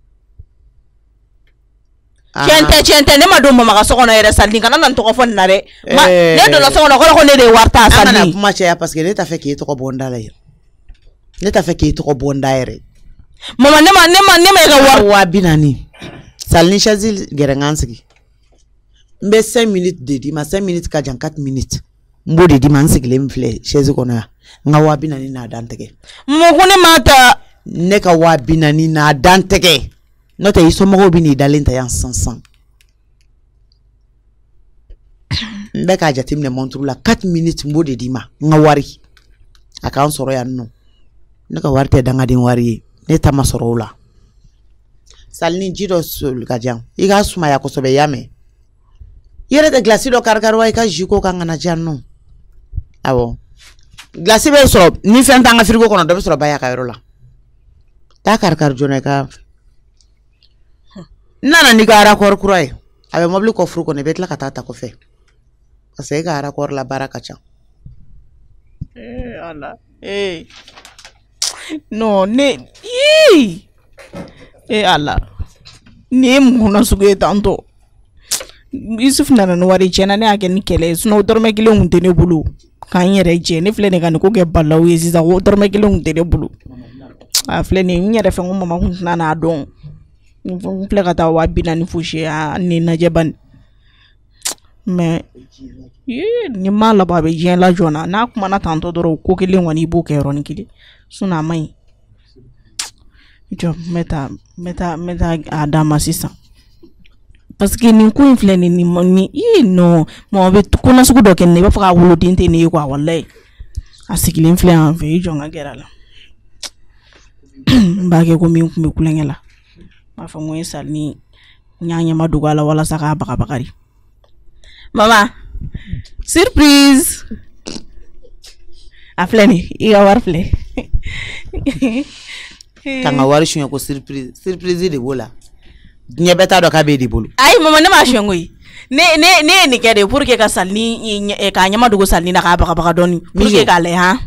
tiɲɛ tɛ ne ma don mama ka so kɔnɔ yɛrɛ Salini kana na n tɔgɔ fɔ nin na dɛ ne donna so kɔnɔ kɔrɔ ko ne de ye wari ta Salini an kana kuma caya parce que ne t'a fɛ k'e tɔgɔ bɔ n da la yɛrɛ ne t'a fɛ k'e tɔgɔ bɔ n da yɛrɛ mama ne ma e ka wari 240 Salini chaise gɛrɛ n k'an sigi n bɛ 5 minutes de d'i ma 5 minutes ka jan 4 minutes n b'o de d'i ma n sigilen filɛ chaise kɔnɔ yan n ka 240 n'a dan tɛgɛ mun ko ne m'a ta ne ka 240 n'a dan tɛgɛ n'o tɛ I somɔgɔw bɛ n'i dalen ta yan sisan n bɛ k'a jateminɛ montre la 4 minutes n b'o de d'i ma n ka wari a k'an sɔrɔ yan nɔ ne ka wari tɛ dangaden wari ye ne ta ma sɔrɔ o la Salini ji dɔ soli ka jan I k'a sumaya kosɛbɛ i y'a mɛn I yɛrɛ tɛ glace dɔ kari-kari wa I ka jus ko kan ka na jan nɔ awɔ glace be so ni fen tanga frigo kono do be so baya ka yoro la ta kar jona ka nana ni gara kor kurai abe mobli ko fru ko ne betla ka tata ko fe parce que gara kor la baraka cha ala no ne ala ni muna suge tanto Yusuf nana no wari chena ne ake ni kele suno dorme kile unte ne bulu kan yere je ne fle ne kan ko ge balaw yesi za wo dorme kile unte ne bulu a fle ne nyere fe ngoma ma nana don fle kata wa binani fushi a ni na jeban mais ni mala ba be je la jona na kuma na tanto doro ko kile wani bu ke ron kile suna mai jo meta adama sisa parce que ni ko infle ni no mo be kuna suku do ken ne ba fa wolo dinte ne ko wallahi asikile infle en ve jo ngagera la ba ke ko mi kulengela ma fa ngoy sal ni nyanya madugala wala saka bakari mama surprise afleni iga warfle kanga wari shunye ko surprise de bola nye beta do ka be di bolu ay mama ne ma shungui ne kede pour que ka salni ka nyama dugo salni na ka baka doni pour que ka le ha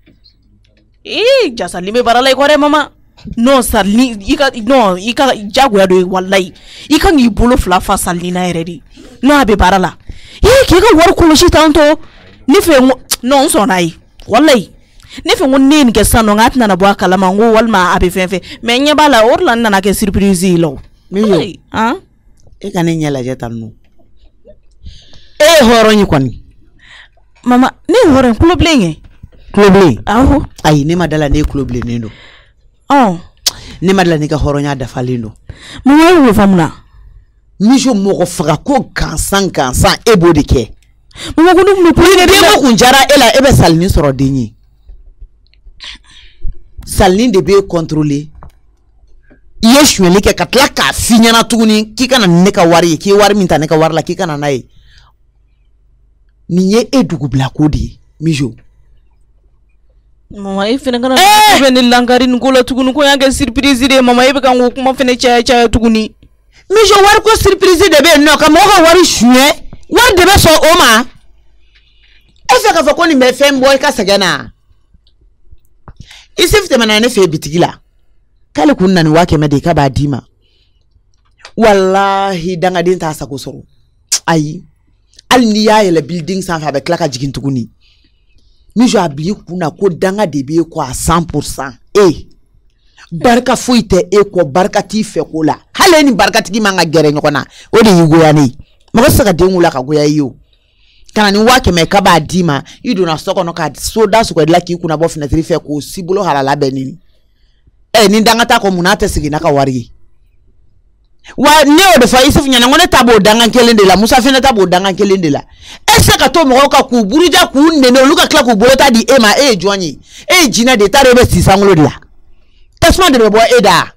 ja salni me barala ko re mama no salni ika jago ya do wallahi ika ngi bolo fla fa salni na eredi no abe barala ke ka war ko shi tanto ni fe no so nai wallahi ne fe ngon nen ke sano ngatna na bwa kala mango walma abe fenfe me nya bala orlan na ke surprise lo miyo e kan nyala jetan no horo ni kwani mama ne horo club aho ay ne madala ne club le nendo ne madala ne ka horo nya dafa lendo mama wo famna mijo moko faga ko kansan ebo de ke mama ko no de mo kunjara ela ebe salni soro denyi salni de be contrôler yeshweli ke katla ka finyana tuguni kika na neka wari ki wari minta neka warla kika na nae niye edugu blakodi mijo mama ifene kana fene langari ngola tuguni ko yange surprise de mama ibe kan kuma fene chaya tuguni mijo war ko surprise de be no ka mo ka wari shwe war de be so oma efe ka fa ko ni me fem boy ka sagana isifte manane fe bitigila kale kunna ni wake mede ka ba dima wallahi danga din ta sako soro ayi alni ya yele building san fa be klaka jigin tuguni mi jo abli kuna ko danga de be ko a 100% barka fuite ko barka ti fe ko la hale ni barka tigi manga gere nyokona o de yugo ya ni mako saka de ngula ka go ya yo kana ni wake me ka ba dima ido na soko no ka so da so ko de la ki kuna bo fina tri fe ko sibulo halala benini ni danga ta ko munata sigina ka wari wa ne o de fa isuf nyana ngone tabo danga kelende la musa fena tabo danga kelende la ese ka to mo ka ku burija ku nene luka kla ku bolota di ema joanyi jina de tare be sisangolo de la tasma de bo eda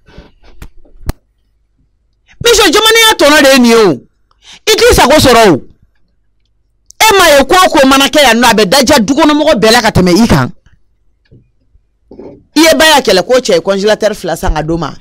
misho jamani ya tona de ni o ikisa ko soro ema ye ko manake ya no abedaja dukono mo bela ka teme ikan iye baya kele ko che congélateur flasanga doma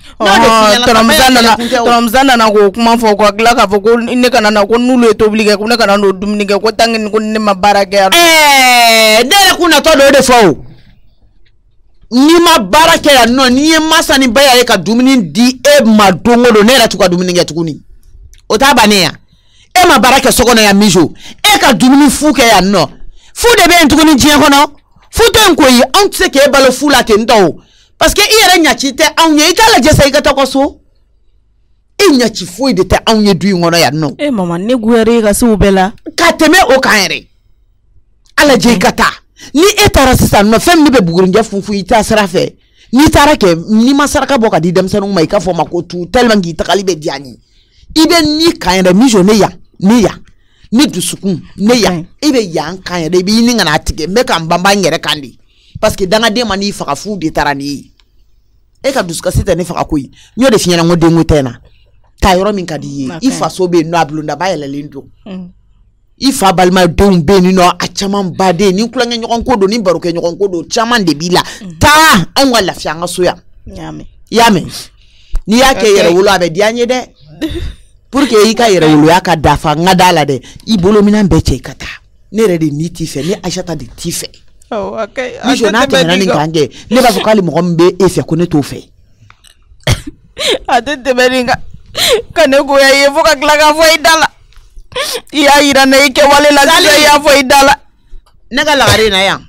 Ramzana na ko kuma fo ko kala ka fo ko ne kana na ko nulu to oblige ko ne kana no dumni ke ko tangin ko ne mabarake dele kuna to do de fo ni mabarake ya no ni masa ni baya ye ka dumni di madongo do ne ra tuka dumni nge tukuni o ta bane ya mabarake sokono ya mijo ka dumni fuke ya no fu de be tukuni jien kono Futen koyi an tse ke balo fula tendo parce que iyere nyachi te anye ikala jesa ikata koso nyachi foi de te anye du ngono ya no mama ne guere ga su bela ka teme o kanere ala je ikata ni etara sisa no fem ni be bugurinja fufu ita sarafe ni tarake ni masaraka boka di dem sanu mai ka fo makotu tellement ngi takali be diani ibe ni kanere mi jone ya ni dusukun ne ya ibe yan kan ya de bi ni ngana tige me kan bamba ngere kandi parce que danga de mani faka fu de tarani ka duska sita ne faka koyi nyo de finyana ngode ngutena ka yoro min kadi ifa so be no ablunda ba yele lindo I fa balima denw be ni no a caman ba de ni kulange ɲɔgɔn ko do ni baro kɛ ɲɔgɔn ko do caman de b'i la taa an ka lafiya an ka so yan y'a mɛn n'i y'a kɛ yɛrɛ wolo a bɛ diya n ye dɛ pour que i ka yɛrɛ woloya ka dafa n ka da la dɛ i bolo minan bɛɛ cɛ i ka taa ne yɛrɛ de ni t'i fɛ ni Aïssata de t'i fɛ ni jo n'a tɛmɛna nin kan kɛ ne b'a fɔ k'ale mɔgɔ min bɛ e fɛ ko ne t'o fɛ a tɛ tɛmɛ nin kan ka ne goya i ye fo ka tila k'a fɔ i da la i y'a yira ne i kɛwale la sisan i y'a fɔ i da la ne ka lagare in na yan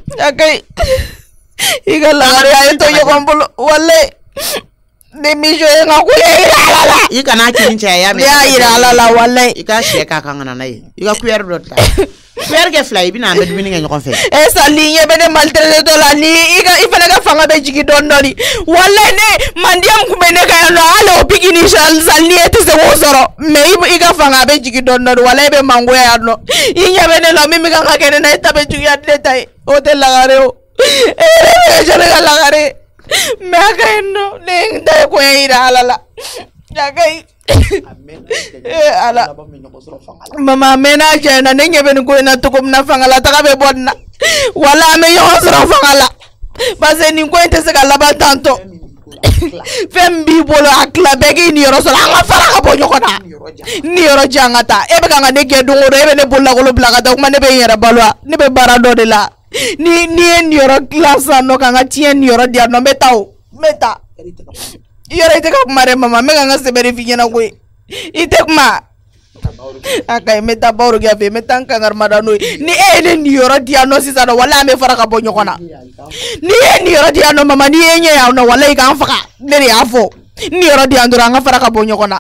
i ka lagare a ye to ɲɔgɔn bolo walayi ni miso ye nka ko ye yira ala la i kana kini caya ne y'a yira ala la walayi i ka sɛ k'a kan ka na n'a ye i ka kuyɛri dɔ ta kuyɛri kɛ fila i bɛna an bɛ dumuni kɛ ɲɔgɔn fɛ sali ɲɛ bɛ ne maltraité tɔ la ni i fana ka fanga bɛ jigin dɔɔni dɔɔni walayi ne mandiya kun bɛ ne ka yan nɔ hali o piki ni sali e tɛ se k'o sɔrɔ mais i ka fanga bɛ jigin dɔɔni dɔɔni walayi i bɛ mangoya yan nɔ i ɲɛ bɛ ne la min bɛ kan ka kɛ ne na e ta bɛ juguya ni ne ta ye o tɛ lagare o e yɛrɛ bɛ kɛ ne ka lagare mais a ka ɲi nɔ ne n ta ye koɲɛ yira ala la a ka ɲi ala mama mena jena ne ɲɛ bɛ nin ko in na cogo min na fanga la taga bɛ bɔ nin na wala an bɛ ɲɔgɔn sɔrɔ fanga la parce que nin ko in tɛ se ka laban tantɔ fɛn min b'i bolo a tila bɛɛ k'i niyɔrɔ sɔrɔ an ka fara ka bɔ ɲɔgɔn na niyɔrɔ jan ka taa e bɛ kan ka ne gɛn don o don e bɛ ne bololakolo bila ka taa o kuma ne bɛ n yɛrɛ baloya ne bɛ baara dɔ de la ni ye niyɔrɔ dilan sisan nɔ ka n ka tiɲɛ niyɔrɔ di yan nɔ n bɛ taa o n bɛ taa yɔrɔ i tɛ ka kuma dɛ mama n bɛ ka n ka sɛbɛnni f'i ɲɛna koyi i tɛ kuma a ka ɲi n bɛ taa baro kɛ fɛ n bɛ taa n kankarimada n'o ye ni e ye ne niyɔrɔ di yan nɔ sisan nɔ walayi an bɛ fara ka bɔ ɲɔgɔn na ni ye niyɔrɔ di yan nɔ mama ni ye ɲɛ yan nɔ walayi k'an faga ne de y'a fɔ niyɔrɔ di yan dɔrɔn an ka fara ka bɔ ɲɔgɔn na